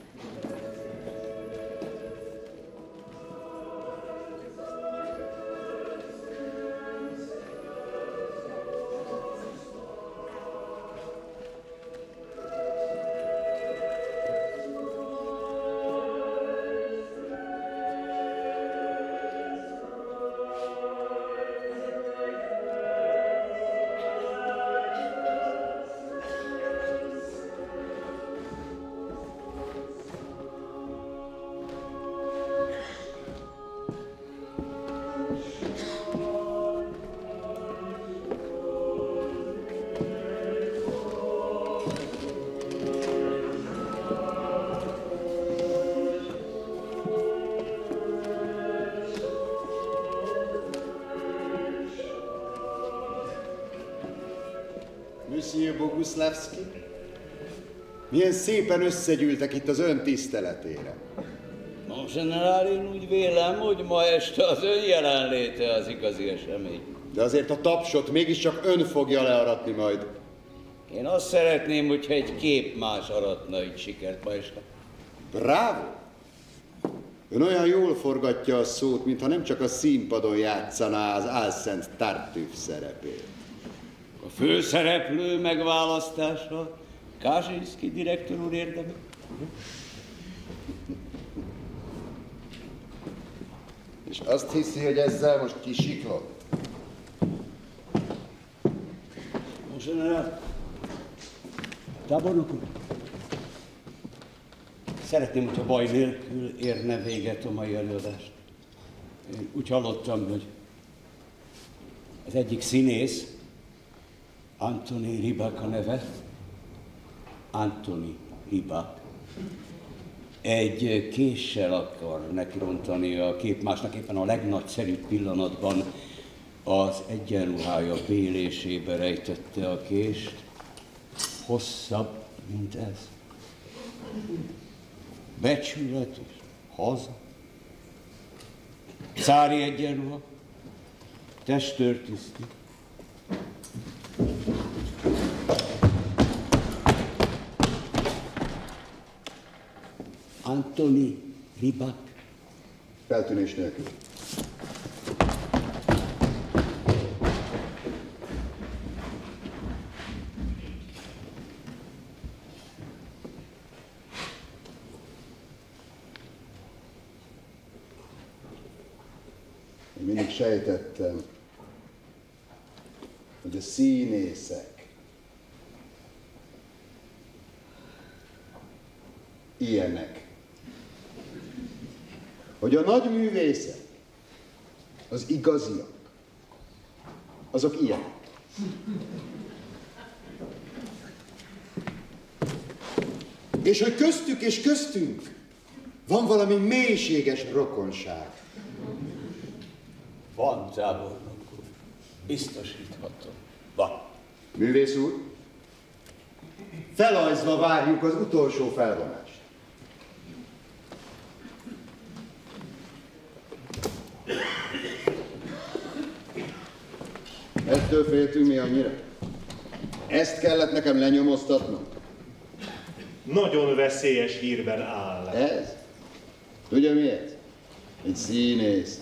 Monsieur Boguszlávszky, milyen szépen összegyűltek itt az ön tiszteletére. Mon generál, én úgy vélem, hogy ma este az ön jelenléte az igazi esemény. De azért a tapsot mégiscsak ön fogja learatni majd. Én azt szeretném, hogyha egy képmás aratna itt sikert ma este. Bravo! Ön olyan jól forgatja a szót, mintha nem csak a színpadon játszaná az álszent Tartüff szerepét. A főszereplő megválasztása Kaczynszki direktor úr érdeme. És azt hiszi, hogy ezzel most kisiklott? Most generál, tábornok úr, szeretném, hogyha baj nélkül érne véget a mai előadást. Én úgy hallottam, hogy az egyik színész, Antoni Rybak a neve, Antoni Rybak, egy késsel akar nekirontani a képmásnak éppen a legnagyszerűbb pillanatban az egyenruhája bélésébe rejtette a kést, hosszabb, mint ez. Becsületes, haza, cári egyenruha, testőrtiszti. Antoni Rybak. Feltűnés nélkül. Én mindig sejtettem, hogy a színészek ilyenek. Hogy a nagy művészek, az igaziak, azok ilyenek. És hogy köztük és köztünk van valami mélységes rokonság. Van, tábornok úr. Biztosíthatom. Van. Művész úr, felajzva várjuk az utolsó felvonást. Ettől féltünk mi annyira? Ezt kellett nekem lenyomoztatnom? Nagyon veszélyes hírben áll. Ez? Tudja mi ez? Egy színész.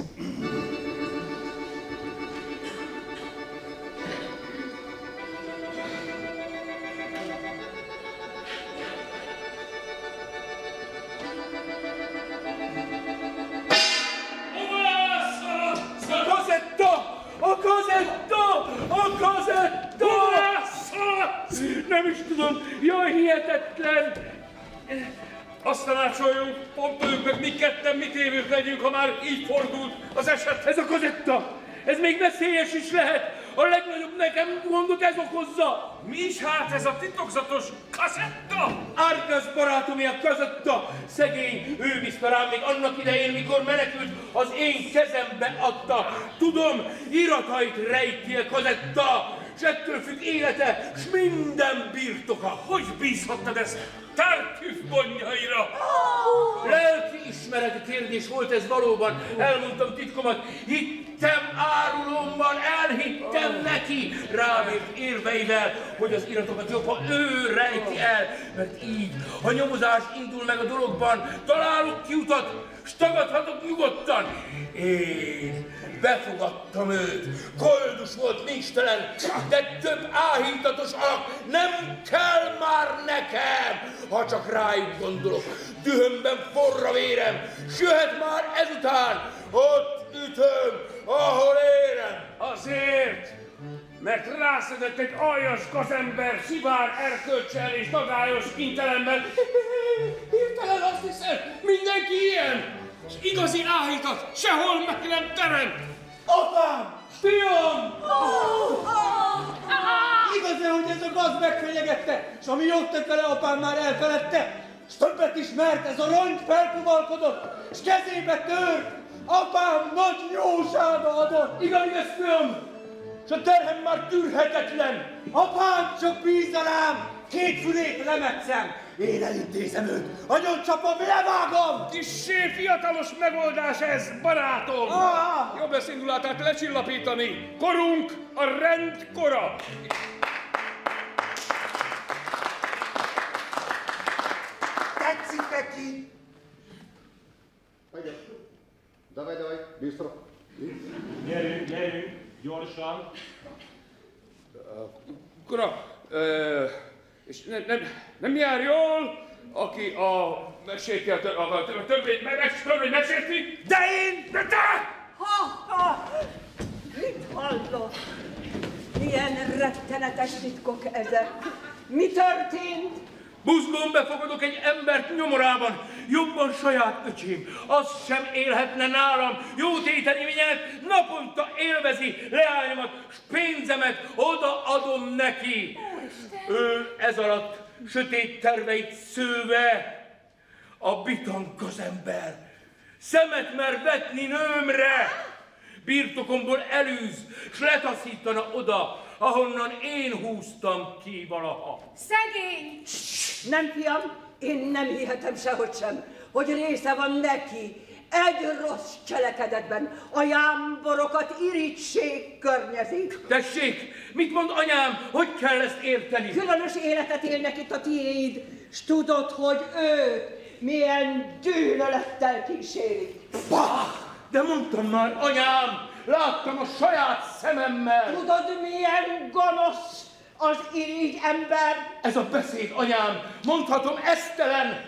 Nem is tudom, jaj, hihetetlen! Azt tanácsoljunk, fontoljuk meg mi ketten, mit évők legyünk, ha már így fordult az eset. Ez a kazetta! Ez még veszélyes is lehet! A legnagyobb nekem gondot ez okozza! Mi is hát ez a titokzatos kazetta? Árkasz barátomé a kazetta! Szegény, ő bízta rám még annak idején, mikor menekült, az én kezembe adta. Tudom, iratait rejti a kazetta, s ettől függ élete, s minden birtoka. Hogy bízhattad ezt Tartüff gondjaira? Lelki ismereti kérdés volt ez valóban. Elmondtam titkomat, hittem árulomban, elhittem neki. Rávért érveivel, hogy az iratokat jobb, ha ő rejti el. Mert így, ha nyomozás indul meg a dologban, találok kiutat, s tagadhatok nyugodtan. Én befogadtam őt. Koldus volt, nincstelen, de több áhítatos alak nem kell már nekem, ha csak rájuk gondolok. Dühömben forra vérem, s jöhet már ezután, ott ütöm, ahol érem. Azért, mert rászedett egy aljas gazember, szivár erkölcsel és dagályos kintelemmel. Hirtelen azt hiszem, mindenki ilyen, és igazi áhítat sehol meg nem terem. Apám! Fiam! Igaz-e, hogy ez a gaz megfenyegette, és ami jót tett vele, apám már elfeledte, és többet is mert ez a rongy felpuvalkodott, és kezébe tört, apám nagy jósága adott. Igaz, fiam, és a terhem már tűrhetetlen. Apám, csak bízza rám, 2 fülét lemetszem. Én elintézem őt, agyoncsapom, levágom! Kissé fiatalos megoldás ez, barátom! Jobb lesz indulatát lecsillapítani. Korunk a rendkora. Tetszik neki? Давай, bistro. Gyerünk, gyorsan. Kora, és nem jár jól, aki a megsérti törvény megsérti? De én! De te! Mit hallott? Milyen rettenetes titkok ezek? Mi történt? Buzgón befogadok egy embert nyomorában, jobban saját öcsém. Az sem élhetne nálam, jó tételényemet naponta élvezi, leányomat, s pénzemet odaadom neki. Ő ez alatt sötét terveit szőve, a bitang gazember szemet mer vetni nőmre, birtokomból elűz, s letaszítana oda, ahonnan én húztam ki valaha. Szegény! Nem, fiam, én nem hihetem sehogy sem, hogy része van neki egy rossz cselekedetben. A jámborokat irigység környezi. Tessék, mit mond anyám, hogy kell ezt érteni? Különös életet élnek itt a tiéd, s tudod, hogy őt milyen gyűlölettel kísérik. Bah! De mondtam már, anyám, láttam a saját szememmel. Tudod, milyen gonosz az irigy ember? Ez a beszéd, anyám, mondhatom esztelen.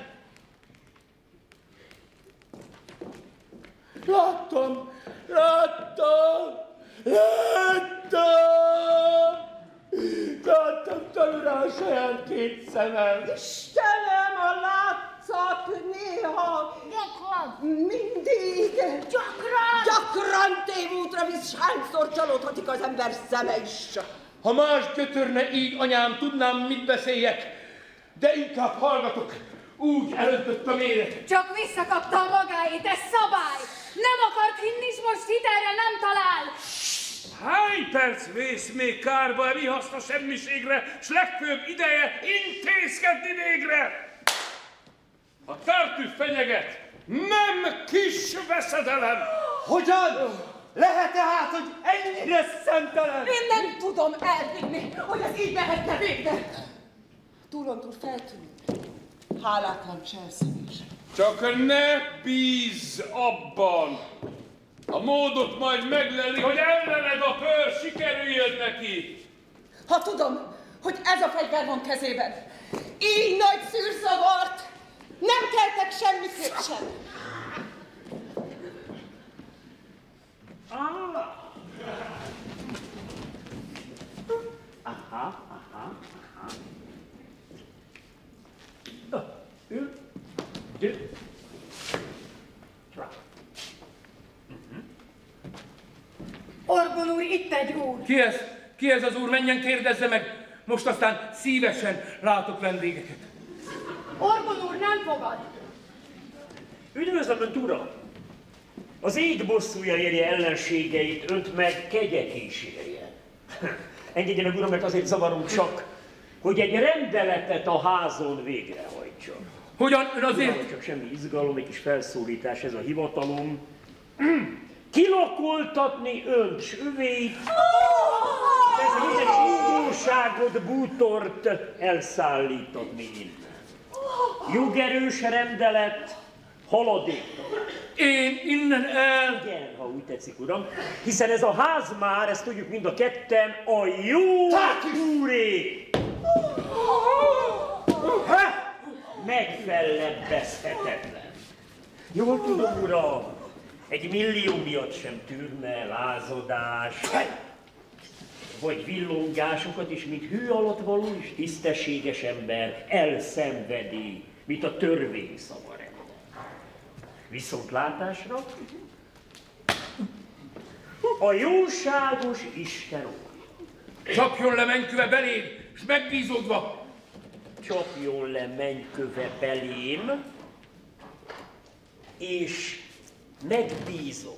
Láttam tanulra a saját 2 szemem. Istenem, a látszat néha, mindig, gyakran tévútra visz, hányszor csalódhatik az ember szeme is. Ha más gyötörne így, anyám, tudnám, mit beszéljek, de inkább hallgatok, úgy elöntött a méret. Csak visszakapta a magáét, ez szabály! Nem akart hinni, és most hitelre nem talál! Hány perc vész még kárba, mi haszna semmiségre, s legfőbb ideje intézkedni végre! A Tartüff fenyeget, nem kis veszedelem! Hogyan? Lehet-e hát, hogy ennyire szentelen? Én nem tudom elhinni, hogy ez így mehetne végre. Túlontúl feltűnik. Hálátlan cselszövés. Csak ne bízz abban! A módot majd megleli, hogy ellened a pör sikerüljön neki! Ha tudom, hogy ez a fegyver van kezében, így nagy szűrzavart, nem keltek semmiképp sem. Aha. Ül. Gyere. Orgon úr, itt egy úr! Ki ez? Ki ez az úr? Menjen, kérdezze meg! Most aztán szívesen látok vendégeket. Orgon úr nem fogad! Üdvözlöm Önt, Uram! Az ég bosszúja érje ellenségeit, Önt meg kegyek is érje. Engedje meg, Uram, mert azért zavarom csak, hogy egy rendeletet a házon végrehajtson. Hogyan? Ön azért? Uram, csak semmi izgalom, egy kis felszólítás, ez a hivatalom. Kilakoltatni Önt s övéit, ez minden indulságot, bútort elszállítatni innen. Jogerős rendelet, haladéktalan. Én innen el... Igen, ha úgy tetszik, Uram, hiszen ez a ház már, ezt tudjuk mind a ketten, a jó úré! Megfellebbezhetetlen. Jól tudom, Uram, egy millió miatt sem tűrne lázadás, vagy villongásokat is, mint hő alatt való és tisztességes ember elszenvedi, mint a törvény szava rendel. Viszontlátásra a jóságos Isten úr. Csapjon le mennyköve beléd, és megbízódva. Csapjon le mennyköve belém, és megbízom.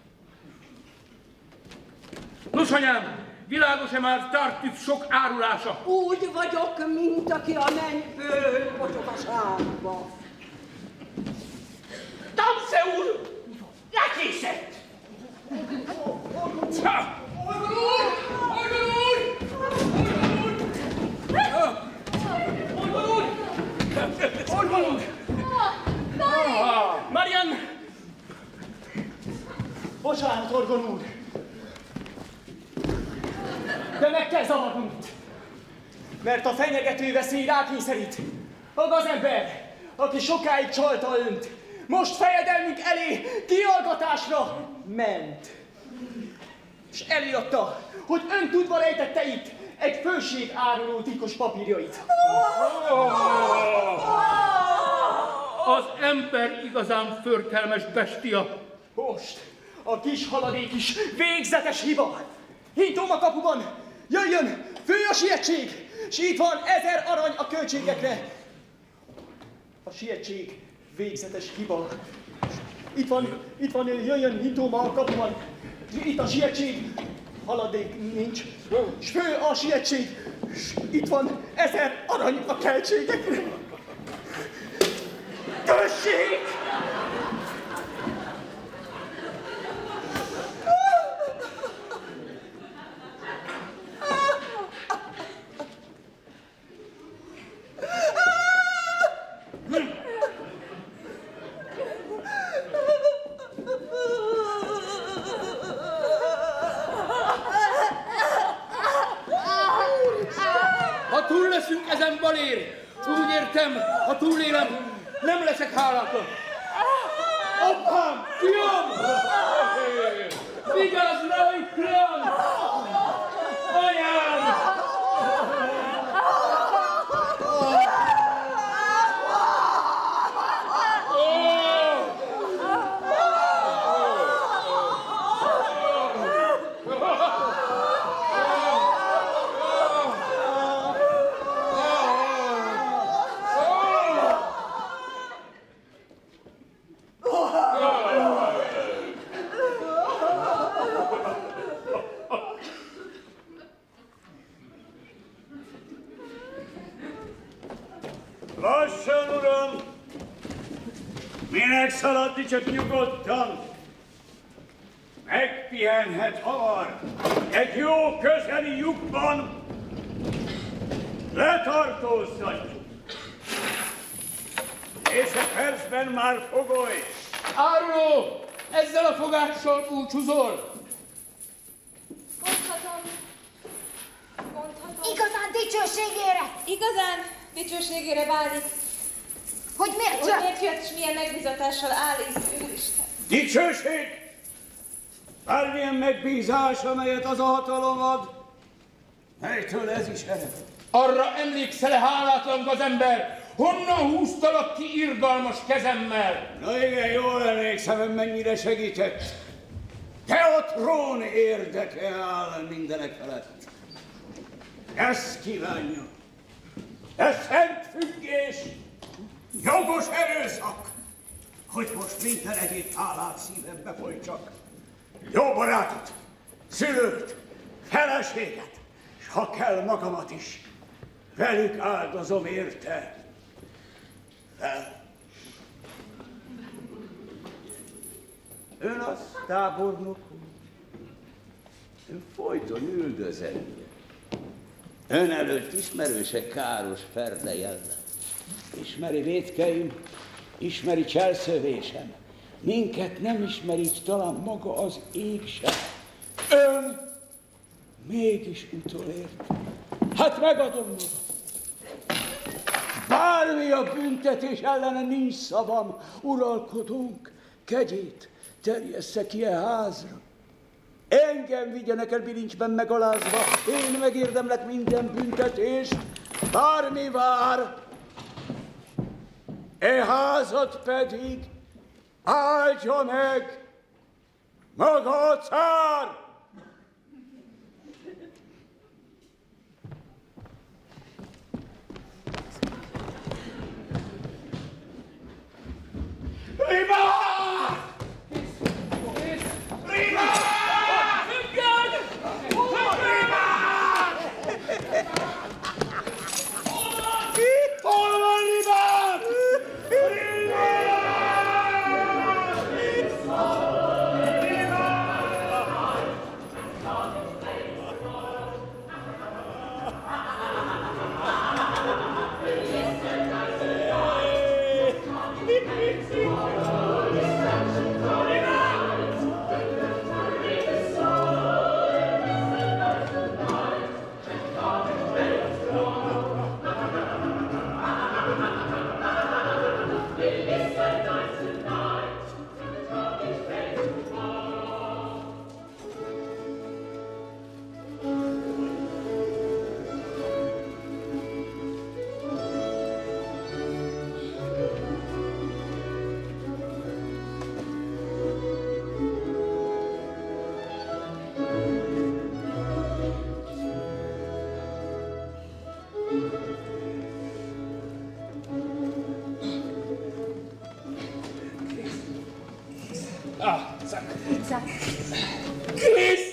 Nos, anyám, világos-e már Tartüff sok árulása? Úgy vagyok, mint aki a mennyből bocsok a sárba. Tamsze úr! Lekésett! Orgon úr! Orgon úr! Orgon úr! Orgon úr! Marian! Bocsánat, Orgon úr! De meg kell zavarnunk itt, mert a fenyegető veszély rákényszerít. A gazember, aki sokáig csalta Önt, most fejedelmünk elé kihallgatásra ment. És előadta, hogy Ön tudva rejtette itt egy főség áruló titkos papírjait. Az ember igazán förtelmes bestia. Most a kis haladék is végzetes hiba. Hintom a kapuban, jöjjön, fő a sietség, s itt van 1000 arany a költségekre. A sietség végzetes hiba. Itt van, jöjjön, hintom a kapuban. Itt a sietség, haladék nincs, s fő a sietség, s itt van 1000 arany a költségekre. Tessék! Ha túl leszünk ezen balér, úgy értem, ha túlélem, nem leszek hálátlan. Apám! Fiam! Vigyázz rá, fiam! Anyám! Lassan, uram! Minek szaladni, csak nyugodtan? Megpihenhet hamar. Egy jó közeli lyukban letartóztatjuk. És a percben már fogoly. Áruló! Ezzel a fogással búcsúzol! Mondhatom. Igazán dicsőségére! Igazán dicsőségére válik. Hogy miért Hogy jött? miért jött, és milyen megbízatással állít, Úristen. Dicsőség! Bármilyen megbízás, amelyet az a hatalom ad, melytől ez is ered? Arra emlékszel-e, hálátlan gazember? Honnan húztalak ki irgalmas kezemmel? Na igen, jól emlékszem, mennyire segített. Te a trón érdeke áll mindenek felett. Ezt kívánja. De szent függés, jogos erőszak, hogy most minden egyéb hálát szívembe folytsak. Jó barátot, szülőt, feleséget, s ha kell magamat is, velük áldozom érte. Fel. Ön az tábornok úr. Ön folyton üldözett. Ön előtt ismerőse káros ferde jellem. Ismeri vétkeim, ismeri cselszövésem. Minket nem ismeri talán maga az ég sem. Ön mégis utolért. Hát megadom magam. Bármi a büntetés ellene nincs szavam, uralkodónk, kegyét terjessze ki e házra. Engem vigyenek el bilincsben megalázva, én megérdemlek minden büntetést, bármi vár. E házat pedig áldja meg maga a cár! Ribát! Ribát! Függön! Hol van Ribát? Krisz!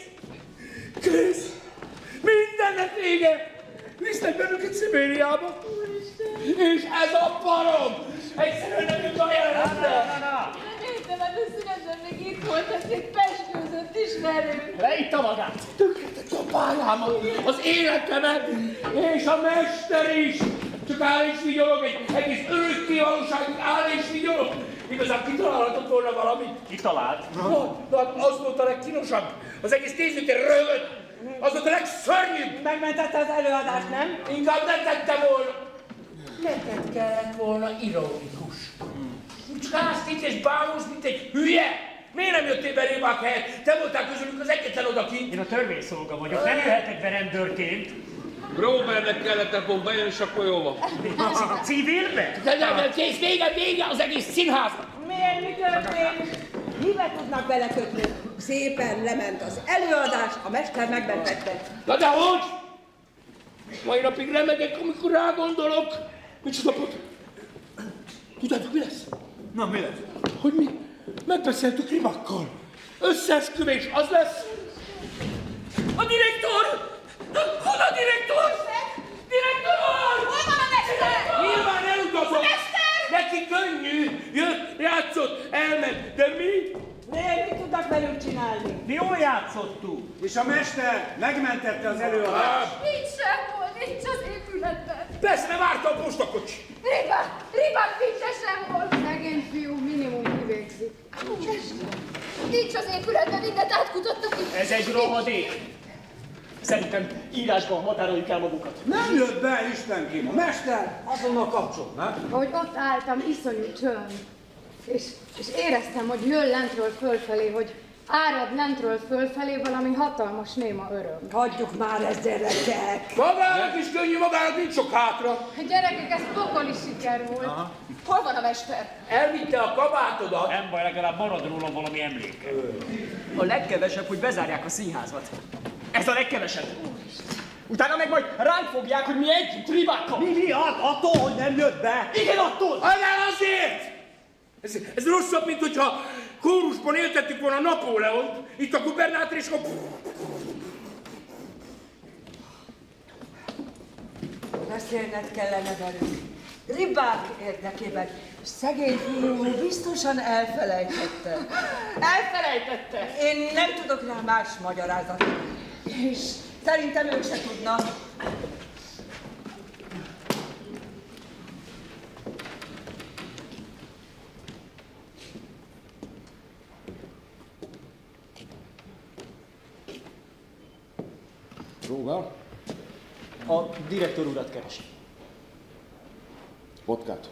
Krisz! Mindennek vége! Visznek bennünket Szibériába! És ez a barom! Egyszerűen nem jut a jelenetbe! De már a szünetben még itt volt, ezt egy peskőzött ismerőm. Leitta magát! Tönkretette a pályámat, az életemet, és a mester is! Csak áll és vigyorog, egy egész örökké valóságig áll és vigyorog! Igazán kitalálhatott volna valamit? Kitalált? Na, hát az volt a legkínosabb. Az egész nézőtér rögött. Az volt a legszörnyűbb. Megmentette az előadást, nem? Inkább nem tette volna. Neked kellett volna ironikus. Csak állsz itt és bámulsz, mint egy hülye. Miért nem jöttél be Rébák helyett? Te voltál közülük az egyetlen odakint. Én a törvényszolga vagyok, nem jöhetek be rendőrként. Gróbernek kellett volna bejönni, és akkor jó van. Civilbe? De kész, vége az egész színháznak. Miért, mi történt? Mibe tudnak belekötni? Szépen lement az előadás, a mester megmentette. Na de hogy? Mai napig remegek, amikor rágondolok. Micsoda pot? Tudjátok, mi lesz? Na, mi lesz? Hogy mi megbeszéltük Ribákkal. Összeesküvés az lesz. A direktor! Hol a direktor? Direktor úr! Hol van a mester? Nyilván elutasította. csinálni. Mi jól játszottuk. És a mester megmentette az előadást. Nincs sehol, nincs az épületben. Persze, ne várta a postakocsi. Ribák nincs sehol. Szegény fiú minimum kivégzik. Nincs az épületben, mindent átkutattak. Ez egy rohadék. Szerintem írásban határoljuk el magukat. Nem jött be, Istenkém, a mester azonnal kapcsol, nem? Ahogy ott álltam, iszonyú csönd. És éreztem, hogy jön lentről fölfelé, hogy árad lentről fölfelé valami hatalmas néma öröm. Hagyjuk már ezt, gyerekek! Magának is könnyű, magának nincs sok hátra. Gyerekek, ez pokoli siker volt. Aha. Hol van a mester? Elvitte a kabátodat. Nem baj, legalább marad róla valami emléke. A legkevesebb, hogy bezárják a színházat. Ez a legkevesebb. Utána meg majd ránk fogják, hogy mi együtt ribákkal. Mi? Attól, hogy nem jött be? Igen, attól! Nem azért! Ez rosszabb, mint hogyha kórusban éltettük volna Napóleont, itt a gubernátor és a... Beszélned kellene velünk. Ribák érdekében. Szegény fiú biztosan elfelejtette. Elfelejtette? Én nem tudok rá más magyarázatot. És szerintem ők se tudnak. Róga? A direktor urat keresi. Vodkát.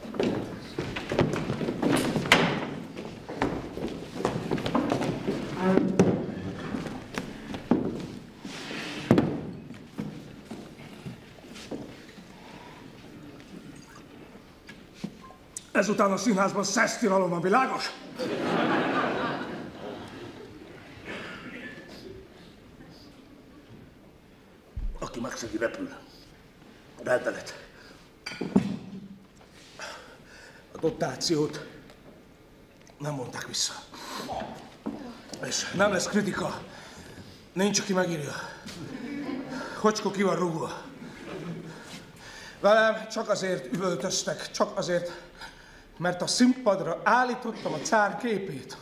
Ezután a színházban szesztilalom van, világos? Aki megszegi, repül. Rendelet. A dotációt nem mondták vissza. És nem lesz kritika. Nincs, aki megírja. Hocskó ki van rúgva. Velem csak azért üvöltöztek, csak azért, mert a színpadra állítottam a cár képét.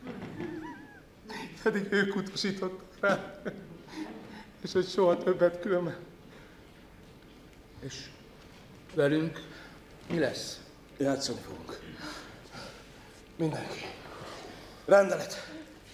Pedig ők utasítottak rá. És hogy soha többet különben. És velünk mi lesz? Játszani fogunk. Mindenki. Rendelet.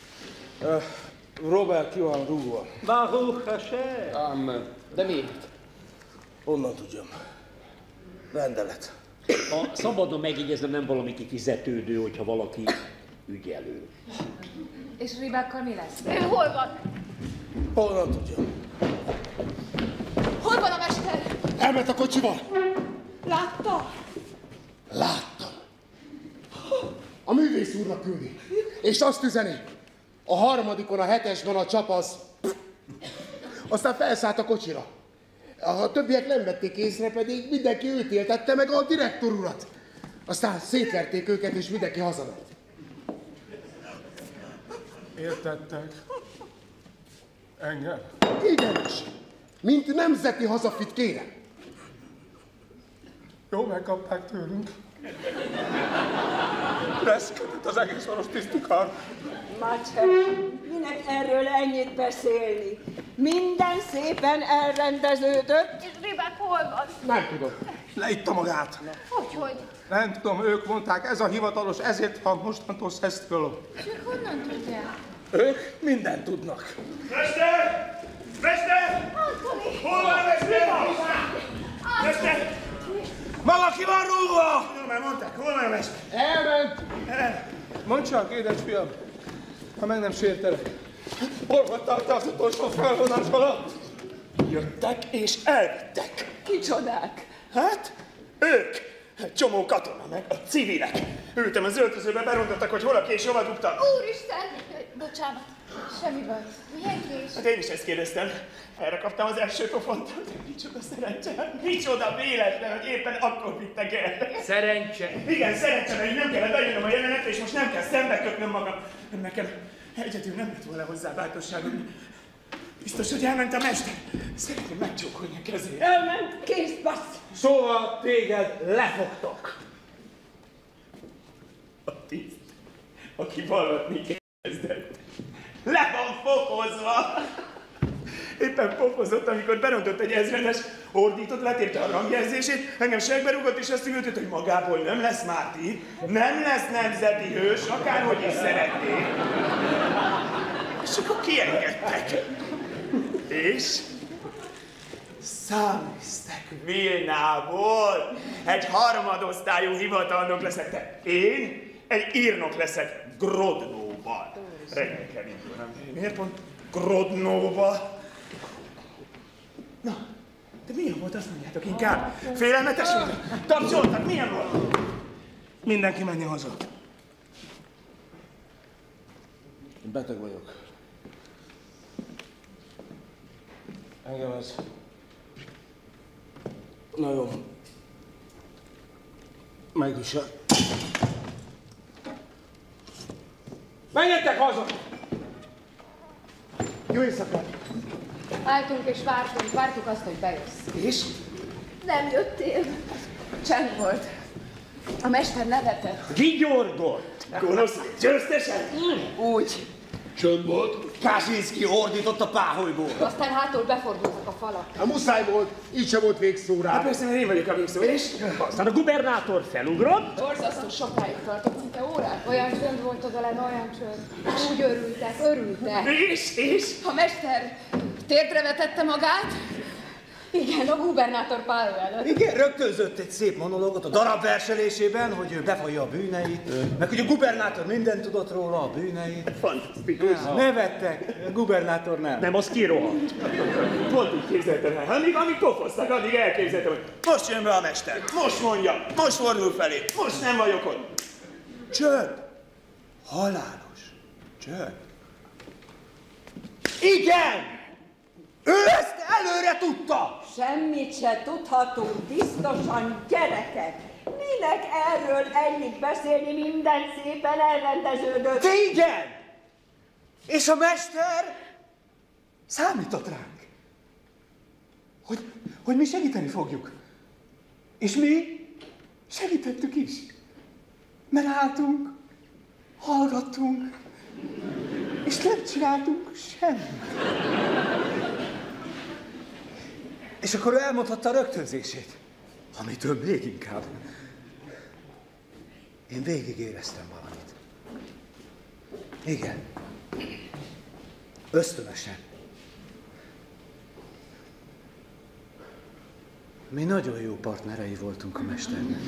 Robert ki van rúgva. Baruch Hashem. Amen. De miért? Honnan tudjam? Rendelet. Ha szabadon megjegyeznem, nem valami kifizetődő, hogyha valaki ügyelő. És ribákkal mi lesz? Hol van? Honnan tudjam? Hol van a mester? Elment a kocsival. Látta? Láttam. A művész úrnak küldi. És azt üzeni, a harmadikon, a 7-esben a csap az... Aztán felszállt a kocsira. A többiek nem vették észre, pedig mindenki őt éltette meg a direktor urat. Aztán szétverték őket, és mindenki hazament. Értettek? Engem? Igenis. Mint nemzeti hazafit, kérem. Jó, megkapták tőlünk. Reszkedett az egész orosz tisztikár. Macse, minek erről ennyit beszélni? Minden szépen elrendeződött. És ribák hol van? Nem tudom. Leitta magát. Hogy? Nem tudom, ők mondták, ez a hivatalos, ezért van mostantól szesztilalom. És ők honnan tudják? Ők mindent tudnak. Mester! Mester! Antoni! Hol van a mester? Mester! Valaki van rúgva! Jó, mert mondták, hol van a mester? Elment! Mondd csak, édes fiam, ha meg nem sértelek. Hol voltál te az utolsó felvonás alatt? Jöttek és elvittek. Kicsodák? Hát, ők. Egy csomó katona meg a civilek. Ültem az öltözőbe, berontottak, hogy hol a kés, hova dugtam. Úristen! Bocsánat, semmi baj. Milyen kés? Hát én is ezt kérdeztem. Erre kaptam az első pofont. Micsoda szerencse, micsoda véletlen, hogy éppen akkor vittek el. Szerencse. Igen, szerencse, mert így nem kellett bejönnöm a jelenetre, és most nem kell szembe kötnöm magam. Nekem egyedül nem lett volna hozzá bátorságom. Biztos, hogy elment a mester. Szeretném megcsókolni a kezét. Elment, kész, bassz! Szóval téged lefogtak. A tiszt, aki vallatni kezdett. Le van fokozva! Éppen pofozott, amikor berontott egy ezredes, ordított, letépte a rangjelzését, engem segbe rúgott, és azt üvöltött, hogy magából nem lesz mártír, nem lesz nemzeti hős, akárhogy is szeretnék. És akkor kiengedtek. És száműztek Vilnából. Egy harmadosztályú hivatalnok leszek te. Én egy írnok leszek Grodnóban. Reggel kell indulnom. Miért pont Grodnóba? Na, de milyen volt, azt mondjátok inkább? Félelmetes volt? Tapsoltak, milyen volt? Mindenki menjen haza. Én beteg vagyok. Engem ez nagyon megvisel. Menjetek haza! Jó éjszakát! Álltunk és vártuk azt, hogy bejössz. És? Nem jöttél. Csend volt. A mester nevetett. Vigyorgott! Gonosz, győztesen? Úgy. Csönd volt. Kaczynszki ordított a páholyból. Aztán hátul befordultak a falak. A muszáj volt, így sem volt végszó rá. Hát persze, mert én vagyok a végszó, és? Aztán a gubernátor felugrott. Borzasztó sokáig tartott, szinte órák. Olyan csönd volt odalenn, olyan csönd. Úgy örültek. És? A mester térdre vetette magát. Igen, a gubernátor pálya előtt. Igen, rögtönzött egy szép monológot a darabverselésében, hogy ő bevallja a bűneit, meg hogy a gubernátor mindent tudott róla, a bűneit. Fantasztikus. Nevettek, a gubernátor nem. Nem, az kirohant. Pont úgy képzeltem el. Amíg pofoztak, addig elképzeltem, hogy most jön be a mester, most mondja, most fordul felé, most nem vagyok ott. Csönd! Halálos csönd. Igen! Ő ezt előre tudta! Semmit se tudhatunk, biztosan gyerekek. Minek erről ennyit beszélni, minden szépen elrendeződött. De igen! És a mester számított ránk, hogy mi segíteni fogjuk. És mi segítettük is. Mert álltunk, hallgattunk, és nem csináltunk semmit. És akkor ő elmondhatta a rögtönzését, amitől még inkább. Én végig éreztem valamit. Igen. Ösztönösen. Mi nagyon jó partnerei voltunk a mesternek.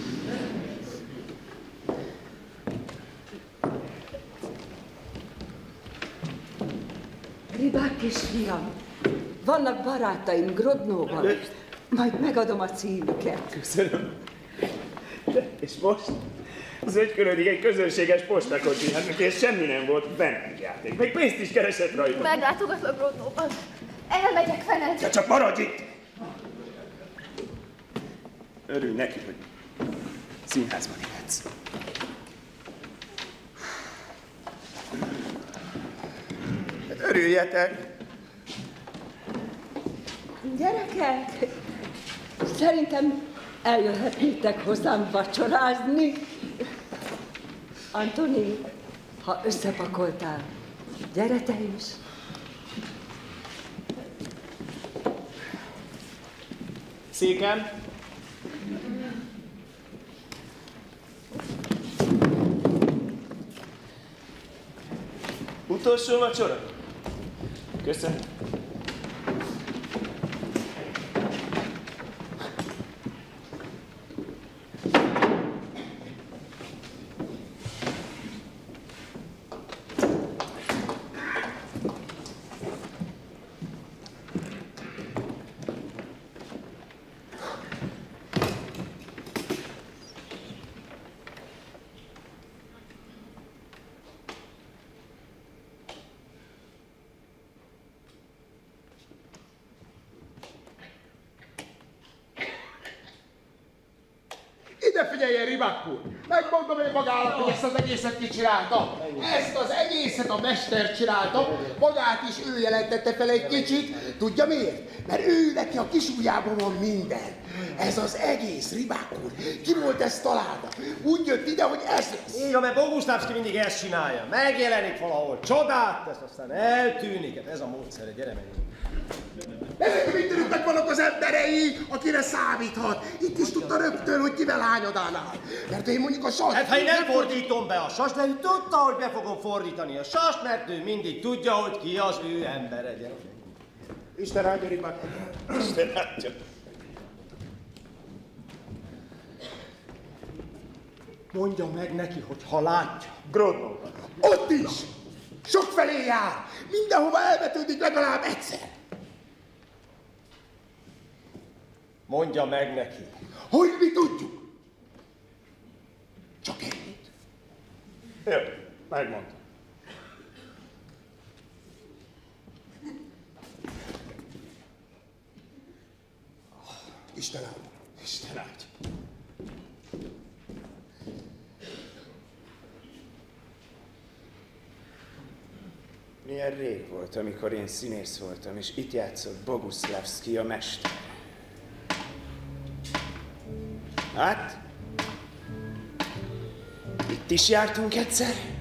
Ribák kisfiam, vannak barátaim Grodnóban. Majd megadom a címüket. Köszönöm. És most? Az Ögykölödig egy közönséges postakocsi, hát neki ez semmi nem volt, benengjáték. Még pénzt is keresett rajta. Meglátogatlak Grodnóban. Elmegyek, Fened. Ja, csak maradj itt! Örülj neki, hogy színházban illetsz. Örüljetek! Gyerekek, szerintem eljöhetnétek hozzám vacsorázni. Antoni, ha összepakoltál, gyere te is. Széken. Utolsó vacsora? Köszönöm. ide figyeljen, Ribák úr! Megmondom én magának, hogy ezt az egészet ki csinálta. Ezt az egészet a mester csinálta, magát is ő jelentette fel egy kicsit. Tudja miért? Mert ő neki a kis ujjában van minden. Ez az egész, Ribák úr. Ki volt ezt találta? Úgy jött ide, hogy ez lesz. Így van, mert Boguszlávszki mindig ezt csinálja. Megjelenik valahol, csodát tesz, aztán eltűnik. Hát ez a módszer, gyere menjünk. Ezek mindenüknek vannak az emberei, akire számíthat. Itt is tudta rögtön, hogy kivel hányadán áll. Mert én mondjuk a sast... Hát ha én nem fordítom be a sast, de ő tudta, hogy be fogom fordítani a sast, mert ő mindig tudja, hogy ki az ő embere. Isten áldja, Ribák. Isten áldja. Mondja meg neki, hogy ha látja. Grodnóban. Ott is! Sokfelé jár! Mindenhova elvetődik legalább egyszer. Mondja meg neki. Hogy mi tudjuk? Csak ennyit. Jó, megmondtam. Isten áldja. Isten áldja. Milyen rég volt, amikor én színész voltam, és itt játszott Boguszlávszki a mester. Hát? Itt is jártunk egyszer?